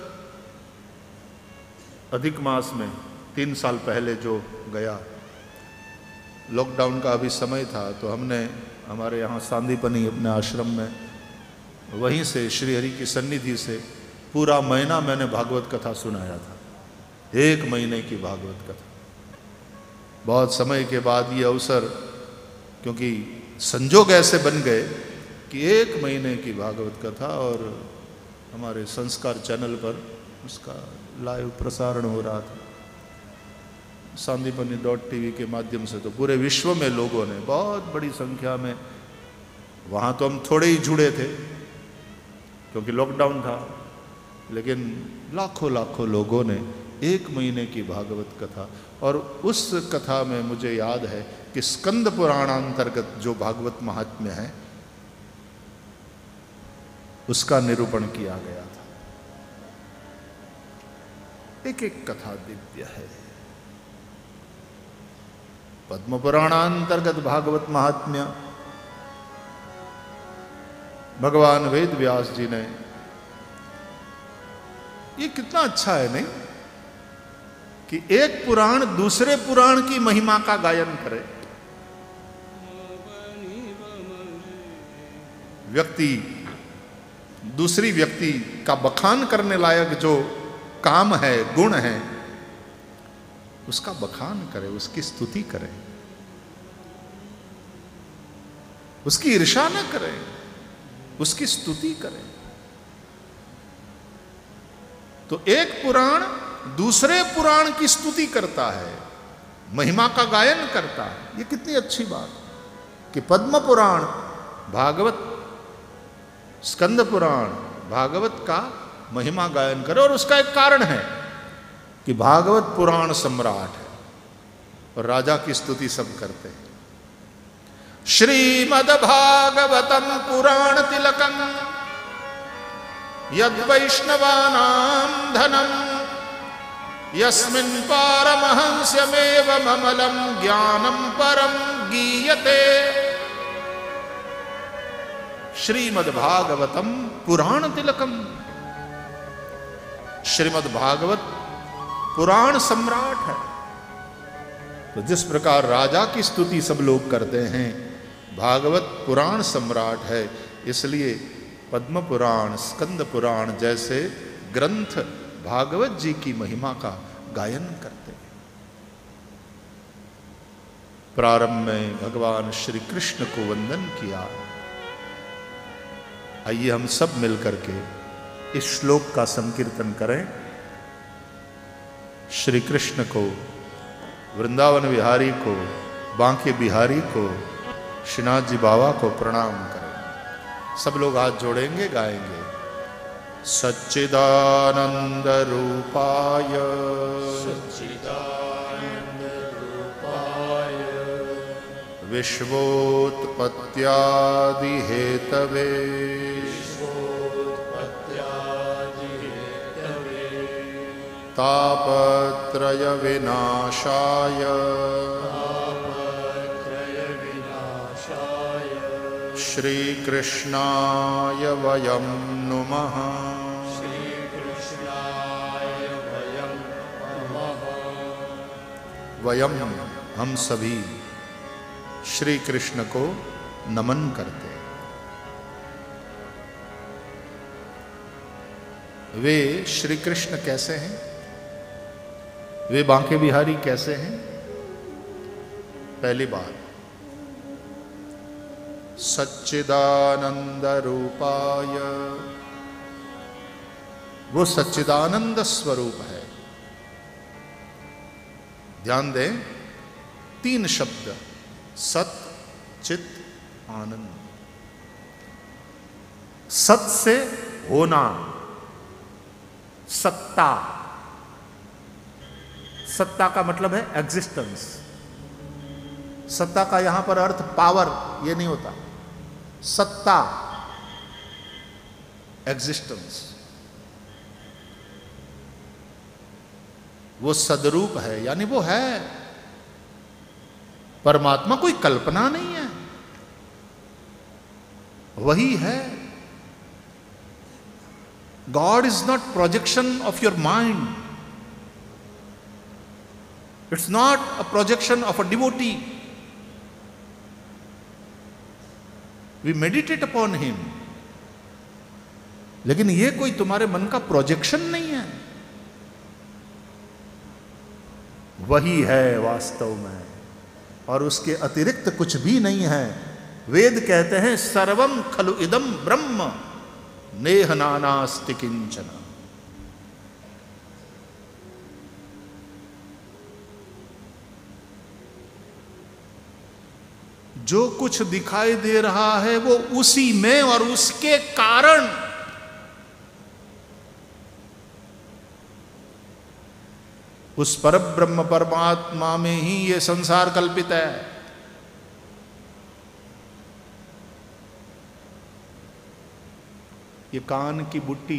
अधिक मास में तीन साल पहले जो गया, लॉकडाउन का अभी समय था, तो हमने हमारे यहाँ सांदीपनी अपने आश्रम में वहीं से श्री हरि की सन्निधि से पूरा महीना मैंने भागवत कथा सुनाया था। एक महीने की भागवत कथा। बहुत समय के बाद ये अवसर, क्योंकि संजोग ऐसे बन गए कि एक महीने की भागवत कथा और हमारे संस्कार चैनल पर उसका लाइव प्रसारण हो रहा था सांदीपनी डॉट टीवी के माध्यम से। तो पूरे विश्व में लोगों ने बहुत बड़ी संख्या में, वहाँ तो हम थोड़े ही जुड़े थे क्योंकि लॉकडाउन था, लेकिन लाखों लाखों लोगों ने एक महीने की भागवत कथा। और उस कथा में मुझे याद है कि स्कंद पुराण अंतर्गत जो भागवत महात्म्य है उसका निरूपण किया गया था। एक एक कथा दिव्य है। पद्म पुराणांतर्गत भागवत महात्म्य भगवान वेद व्यास जी ने, ये कितना अच्छा है नहीं कि एक पुराण दूसरे पुराण की महिमा का गायन करे। व्यक्ति दूसरी व्यक्ति का बखान करने लायक जो काम है, गुण है, उसका बखान करे, उसकी स्तुति करे, उसकी ईर्ष्या न करे, उसकी स्तुति करे। तो एक पुराण दूसरे पुराण की स्तुति करता है, महिमा का गायन करता है। ये कितनी अच्छी बात कि पद्म पुराण भागवत, स्कंद पुराण भागवत का महिमा गायन करे। और उसका एक कारण है कि भागवत पुराण सम्राट है और राजा की स्तुति सब करते हैं। श्रीमद् भागवतम पुराण तिलकम यद वैष्णवानां धनम यस्मिन् पारमहंस्यमेव ममलम ज्ञानम परम गीयते। श्रीमद् भागवतम पुराण तिलकम, श्रीमद् भागवत पुराण सम्राट है। तो जिस प्रकार राजा की स्तुति सब लोग करते हैं, भागवत पुराण सम्राट है, इसलिए पद्म पुराण, स्कंद पुराण जैसे ग्रंथ भागवत जी की महिमा का गायन करते हैं। प्रारंभ में भगवान श्री कृष्ण को वंदन किया। आइए हम सब मिलकर के इस श्लोक का संकीर्तन करें। श्री कृष्ण को, वृंदावन बिहारी को, बांके बिहारी को, श्रीनाथ जी बाबा को प्रणाम करें। सब लोग हाथ जोड़ेंगे, गाएंगे। सच्चिदानंद रूपाय सच्चिदानंद रूपाय विश्वोत्पत्त्यादि हेतवे तापत्रय विनाशाय श्री कृष्णाय वयं नुमः। वयम, हम सभी श्री कृष्ण को नमन करते हैं। वे श्री कृष्ण कैसे हैं? वे बांके बिहारी कैसे हैं? पहली बात, सच्चिदानंद रूपाय, वो सच्चिदानंद स्वरूप है। ध्यान दें, तीन शब्द, सत, चित, आनंद। सत से होना, सत्ता। सत्ता का मतलब है एग्जिस्टेंस। सत्ता का यहां पर अर्थ पावर ये नहीं होता। सत्ता, एग्जिस्टेंस। वो सदरूप है, यानी वो है। परमात्मा कोई कल्पना नहीं है, वही है। God is not projection of your mind, it's not a projection of a devotee. We meditate upon him, लेकिन ये कोई तुम्हारे मन का प्रोजेक्शन नहीं है, वही है वास्तव में, और उसके अतिरिक्त कुछ भी नहीं है। वेद कहते हैं सर्वम खलु इदम ब्रह्म नेह नानास्ति किंचन। जो कुछ दिखाई दे रहा है वो उसी में और उसके कारण। उस परब्रह्म परमात्मा में ही ये संसार कल्पित है। ये कान की बुट्टी,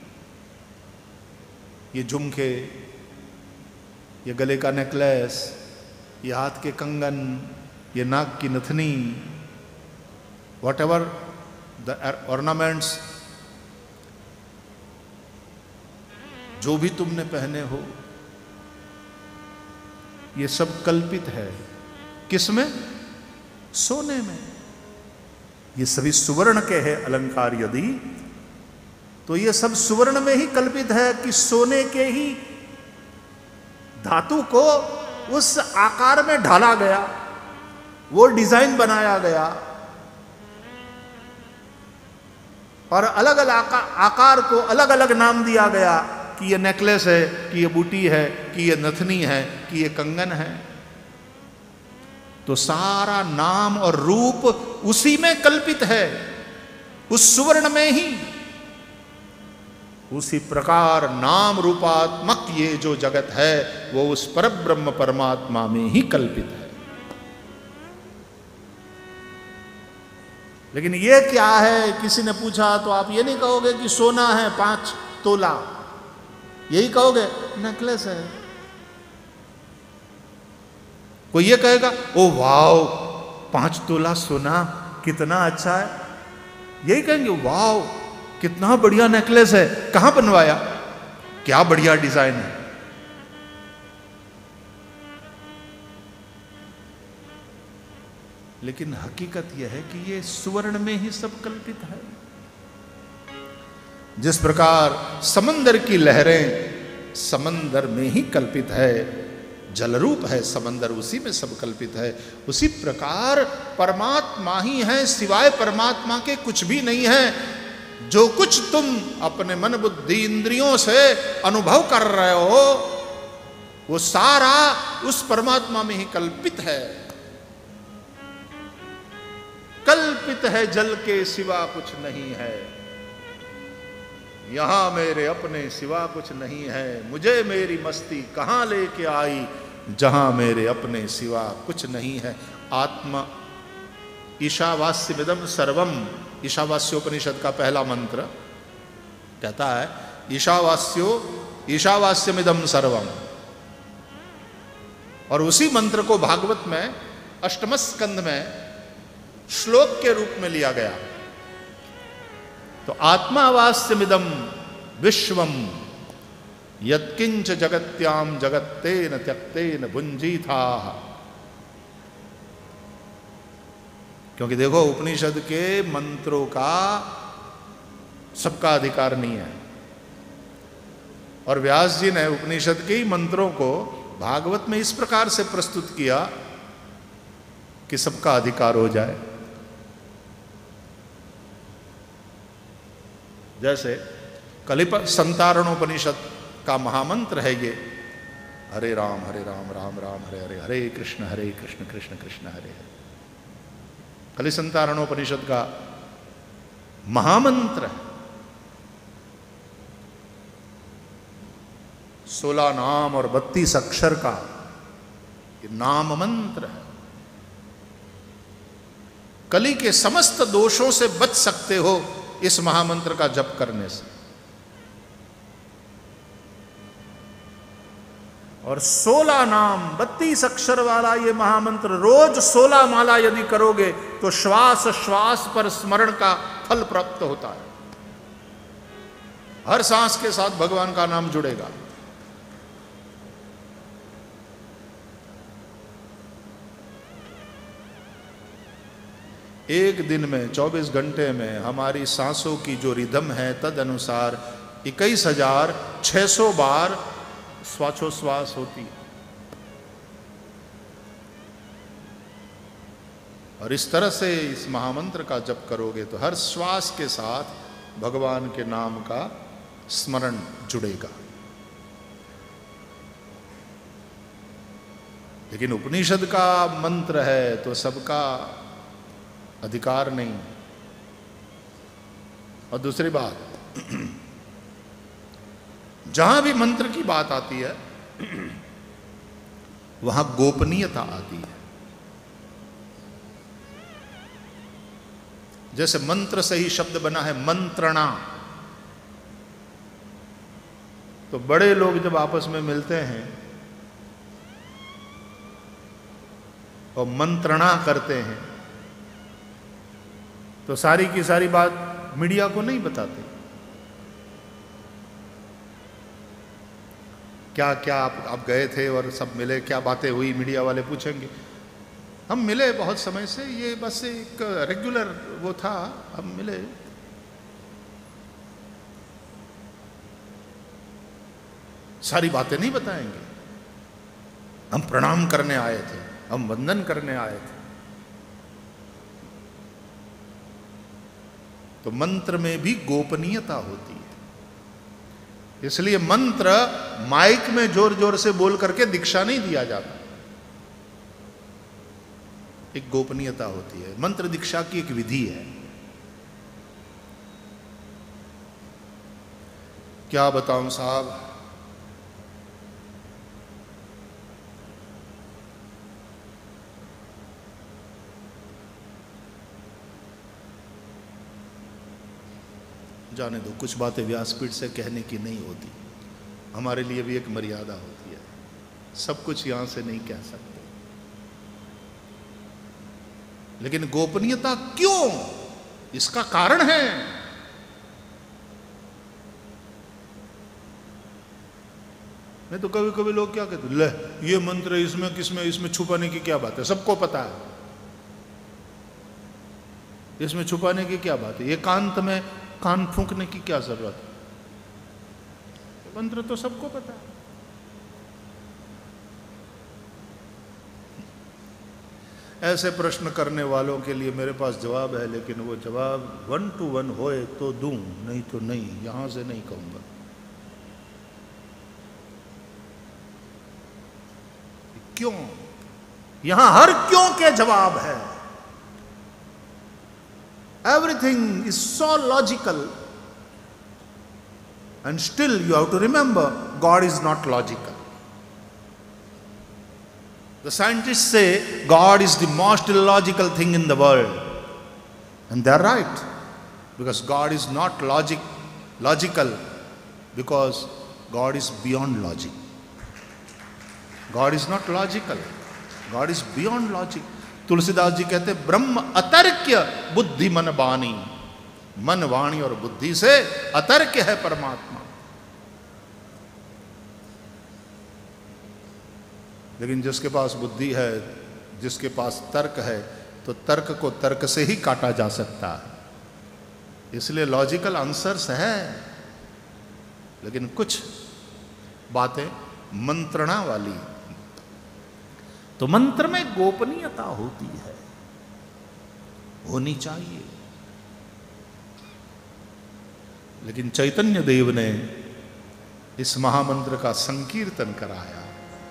ये झुमके, ये गले का नेकलेस, ये हाथ के कंगन, ये नाक की नथनी, वॉट एवर द ऑर्नामेंट्स, जो भी तुमने पहने हो, ये सब कल्पित है। किसमें? सोने में। ये सभी सुवर्ण के हैं अलंकार यदि, तो ये सब सुवर्ण में ही कल्पित है कि सोने के ही धातु को उस आकार में ढाला गया, वो डिजाइन बनाया गया, और अलग अलग आकार को अलग अलग नाम दिया गया कि ये नेकलेस है, कि ये बूटी है, कि ये नथनी है, कि ये कंगन है। तो सारा नाम और रूप उसी में कल्पित है, उस सुवर्ण में ही। उसी प्रकार नाम रूपात्मक ये जो जगत है वो उस परब्रह्म परमात्मा में ही कल्पित है। लेकिन ये क्या है, किसी ने पूछा तो आप ये नहीं कहोगे कि सोना है पांच तोला, यही कहोगे नेकलेस है। कोई ये कहेगा ओ वाओ पांच तोला सोना कितना अच्छा है, यही कहेंगे वाओ कितना बढ़िया नेकलेस है, कहां बनवाया, क्या बढ़िया डिजाइन है। लेकिन हकीकत यह है कि ये सुवर्ण में ही सब कल्पित है। जिस प्रकार समंदर की लहरें समंदर में ही कल्पित है, जल रूप है समंदर, उसी में सब कल्पित है, उसी प्रकार परमात्मा ही है, सिवाय परमात्मा के कुछ भी नहीं है। जो कुछ तुम अपने मन बुद्धि इंद्रियों से अनुभव कर रहे हो वो सारा उस परमात्मा में ही कल्पित है। कल्पित है, जल के सिवा कुछ नहीं है, यहां मेरे अपने सिवा कुछ नहीं है, मुझे मेरी मस्ती कहां लेके आई, जहां मेरे अपने सिवा कुछ नहीं है। आत्मा ईशावास्यमिदं सर्वम, ईशावास्योपनिषद का पहला मंत्र कहता है ईशावास्यो ईशावास्यमिदं सर्वम, और उसी मंत्र को भागवत में अष्टम स्कंद में श्लोक के रूप में लिया गया। तो आत्मावास्यमिदं विश्वम यत्किंच जगत्याम जगत्तेन त्यक्तेन भुंजीथा। क्योंकि देखो उपनिषद के मंत्रों का सबका अधिकार नहीं है, और व्यास जी ने उपनिषद के ही मंत्रों को भागवत में इस प्रकार से प्रस्तुत किया कि सबका अधिकार हो जाए। जैसे कलिप संतारणोपनिषद का महामंत्र है ये, हरे राम हरे राम राम राम हरे हरे, हरे कृष्ण हरे कृष्ण कृष्ण कृष्ण हरे हरे। कलि संतारणोपनिषद का महामंत्र है, सोलह नाम और बत्तीस अक्षर का ये नाम मंत्र है। कली के समस्त दोषों से बच सकते हो इस महामंत्र का जप करने से। और सोलह नाम बत्तीस अक्षर वाला ये महामंत्र रोज सोलह माला यदि करोगे तो श्वास श्वास पर स्मरण का फल प्राप्त होता है। हर सांस के साथ भगवान का नाम जुड़ेगा। एक दिन में चौबीस घंटे में हमारी सांसों की जो रिदम है तद अनुसार इक्कीस हजार छह सौ बार श्वासोश्वास होती है। और इस तरह से इस महामंत्र का जप करोगे तो हर श्वास के साथ भगवान के नाम का स्मरण जुड़ेगा। लेकिन उपनिषद का मंत्र है तो सबका अधिकार नहीं। और दूसरी बात, जहां भी मंत्र की बात आती है वहां गोपनीयता आती है। जैसे मंत्र से ही शब्द बना है मंत्रणा, तो बड़े लोग जब आपस में मिलते हैं और मंत्रणा करते हैं तो सारी की सारी बात मीडिया को नहीं बताते। क्या क्या आप आप गए थे और सब मिले, क्या बातें हुई, मीडिया वाले पूछेंगे। हम मिले बहुत समय से, ये बस एक रेगुलर वो था, हम मिले। सारी बातें नहीं बताएंगे। हम प्रणाम करने आए थे, हम वंदन करने आए थे। तो मंत्र में भी गोपनीयता होती है। इसलिए मंत्र माइक में जोर जोर से बोल करके दीक्षा नहीं दिया जाता। एक गोपनीयता होती है। मंत्र दीक्षा की एक विधि है। क्या बताऊं साहब, जाने दो, कुछ बातें व्यासपीठ से कहने की नहीं होती। हमारे लिए भी एक मर्यादा होती है। सब कुछ यहां से नहीं कह सकते। लेकिन गोपनीयता क्यों, इसका कारण है। नहीं तो कभी कभी लोग क्या कहते, ले ये मंत्र इसमें किसमें, इसमें छुपाने की क्या बात है, सबको पता है। इसमें छुपाने की क्या बात है, एकांत में कान फूंकने की क्या जरूरत है, मंत्र तो सबको पता है। ऐसे प्रश्न करने वालों के लिए मेरे पास जवाब है, लेकिन वो जवाब वन टू वन होए तो दूं, नहीं तो नहीं, यहां से नहीं कहूंगा। क्यों, यहां हर क्यों के जवाब है। Everything is so logical, and still you have to remember God is not logical. The scientists say God is the most illogical thing in the world, and they are right, because God is not logic logical because God is beyond logic. God is not logical, God is beyond logic. Tulsidas ji कहते ब्रह्म अतर्क्य बुद्धि मन वाणी, मन वाणी और बुद्धि से अतर्क्य है परमात्मा। लेकिन जिसके पास बुद्धि है, जिसके पास तर्क है, तो तर्क को तर्क से ही काटा जा सकता है। इसलिए लॉजिकल आंसर्स है, लेकिन कुछ बातें मंत्रणा वाली। तो मंत्र में गोपनीयता होती है, होनी चाहिए। लेकिन चैतन्य देव ने इस महामंत्र का संकीर्तन कराया,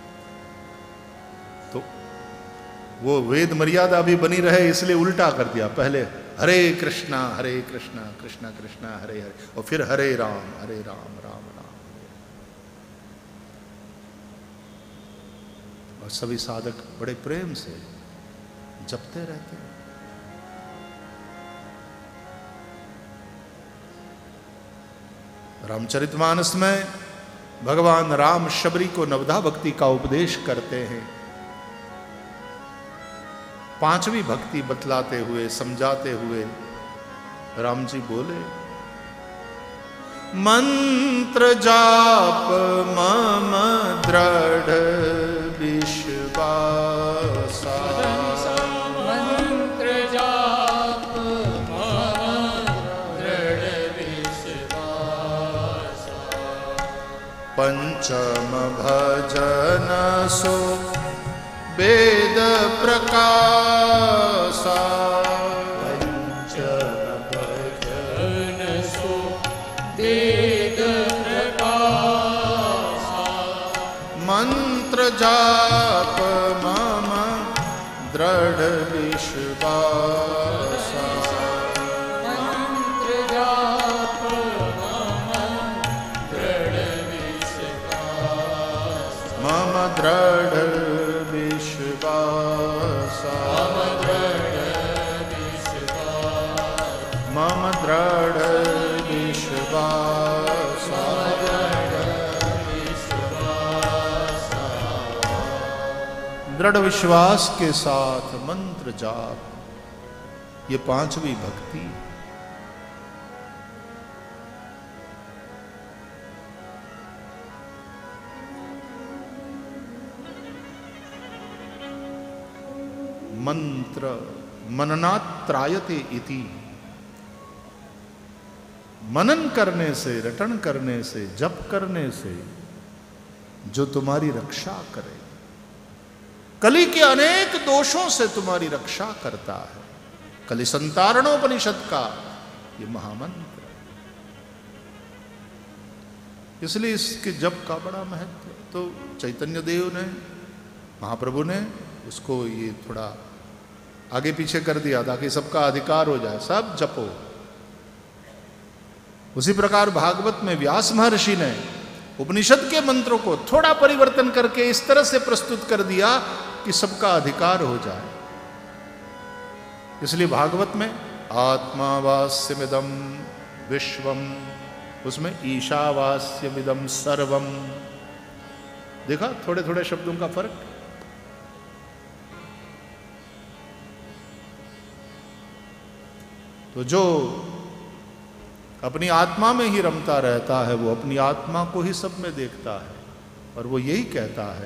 तो वो वेद मर्यादा भी बनी रहे इसलिए उल्टा कर दिया। पहले हरे कृष्णा हरे कृष्णा कृष्णा कृष्णा हरे हरे, और फिर हरे राम हरे राम राम राम। और सभी साधक बड़े प्रेम से जपते रहते हैं। रामचरितमानस में भगवान राम शबरी को नवधा भक्ति का उपदेश करते हैं। पांचवी भक्ति बतलाते हुए, समझाते हुए राम जी बोले, मंत्र जाप मम दृढ़ विश्वासा, मंत्र जाप मम दृढ़ विश्वासा, पंचम भजन सो वेद प्रकाशा, मंत्र जाप मम दृढ़ विश्वासा, मंत्र जाप मम दृढ़ विश्वासा, मम दृढ़ विश्वासा, मम दृढ़ विश्वासा। दृढ़ विश्वास के साथ मंत्र जाप, ये पांचवी भक्ति। मंत्र मननात् त्रायते इति, मनन करने से, रटन करने से, जप करने से जो तुम्हारी रक्षा करे, कली के अनेक दोषों से तुम्हारी रक्षा करता है। कली संतारणोपनिषद का ये महामंत्र, इसलिए इसके जप का बड़ा महत्व। तो चैतन्य देव ने, महाप्रभु ने उसको ये थोड़ा आगे पीछे कर दिया ताकि सबका अधिकार हो जाए, सब जपो। उसी प्रकार भागवत में व्यास महर्षि ने उपनिषद के मंत्रों को थोड़ा परिवर्तन करके इस तरह से प्रस्तुत कर दिया कि सबका अधिकार हो जाए। इसलिए भागवत में आत्मावास्यमिदं विश्वम, उसमें ईशावास्यमिदं सर्वम, देखा थोड़े थोड़े शब्दों का फर्क। तो जो अपनी आत्मा में ही रमता रहता है वो अपनी आत्मा को ही सब में देखता है, और वो यही कहता है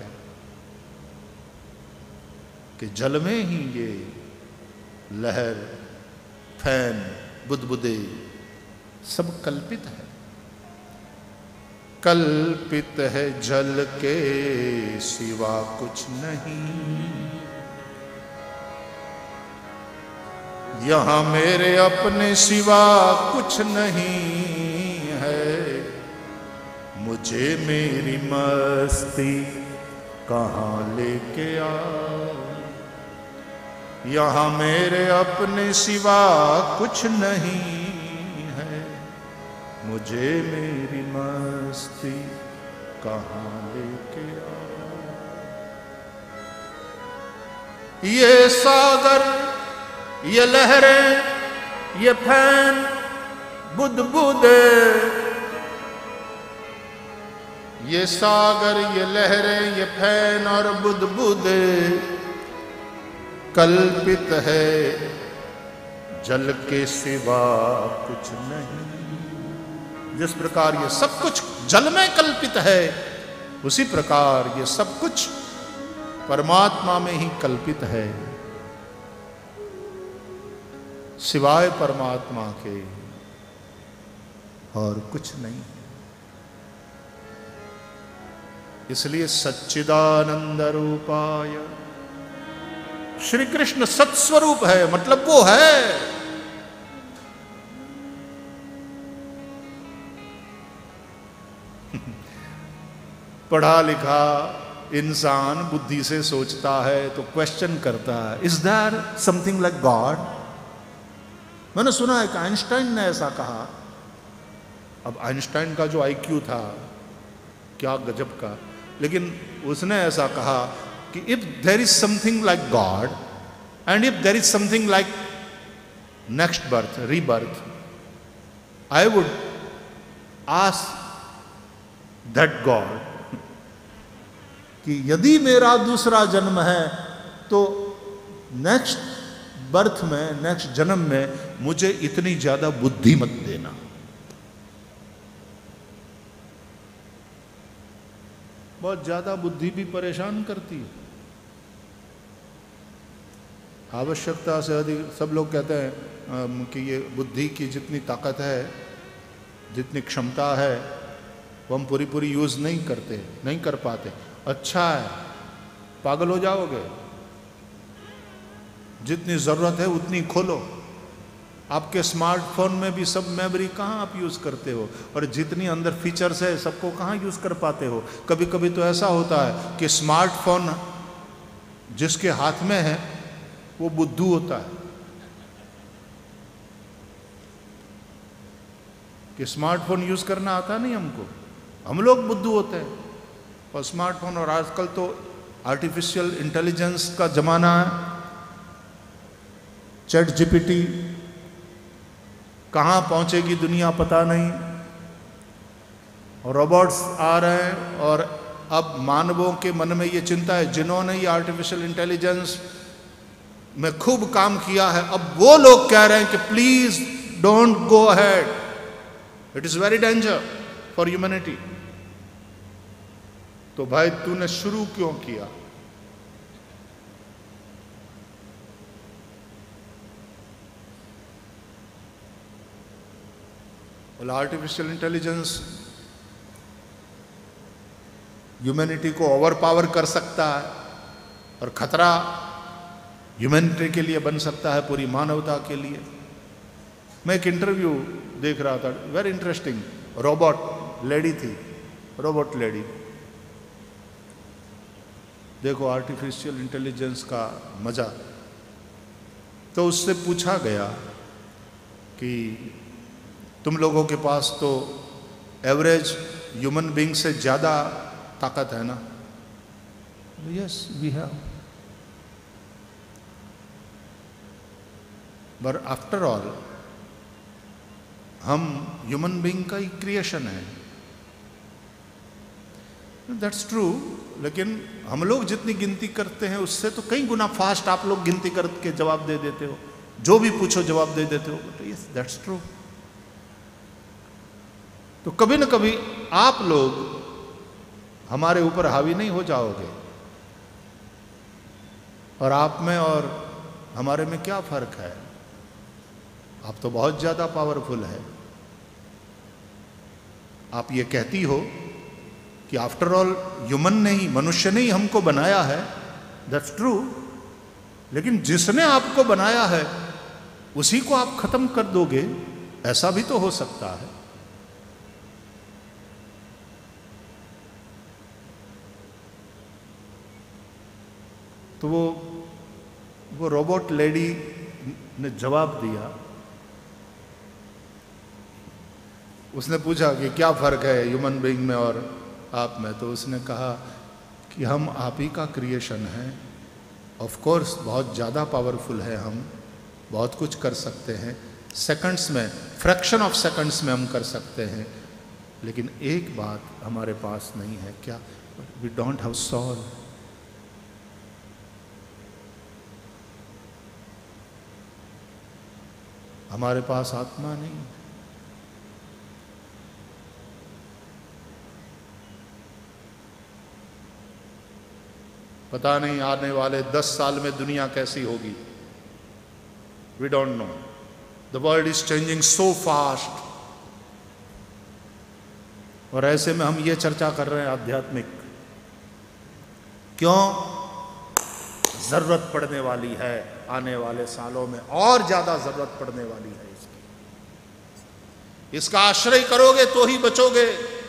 कि जल में ही ये लहर, फैन, बुदबुदे सब कल्पित है। कल्पित है जल के सिवा कुछ नहीं, यहाँ मेरे अपने सिवा कुछ नहीं है, मुझे मेरी मस्ती कहाँ लेके आ। यहाँ मेरे अपने सिवा कुछ नहीं है, मुझे मेरी मस्ती कहाँ लेके आ। ये सागर, ये लहरें, ये फैन, बुदबुदे, ये सागर, ये लहरें, ये फैन और बुदबुदे कल्पित है, जल के सिवा कुछ नहीं। जिस प्रकार ये सब कुछ जल में कल्पित है, उसी प्रकार ये सब कुछ परमात्मा में ही कल्पित है, सिवाय परमात्मा के और कुछ नहीं। इसलिए सच्चिदानंद रूपाय, श्री कृष्ण सत्स्वरूप है, मतलब वो है। पढ़ा लिखा इंसान बुद्धि से सोचता है तो क्वेश्चन करता है, is there something like god. मैंने सुना है कि आइंस्टाइन ने ऐसा कहा। अब आइंस्टाइन का जो आईक्यू था क्या गजब का, लेकिन उसने ऐसा कहा कि if there is something like god and if there is something like next birth, rebirth, I would ask that god कि यदि मेरा दूसरा जन्म है तो नेक्स्ट बर्थ में, नेक्स्ट जन्म में मुझे इतनी ज्यादा बुद्धि मत देना। बहुत ज्यादा बुद्धि भी परेशान करती है। आवश्यकता से अधिक सब लोग कहते हैं कि ये बुद्धि की जितनी ताकत है, जितनी क्षमता है, वो हम पूरी पूरी यूज नहीं करते, नहीं कर पाते। अच्छा है, पागल हो जाओगे। जितनी जरूरत है उतनी खोलो। आपके स्मार्टफोन में भी सब मेमोरी कहाँ आप यूज करते हो, और जितनी अंदर फीचर्स है सबको कहाँ यूज कर पाते हो। कभी कभी तो ऐसा होता है कि स्मार्टफोन जिसके हाथ में है वो बुद्धू होता है, कि स्मार्टफोन यूज करना आता नहीं हमको, हम लोग बुद्धू होते हैं। और स्मार्टफोन, और आजकल तो आर्टिफिशियल इंटेलिजेंस का जमाना है। चैट जीपीटी कहाँ पहुंचेगी दुनिया पता नहीं, और रोबोट्स आ रहे हैं। और अब मानवों के मन में ये चिंता है, जिन्होंने ये आर्टिफिशियल इंटेलिजेंस में खूब काम किया है, अब वो लोग कह रहे हैं कि please don't go ahead, it is very danger for humanity. तो भाई तूने शुरू क्यों किया? बोला आर्टिफिशियल इंटेलिजेंस ह्यूमैनिटी को ओवर पावर कर सकता है, और खतरा ह्यूमैनिटी के लिए बन सकता है, पूरी मानवता के लिए। मैं एक इंटरव्यू देख रहा था, वेरी इंटरेस्टिंग। रोबोट लेडी थी, रोबोट लेडी। देखो आर्टिफिशियल इंटेलिजेंस का मजा। तो उससे पूछा गया कि तुम लोगों के पास तो एवरेज ह्यूमन बीइंग से ज्यादा ताकत है ना? Yes we have, but after all हम ह्यूमन बीइंग का ही क्रिएशन है। दैट्स ट्रू, लेकिन हम लोग जितनी गिनती करते हैं उससे तो कई गुना फास्ट आप लोग गिनती करके जवाब दे देते हो, जो भी पूछो जवाब दे देते हो। Yes that's true. तो कभी न कभी आप लोग हमारे ऊपर हावी नहीं हो जाओगे, और आप में और हमारे में क्या फर्क है? आप तो बहुत ज्यादा पावरफुल है। आप ये कहती हो कि आफ्टर ऑल ह्यूमन ने ही, मनुष्य ने ही हमको बनाया है, दैट्स ट्रू, लेकिन जिसने आपको बनाया है उसी को आप खत्म कर दोगे, ऐसा भी तो हो सकता है। तो वो वो रोबोट लेडी ने जवाब दिया। उसने पूछा कि क्या फ़र्क है ह्यूमन बीइंग में और आप में? तो उसने कहा कि हम आप ही का क्रिएशन है। ऑफ कोर्स बहुत ज़्यादा पावरफुल है, हम बहुत कुछ कर सकते हैं, सेकंड्स में, फ्रैक्शन ऑफ सेकंड्स में हम कर सकते हैं, लेकिन एक बात हमारे पास नहीं है। क्या? We don't have soul. हमारे पास आत्मा नहीं। पता नहीं आने वाले दस साल में दुनिया कैसी होगी, we don't know. The world is changing so fast. और ऐसे में हम ये चर्चा कर रहे हैं आध्यात्मिक, क्यों? जरूरत पड़ने वाली है आने वाले सालों में, और ज्यादा जरूरत पड़ने वाली है इसकी। इसका आश्रय करोगे तो ही बचोगे।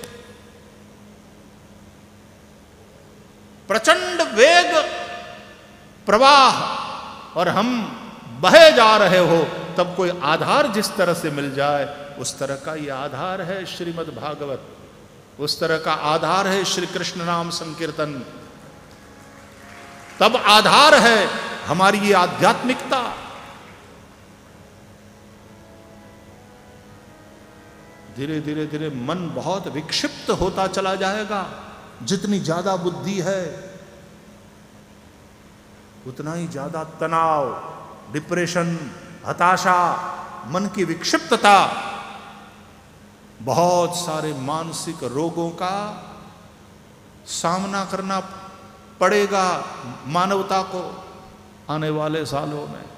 प्रचंड वेग प्रवाह, और हम बहे जा रहे हो, तब कोई आधार जिस तरह से मिल जाए, उस तरह का ये आधार है श्रीमद् भागवत, उस तरह का आधार है श्री कृष्ण नाम संकीर्तन। तब आधार है हमारी ये आध्यात्मिकता। धीरे धीरे धीरे मन बहुत विक्षिप्त होता चला जाएगा। जितनी ज्यादा बुद्धि है उतना ही ज्यादा तनाव, डिप्रेशन, हताशा, मन की विक्षिप्तता, बहुत सारे मानसिक रोगों का सामना करना पड़ेगा मानवता को आने वाले सालों में।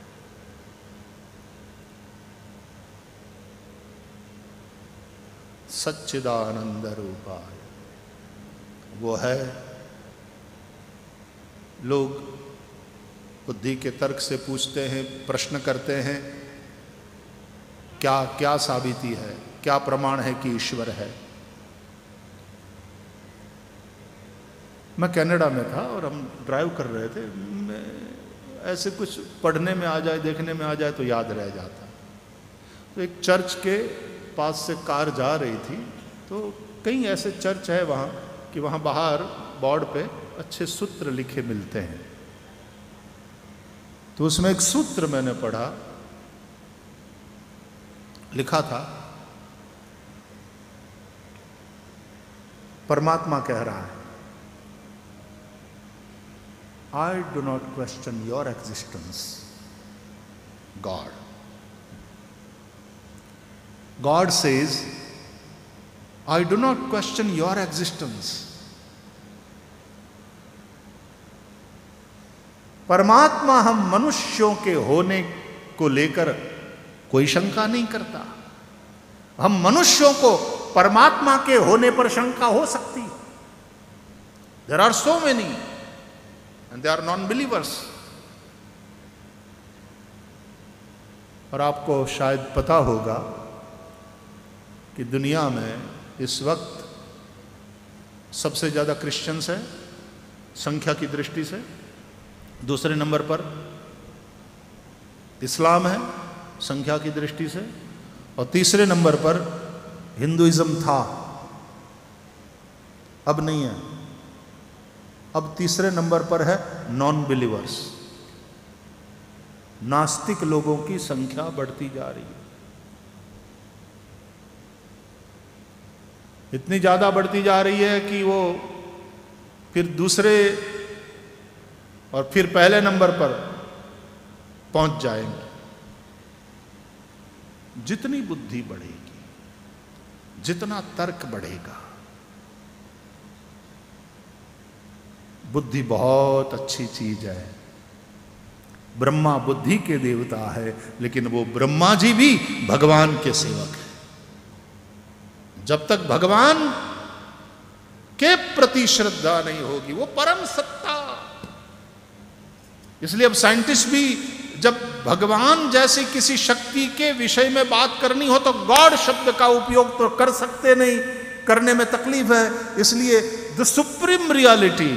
सच्चिदानंद रूपाय वो है। लोग बुद्धि के तर्क से पूछते हैं, प्रश्न करते हैं, क्या क्या साबिती है, क्या प्रमाण है कि ईश्वर है। मैं कनाडा में था और हम ड्राइव कर रहे थे, मैं ऐसे कुछ पढ़ने में आ जाए, देखने में आ जाए तो याद रह जाता। तो एक चर्च के पास से कार जा रही थी, तो कई ऐसे चर्च है वहाँ कि वहाँ बाहर बोर्ड पे अच्छे सूत्र लिखे मिलते हैं। तो उसमें एक सूत्र मैंने पढ़ा, लिखा था, परमात्मा कह रहा है, I do not question your existence, God. God says, I do not question your existence. परमात्मा हम मनुष्यों के होने को लेकर कोई शंका नहीं करता। हम मनुष्यों को परमात्मा के होने पर शंका हो सकती। There are so many and they are non-believers. और आपको शायद पता होगा कि दुनिया में इस वक्त सबसे ज्यादा क्रिश्चियंस है संख्या की दृष्टि से, दूसरे नंबर पर इस्लाम है संख्या की दृष्टि से, और तीसरे नंबर पर हिंदुइज्म था, अब नहीं है। अब तीसरे नंबर पर है नॉन बिलीवर्स, नास्तिक लोगों की संख्या बढ़ती जा रही है। इतनी ज्यादा बढ़ती जा रही है कि वो फिर दूसरे और फिर पहले नंबर पर पहुंच जाएंगे। जितनी बुद्धि बढ़ेगी, जितना तर्क बढ़ेगा, बुद्धि बहुत अच्छी चीज है। ब्रह्मा बुद्धि के देवता है, लेकिन वो ब्रह्मा जी भी भगवान के सेवक है। जब तक भगवान के प्रति श्रद्धा नहीं होगी, वो परम सत्ता। इसलिए अब साइंटिस्ट भी जब भगवान जैसी किसी शक्ति के विषय में बात करनी हो तो गॉड शब्द का उपयोग तो कर सकते नहीं, करने में तकलीफ है। इसलिए द सुप्रीम रियलिटी,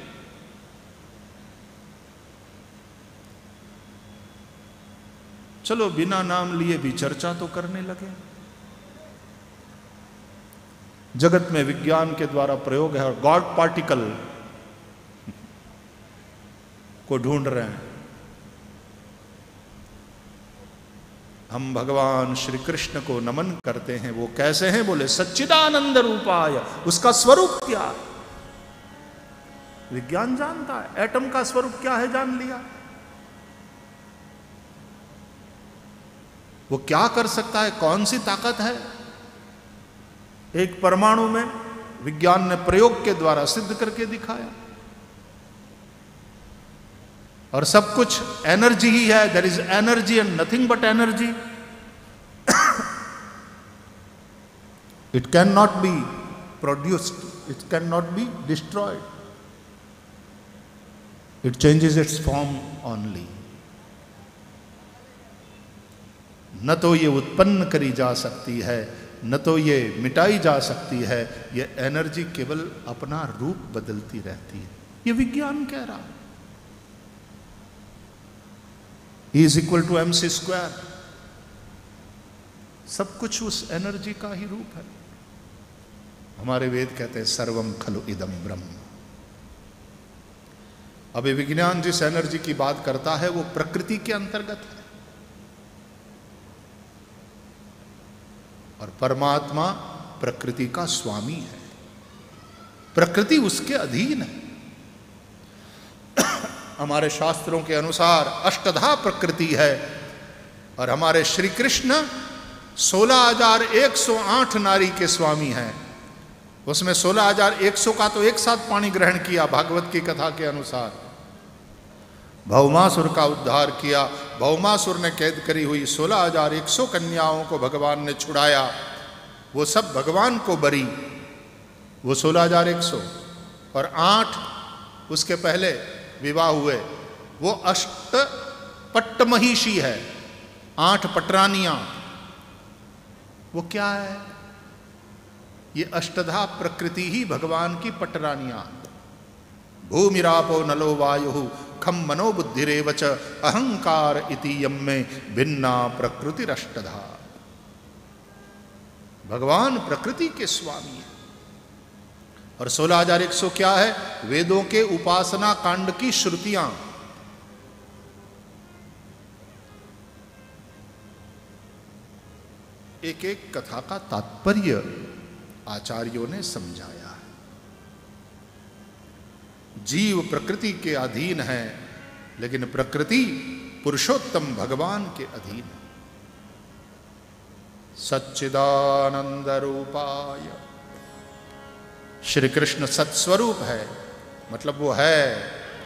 चलो बिना नाम लिए भी चर्चा तो करने लगे। जगत में विज्ञान के द्वारा प्रयोग है और गॉड पार्टिकल को ढूंढ रहे हैं। हम भगवान श्री कृष्ण को नमन करते हैं। वो कैसे हैं? बोले सच्चिदानंद रूपाय। उसका स्वरूप क्या है विज्ञान जानता है। एटम का स्वरूप क्या है जान लिया। वो क्या कर सकता है, कौन सी ताकत है। एक परमाणु में विज्ञान ने प्रयोग के द्वारा सिद्ध करके दिखाया। और सब कुछ एनर्जी ही है। There is energy and nothing but energy. It can not be produced, it can not be destroyed, it changes its form only. न तो ये उत्पन्न करी जा सकती है, न तो ये मिटाई जा सकती है। ये एनर्जी केवल अपना रूप बदलती रहती है। ये विज्ञान कह रहा है। E is equal to mc square. सब कुछ उस एनर्जी का ही रूप है। हमारे वेद कहते हैं सर्वम खलु इदम ब्रह्म। अभी विज्ञान जिस एनर्जी की बात करता है वो प्रकृति के अंतर्गत है। और परमात्मा प्रकृति का स्वामी है, प्रकृति उसके अधीन है। हमारे शास्त्रों के अनुसार अष्टधा प्रकृति है और हमारे श्री कृष्ण सोलह हजार एक सौ आठ नारी के स्वामी हैं। उसमें सोलह हजार एक सौ का तो एक साथ पानी ग्रहण किया भागवत की कथा के अनुसार, भौमासुर का उद्धार किया। भौमासुर ने कैद करी हुई सोलह हजार एक सौ कन्याओं को भगवान ने छुड़ाया, वो सब भगवान को बरी, वो सोलह हजार एक सौ, और आठ उसके पहले विवाह हुए, वो अष्ट पट्टमहिषी है, आठ पटरानियां। वो क्या है? ये अष्टधा प्रकृति ही भगवान की पटरानियां। भूमिरापो नलो वायु खम मनोबुद्धिरेवच अहंकार इति यम्मे भिन्ना प्रकृतिरष्टधा। भगवान प्रकृति के स्वामी है। और सोलह हजार एक सौ क्या है? वेदों के उपासना कांड की श्रुतियां। एक एक कथा का तात्पर्य आचार्यों ने समझाया है। जीव प्रकृति के अधीन है, लेकिन प्रकृति पुरुषोत्तम भगवान के अधीन है। सच्चिदानंद रूपाय, श्री कृष्ण सत्स्वरूप है, मतलब वो है,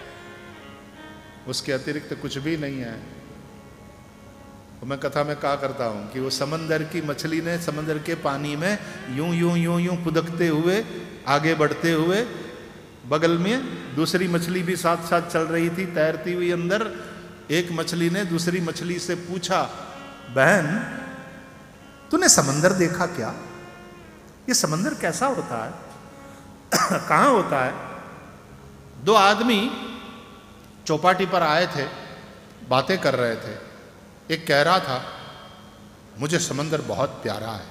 उसके अतिरिक्त कुछ भी नहीं है। तो मैं कथा में कहा करता हूं कि वो समंदर की मछली ने समंदर के पानी में यूं यूं यूं यूं पुदकते हुए आगे बढ़ते हुए, बगल में दूसरी मछली भी साथ साथ चल रही थी तैरती हुई अंदर। एक मछली ने दूसरी मछली से पूछा, बहन तूने समंदर देखा क्या? ये समंदर कैसा होता है? कहाँ होता है? दो आदमी चौपाटी पर आए थे, बातें कर रहे थे। एक कह रहा था, मुझे समंदर बहुत प्यारा है,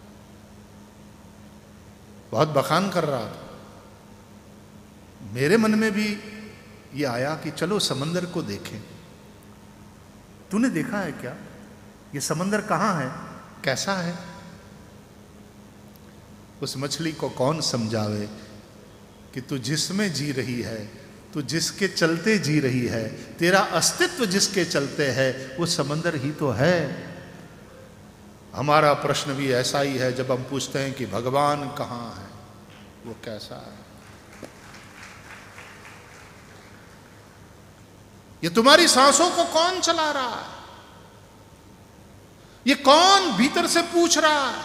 बहुत बखान कर रहा था। मेरे मन में भी ये आया कि चलो समंदर को देखें। तूने देखा है क्या? ये समंदर कहाँ है, कैसा है? उस मछली को कौन समझावे कि तू जिसमें जी रही है, तू जिसके चलते जी रही है, तेरा अस्तित्व जिसके चलते है, वो समंदर ही तो है। हमारा प्रश्न भी ऐसा ही है जब हम पूछते हैं कि भगवान कहाँ है, वो कैसा है? ये तुम्हारी सांसों को कौन चला रहा है? ये कौन भीतर से पूछ रहा है?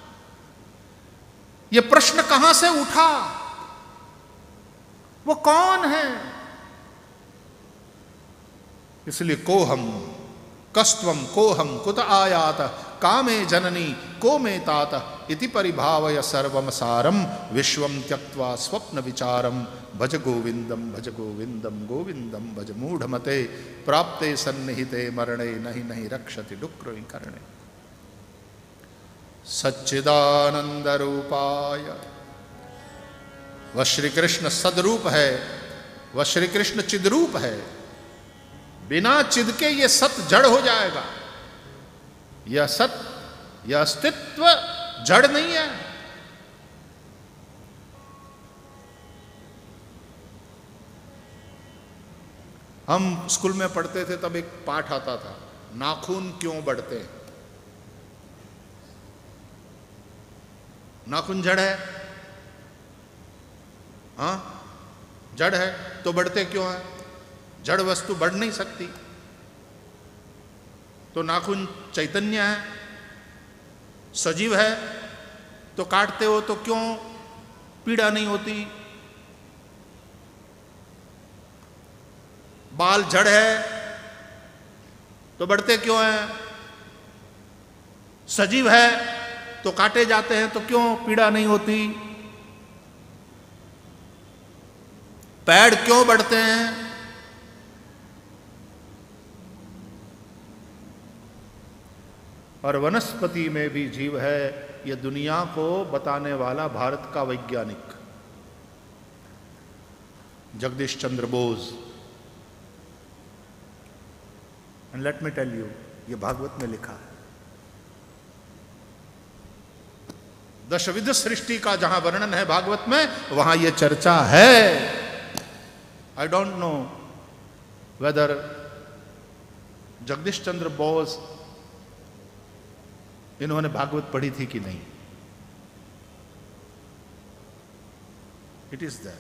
ये प्रश्न कहां से उठा? वो कौन है? इसलिए कोहम कस्त्वम कोहम कुत आयात कामे जननी को मे तात इति परिभावय सर्वम सारम विश्वम त्यक्त्वा स्वप्न विचारम भज गोविंदम भज गोविंदम गोविंदम भज मूढ़मते प्राप्ते सन्निहिते मरणे नहीं नहीं रक्षति डुक्र करणे। सच्चिदानंद रूपाय, वह श्री कृष्ण सदरूप है, वह श्री कृष्ण चिद्रूप है। बिना चिद के ये सत जड़ हो जाएगा। यह सत, यह अस्तित्व जड़ नहीं है। हम स्कूल में पढ़ते थे तब एक पाठ आता था, नाखून क्यों बढ़ते हैं? नाखून जड़ है, हाँ जड़ है तो बढ़ते क्यों हैं? जड़ वस्तु बढ़ नहीं सकती। तो नाखून चैतन्य है, सजीव है, तो काटते हो तो क्यों पीड़ा नहीं होती? बाल जड़ है तो बढ़ते क्यों हैं? सजीव है तो काटे जाते हैं तो क्यों पीड़ा नहीं होती? पैर क्यों बढ़ते हैं? और वनस्पति में भी जीव है, यह दुनिया को बताने वाला भारत का वैज्ञानिक Jagdish Chandra Bose. And let me tell you, ये भागवत में लिखा है। दशविध सृष्टि का जहां वर्णन है भागवत में, वहां यह चर्चा है। I don't know whether Jagdish Chandra Bose इन्होंने भागवत पढ़ी थी कि नहीं। It is there.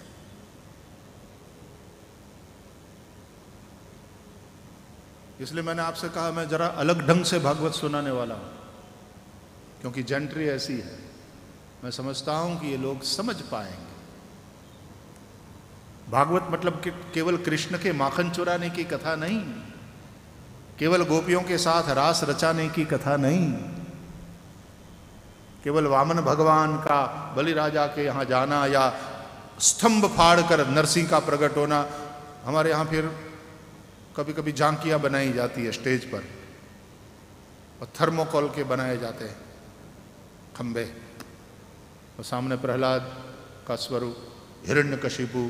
इसलिए मैंने आपसे कहा मैं जरा अलग ढंग से भागवत सुनाने वाला हूं, क्योंकि जेंट्री ऐसी है। मैं समझता हूं कि ये लोग समझ पाएंगे। भागवत मतलब कि केवल कृष्ण के माखन चुराने की कथा नहीं, केवल गोपियों के साथ रास रचाने की कथा नहीं, केवल वामन भगवान का बलि राजा के यहां जाना या स्तंभ फाड़ कर नरसिंह का प्रकट होना। हमारे यहां फिर कभी कभी झांकियां बनाई जाती है स्टेज पर, और थर्मोकोल के बनाए जाते हैं खंबे, और सामने प्रहलाद का स्वरूप, हिरण्यकशिपु,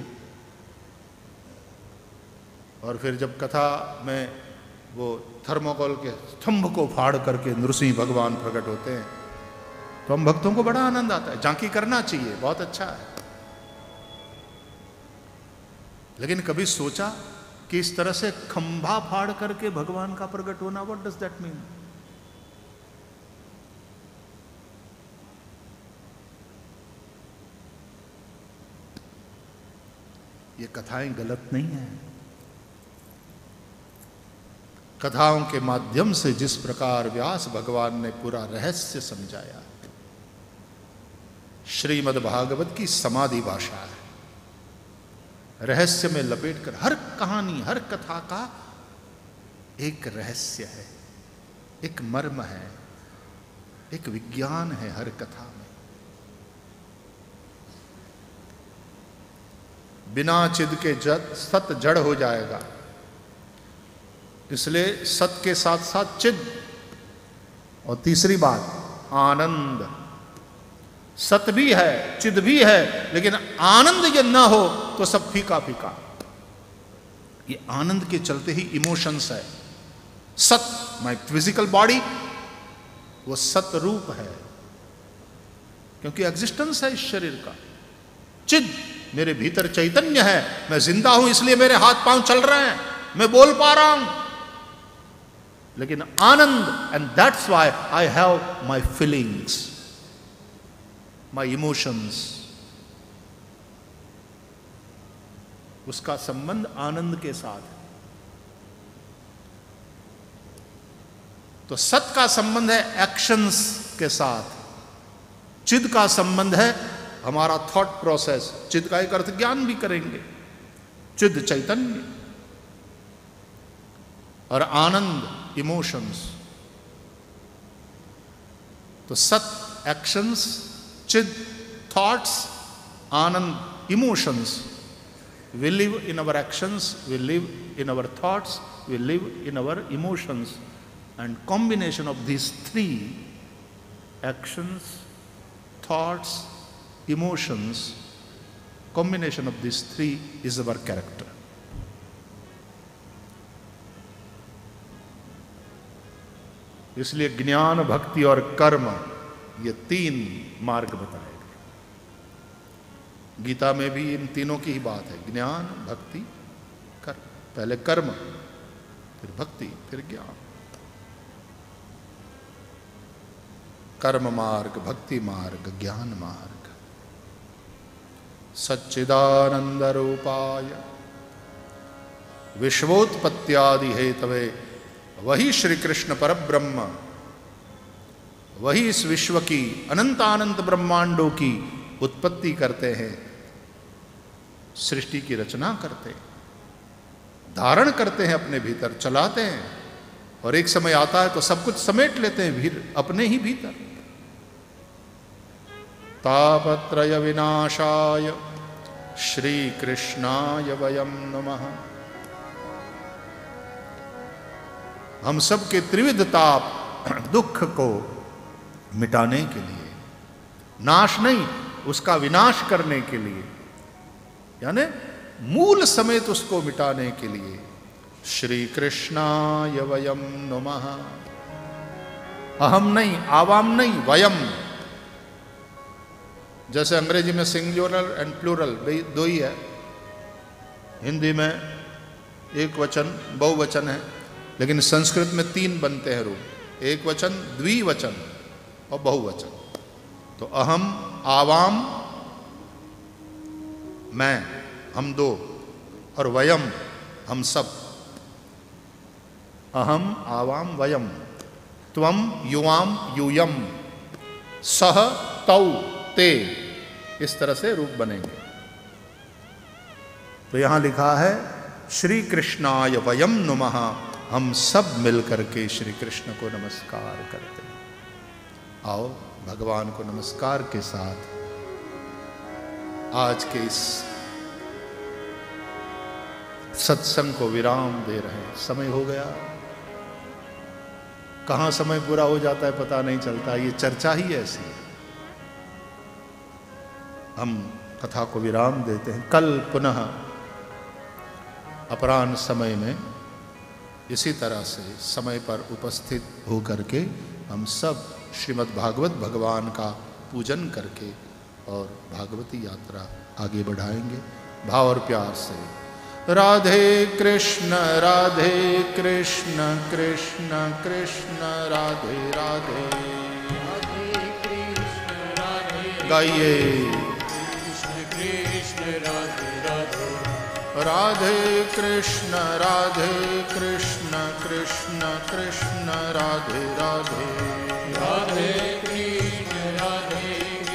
और फिर जब कथा में वो थर्मोकोल के स्तंभ को फाड़ करके नृसिंह भगवान प्रकट होते हैं, तो हम भक्तों को बड़ा आनंद आता है। झांकी करना चाहिए, बहुत अच्छा है। लेकिन कभी सोचा कि इस तरह से खंभा फाड़ करके भगवान का प्रकट होना, व्हाट डज दैट मीन? ये कथाएं गलत नहीं है। कथाओं के माध्यम से जिस प्रकार व्यास भगवान ने पूरा रहस्य समझाया, श्रीमद् भागवत की समाधि भाषा है। रहस्य में लपेटकर, हर कहानी हर कथा का एक रहस्य है, एक मर्म है, एक विज्ञान है हर कथा में। बिना चिद के जद सत जड़ हो जाएगा, इसलिए सत के साथ साथ चिद। और तीसरी बात, आनंद। सत भी है, चिद भी है, लेकिन आनंद यदि ना हो तो सब फीका फीका। ये आनंद के चलते ही इमोशंस है। सत, माय फिजिकल बॉडी, वो सत रूप है, क्योंकि एग्जिस्टेंस है इस शरीर का। चिद, मेरे भीतर चैतन्य है, मैं जिंदा हूं इसलिए मेरे हाथ पांव चल रहे हैं, मैं बोल पा रहा हूं। लेकिन आनंद, and that's why I have my feelings, my emotions, उसका संबंध आनंद के साथ है। तो सत का संबंध है एक्शंस के साथ, चिद का संबंध है हमारा थॉट प्रोसेस। चिद का एक अर्थ ज्ञान भी करेंगे, चिद चैतन्य, और आनंद इमोशंस। तो सत एक्शंस, चिद थॉट्स, आनंद emotions. We live in our actions, we live in our thoughts, we live in our emotions, and combination of these three, actions, thoughts, emotions, combination of these three is our character. इसलिए ज्ञान, भक्ति और कर्म, ये तीन मार्ग बताए। गीता में भी इन तीनों की ही बात है, ज्ञान, भक्ति, कर्म। पहले कर्म, फिर भक्ति, फिर ज्ञान। कर्म मार्ग, भक्ति मार्ग, ज्ञान मार्ग। सच्चिदानंद रूपाय विश्वोत्पत्त्यादि हेतवे, वही श्री कृष्ण परब्रह्म, वही इस विश्व की अनंतानंत ब्रह्मांडों की उत्पत्ति करते हैं, सृष्टि की रचना करते हैं, धारण करते हैं अपने भीतर, चलाते हैं, और एक समय आता है तो सब कुछ समेट लेते हैं भीर अपने ही भीतर। तापत्रय विनाशाय श्री कृष्णाय वयम नमः। हम सब के त्रिविध ताप, दुख को मिटाने के लिए, नाश नहीं, उसका विनाश करने के लिए, यानी मूल समेत उसको मिटाने के लिए, श्री कृष्णाय वयम नमः। अहम नहीं, आवाम नहीं, वयम, जैसे अंग्रेजी में सिंगुलर एंड प्लूरल दो ही है, हिंदी में एक वचन बहुवचन है, लेकिन संस्कृत में तीन बनते हैं रूप, एक वचन, द्विवचन और बहुवचन। तो अहम, आवाम, मैं, हम दो, और वयम, हम सब। अहम, आवाम, वयम, त्वम, युवाम, यूयम, सह, तौ, ते, इस तरह से रूप बनेंगे। तो यहां लिखा है श्री कृष्णाय वयम नुमः, हम सब मिलकर के श्री कृष्ण को नमस्कार करते हैं। आओ भगवान को नमस्कार के साथ आज के इस सत्संग को विराम दे रहे हैं। समय हो गया, कहां समय पूरा हो जाता है पता नहीं चलता, ये चर्चा ही ऐसी है। हम कथा को विराम देते हैं। कल पुनः अपराह्न समय में इसी तरह से समय पर उपस्थित होकर के हम सब श्रीमद् भागवत भगवान का पूजन करके और भागवती यात्रा आगे बढ़ाएंगे भाव और प्यार से। राधे कृष्ण राधे कृष्ण कृष्ण कृष्ण राधे राधे। गाइए राधे कृष्ण राधे कृष्ण कृष्ण कृष्ण राधे राधे। राधे कृष्ण राधे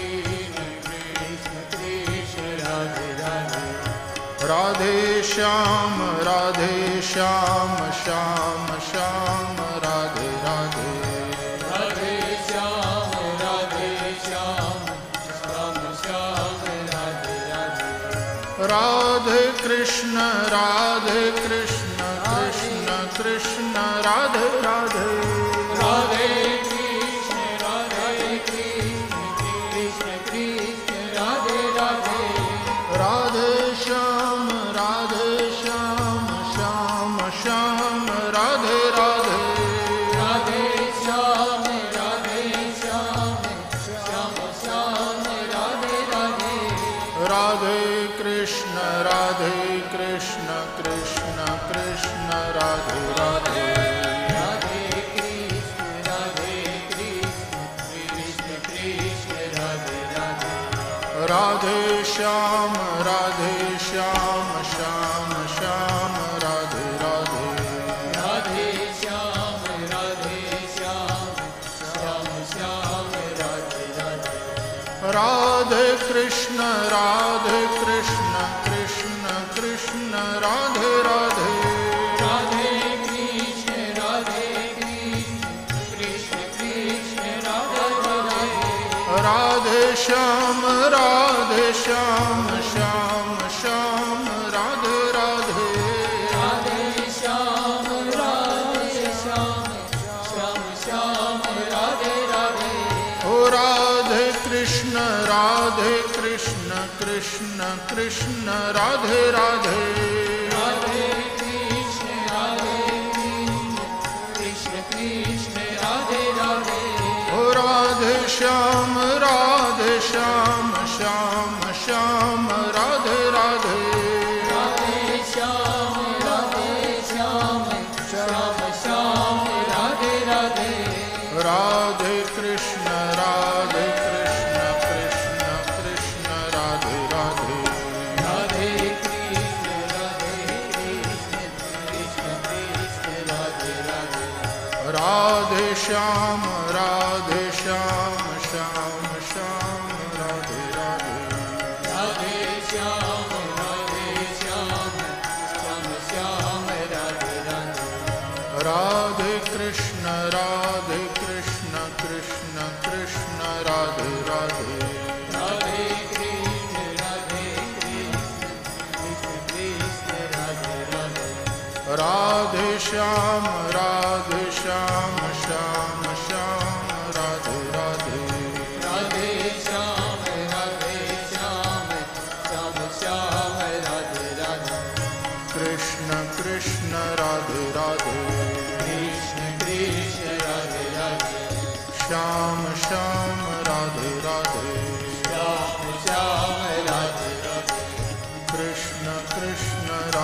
कृष्ण कृष्ण राधे राधे। राधे श्याम राधे श्याम श्याम श्याम राधे राधे। राधे श्याम राधे श्याम श्याम श्याम राधे राधे। राधे कृष्ण राधे कृष्ण कृष्ण कृष्ण राधे राधे। राधे कृष्ण राधे कृष्ण कृष्ण कृष्ण राधे राधे। राधे श्याम राधे श्याम श्याम श्याम राधे राधे। राधे श्याम राधे श्याम श्याम श्याम राधे राधे। राधे कृष्ण राधे कृष्ण कृष्ण कृष्ण राधे राधे। राधे कृष्ण राधे कृष्ण कृष्ण कृष्ण राधे राधे। राधे श्याम राधे श्याम श्याम श्याम राधे राधे। राधे श्याम राधे श्याम श्याम श्याम राधे राधे। राधे कृष्ण राधे कृष्ण कृष्ण कृष्ण राधे राधे। राधे कृष्ण राधे कृष्ण कृष्ण कृष्ण राधे राधे। राधे श्याम राधे श्याम श्याम श्याम राधे राधे। राधे श्याम राधे श्याम श्याम श्याम राधे राधे। ओ राधे कृष्ण राधे कृष्ण कृष्ण कृष्ण राधे राधे। राधे कृष्ण राधे कृष्ण कृष्ण राधे राधे। ओ राधे श्याम राधे श्याम श्याम श्याम राधे राधे। राधे श्याम राधे श्याम श्याम श्याम राधे राधे। राधे कृष्ण राधे कृष्ण कृष्ण कृष्ण राधे राधे। राधे कृष्ण राधे कृष्ण कृष्ण कृष्ण राधे राधे। राधे श्याम राधे श्याम श्याम श्याम राधे राधे। राधे श्याम राधे श्याम श्याम श्याम राधे राधे। राधे कृष्ण राधे कृष्ण कृष्ण कृष्ण राधे राधे। राधे कृष्ण राधे कृष्ण कृष्ण कृष्ण राधे राधे। राधे श्याम राधे श्याम श्याम श्याम राधे राधे। राधे श्याम राधे श्याम श्याम श्याम राधे राधे। कृष्ण कृष्ण राधे राधे। कृष्ण कृष्ण राधे राधे। श्याम श्याम राधे राधे। श्याम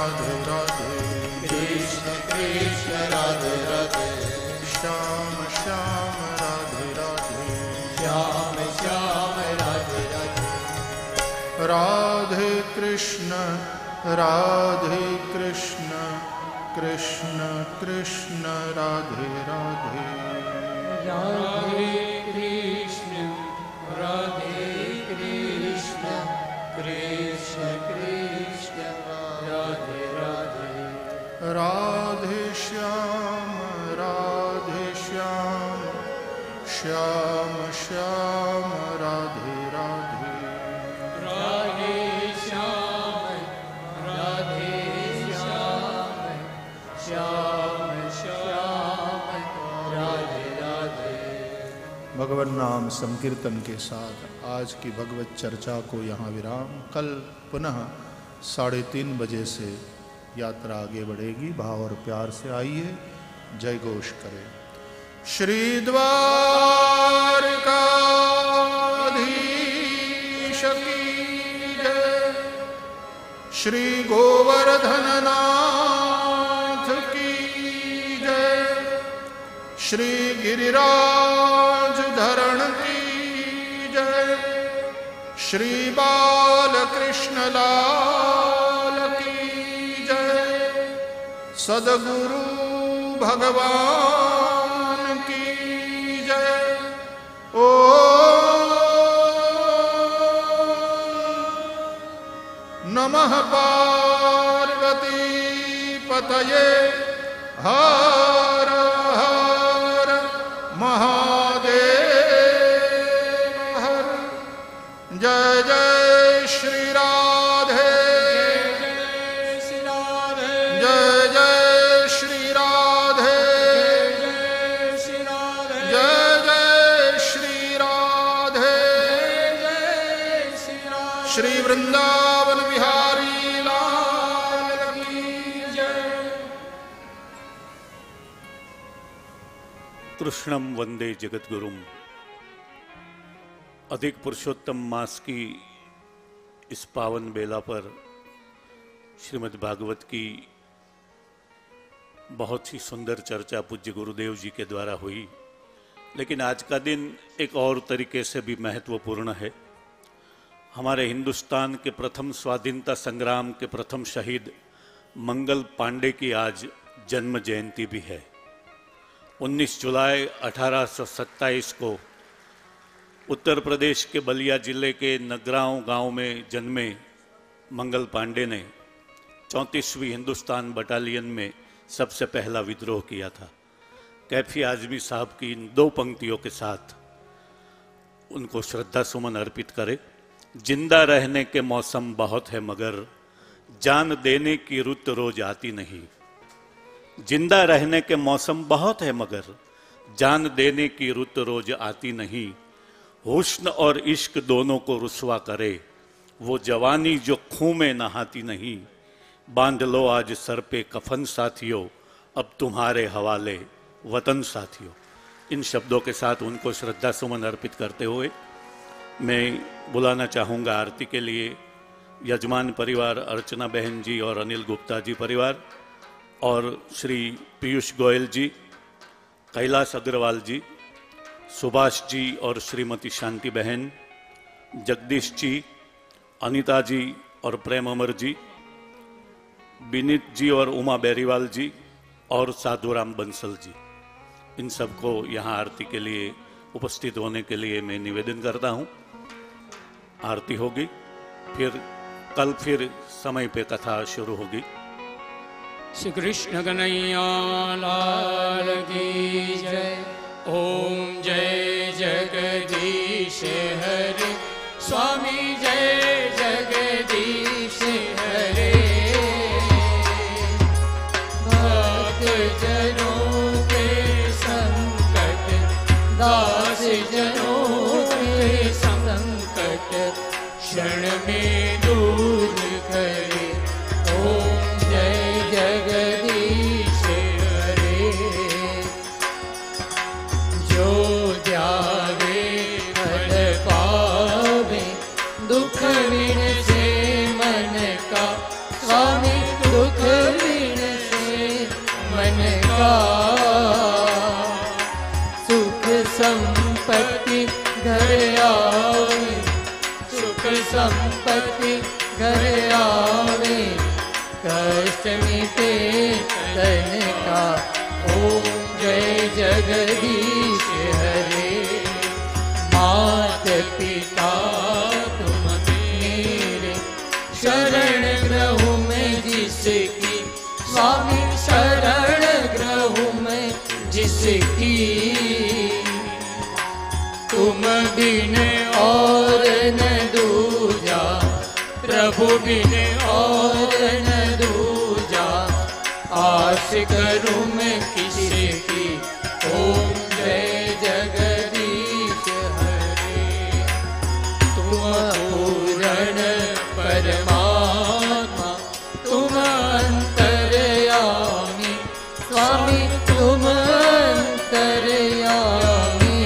राधे राधे कृष्ण कृष्ण राधे राधे श्याम श्याम राधे राधे श्याम श्याम राधे राधे राधे कृष्ण राधे कृष्ण कृष्ण कृष्ण राधे राधे राधे कृष्ण राधे कृष्ण कृष्ण कृष्ण राधे राधे राधे श्याम राधे श्याम श्याम श्याम राधे राधे राधे श्याम राधे श्याम श्याम श्याम राधे राधे। भगवान नाम संकीर्तन के साथ आज की भगवत चर्चा को यहाँ विराम। कल पुनः साढ़े तीन बजे से यात्रा आगे बढ़ेगी। भाव और प्यार से आइए, जय घोष करें। श्री द्वारकाधीश की जय, श्री गोवर्धन नाथ की जय, श्री गिरिराज धरण की जय, श्री बालकृष्ण लाल की जय, सद्गुरु भगवान की जय। ओ नमः पार्वती पतये हर हर महादेव हर। जय जय श्री राधे श्री राधे जय जय श्री राधे श्री राधे जय जय श्री राधे श्री राधे श्री वृंदावन बिहारी लाल की जय। कृष्णम वंदे जगद्गुरुम। अधिक पुरुषोत्तम मास की इस पावन बेला पर श्रीमद् भागवत की बहुत ही सुंदर चर्चा पूज्य गुरुदेव जी के द्वारा हुई। लेकिन आज का दिन एक और तरीके से भी महत्वपूर्ण है। हमारे हिंदुस्तान के प्रथम स्वाधीनता संग्राम के प्रथम शहीद मंगल पांडे की आज जन्म जयंती भी है। उन्नीस जुलाई अठारह सौ सत्ताईस को उत्तर प्रदेश के बलिया जिले के नगरांव गांव में जन्मे मंगल पांडे ने चौंतीसवीं हिंदुस्तान बटालियन में सबसे पहला विद्रोह किया था। कैफी आजमी साहब की इन दो पंक्तियों के साथ उनको श्रद्धा सुमन अर्पित करें। जिंदा रहने के मौसम बहुत है मगर जान देने की रुत रोज आती नहीं। जिंदा रहने के मौसम बहुत है मगर जान देने की रुत रोज आती नहीं। हुस्न और इश्क दोनों को रुसवा करे वो जवानी जो खूं में नहाती नहीं। बांध लो आज सर पे कफन साथियों अब तुम्हारे हवाले वतन साथियों। इन शब्दों के साथ उनको श्रद्धा सुमन अर्पित करते हुए मैं बुलाना चाहूँगा आरती के लिए यजमान परिवार अर्चना बहन जी और अनिल गुप्ता जी परिवार और श्री पीयूष गोयल जी, कैलाश अग्रवाल जी, सुभाष जी और श्रीमती शांति बहन, जगदीश जी, अनीता जी और प्रेम अमर जी, विनीत जी और उमा बेरीवाल जी और साधुराम बंसल जी। इन सबको यहाँ आरती के लिए उपस्थित होने के लिए मैं निवेदन करता हूँ। आरती होगी, फिर कल फिर समय पे कथा शुरू होगी। श्री कृष्ण कन्हैया लाल की जय। ओम जय जगदीश हरे स्वामी जय जगदीश हरे। भक्त जनों के संकट दास जनों के संकट क्षण में दूर करे। ओम जय जगदीश हरे। जो ध्यावे फल पावे दुख विन से मन का स्वामी दुख का सुख संपत्ति घर आवे, सुख संपत्ति घर आवे, कष्ट मिटे तन का। ओम जय जगदीश हरे। मात पिता तुम मेरे, शरण ग्रहु में जिसकी, स्वामी शरण ग्रहु में जिसकी, तुम बिन और न दूजा, प्रभु बिन और न दूजा, आस करूं मैं किसकी। ओम जय जगदीश हरे। तुम पूर्ण परमात्मा, तुम अंतर्यामी, स्वामी तुम अंतर्यामी,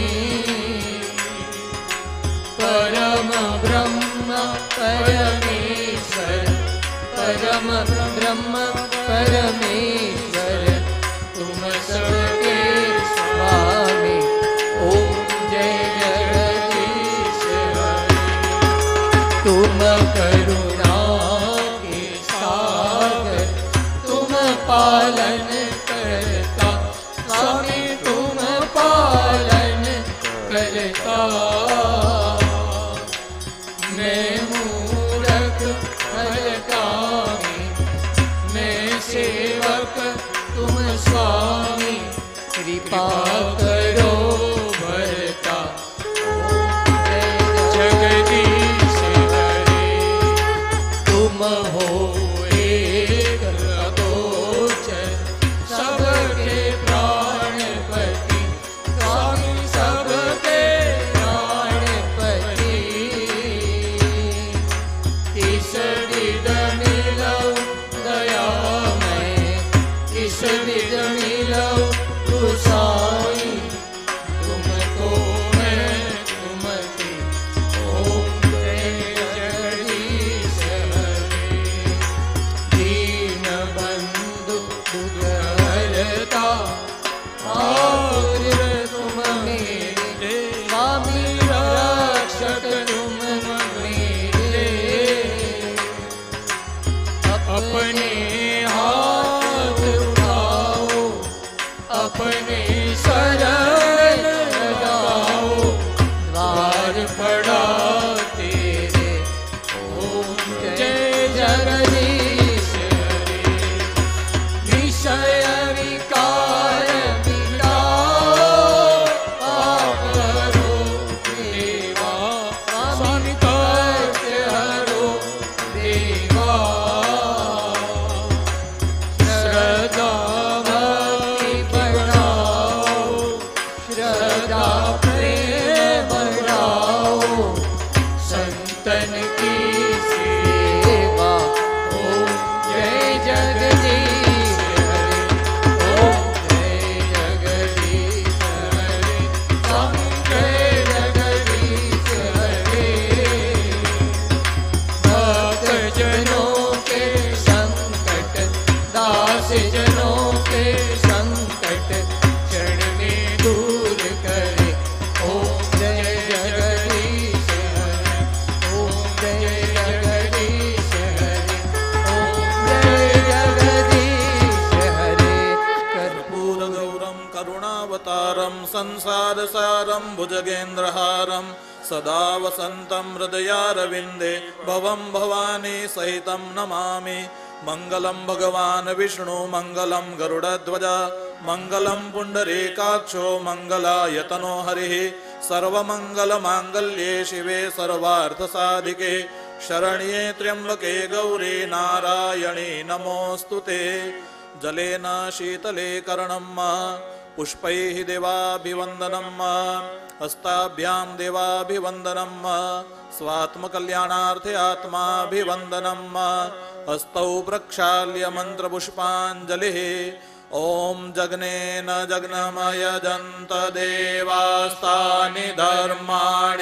परम ब्रह्म परमेश्वर, परम ब्रह्म परमेश्वर, तुम सबके स्वामी। ओम जय जगदीश हरे। तुम करुणा के सागर, तुम पालन करता, स्वामी तुम पालन करता। मैं मूरख हलकामी, मैं सेवक तुम स्वामी, कृपा करो भरता। जगदीश हरे। तुम हो एक अगोचर, सबके प्राणपति, स्वामी सबके प्राणपति। किस विध मिलऊ दयामय, किस विध मिलऊ गोसाई, तुमको मैं तुमके। ओम जय जगदीश हरे। दीन बंधु दुख हरता, और तुम मेरे, स्वामी रक्षक तुम मेरे। अपने हाथ उठाओ, अपने शरण लगाओ, द्वार पड़ा तेरे। ओम जय जगदीश हरे। विषय विकार मिटाओ, पाप हरो देवा, स्वामी कष्ट हरो देवा। श्रद्धा भक्ति बढ़ाओ, श्रद्धा प्रेम बढ़ाओ, संतन की सेवा। ओम जय जगदीश हरे। ओम जय जगदीश हरे। ओम जय जगदीश हरे। भक्त जनों के संकट, दास जनों के संकट, क्षण में दूर करे। ओम जय जगदीश हरे। ओम जय जगदीश हरे। ओम जय जगदीश हरे। कर्पूरगौरं करुणावतारं संसारसारं भुजगेन्द्रहारं सदा वसन्तं हृदयारविन्दे भवं भवानी सहितं नमामि। मङ्गलं भगवान् विष्णु मङ्गलं गरुडध्वज मङ्गलं पुण्डरीकाक्षो मङ्गलायतनो हरिः। सर्वमङ्गलमाङ्गल्ये शिवे सर्वार्थसाधिके शरण्ये त्र्यम्बके गौरी नारायणी नमोऽस्तु ते। जलेन शीतले कर्णं पुष्पैः देवाभिवन्दनं हस्ताभ्यां देवाभिवन्दनं स्वात्मकल्याणार्थे आत्माभिवन्दनं हस्तौ प्रक्षाल्य मन्त्रपुष्पाञ्जलिः। ॐ जग्नेन जग्नमयजन्त देवास्तानि धर्माणि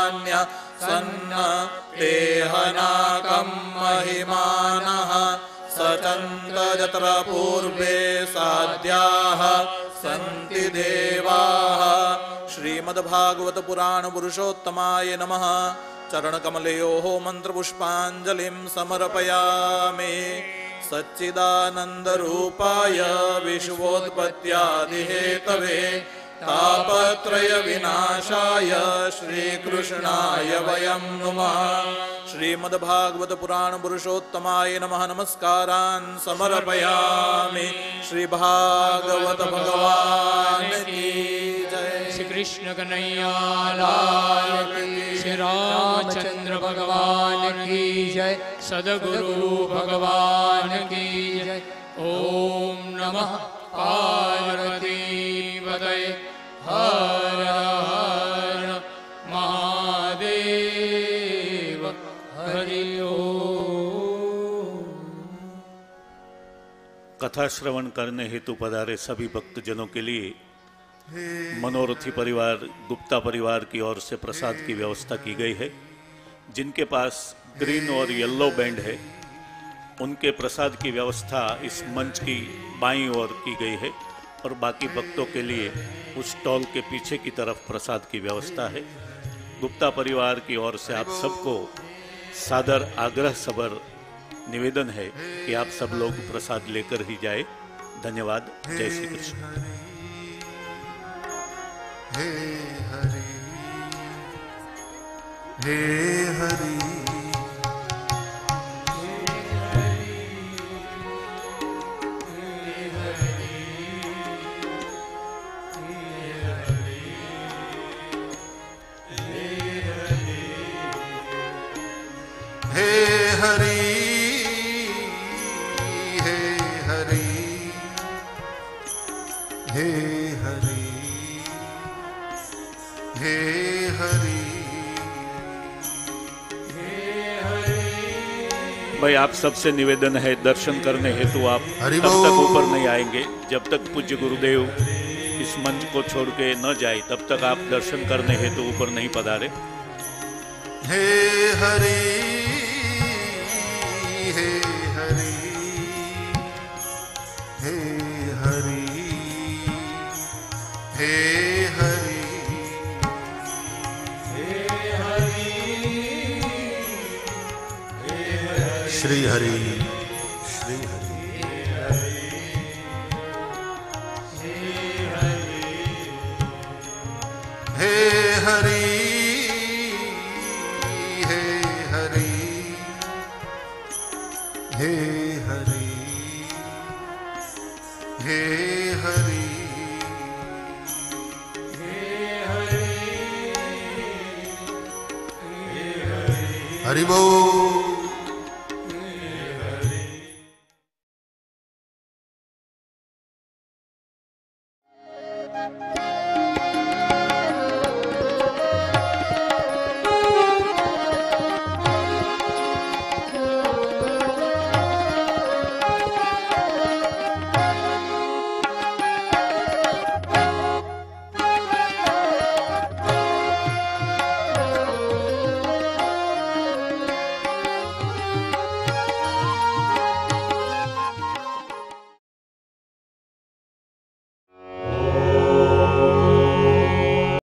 प्रथमान्य सन्न तेहनाकं महिमानः सचन्त यत्र पूर्वे साध्याः सन्ति देवाः। श्रीमद्भागवत पुराण पुरुषोत्तमाय नमः। चरणकमलयोः मन्त्रपुष्पाञ्जलिं समर्पयामि। सच्चिदानन्दरूपाय विश्वोत्पत्त्यादिहेतवे तापत्रय विनाशाय श्रीकृष्णाय वयं नुमः। श्रीमद्भागवत पुराण पुरुषोत्तमाय नमः नमस्कारान् समर्पयामि। श्री भागवत भगवान की जय। श्री कृष्ण कन्हैया लाल की, श्री रामचंद्र भगवान की जय, सद्गुरु भगवान की जय। ओम नमः पार्वती पतये हर हर महादेव हरि ओम। कथा श्रवण करने हेतु पधारे सभी भक्तजनों के लिए मनोरथी परिवार गुप्ता परिवार की ओर से प्रसाद की व्यवस्था की गई है। जिनके पास ग्रीन और येलो बैंड है उनके प्रसाद की व्यवस्था इस मंच की बाईं ओर की गई है और बाकी भक्तों के लिए उस स्टॉल के पीछे की तरफ प्रसाद की व्यवस्था है। गुप्ता परिवार की ओर से आप सबको सादर आग्रह सबर निवेदन है कि आप सब लोग प्रसाद लेकर ही जाए। धन्यवाद। जय श्री कृष्ण। हे हरि हे हरि हे हरि हे हरि हे हरि हे हरि। भाई आप सबसे निवेदन है दर्शन करने हेतु आप तब तक ऊपर नहीं आएंगे जब तक पूज्य गुरुदेव इस मंच को छोड़ के न जाए, तब तक आप दर्शन करने हेतु ऊपर नहीं पधारे। हे हरि हे हरि हे हरि हे हरि श्री हरि श्री हरि हे हरि हे हरि हे हरि हे हरि हरि बोल। Thank you.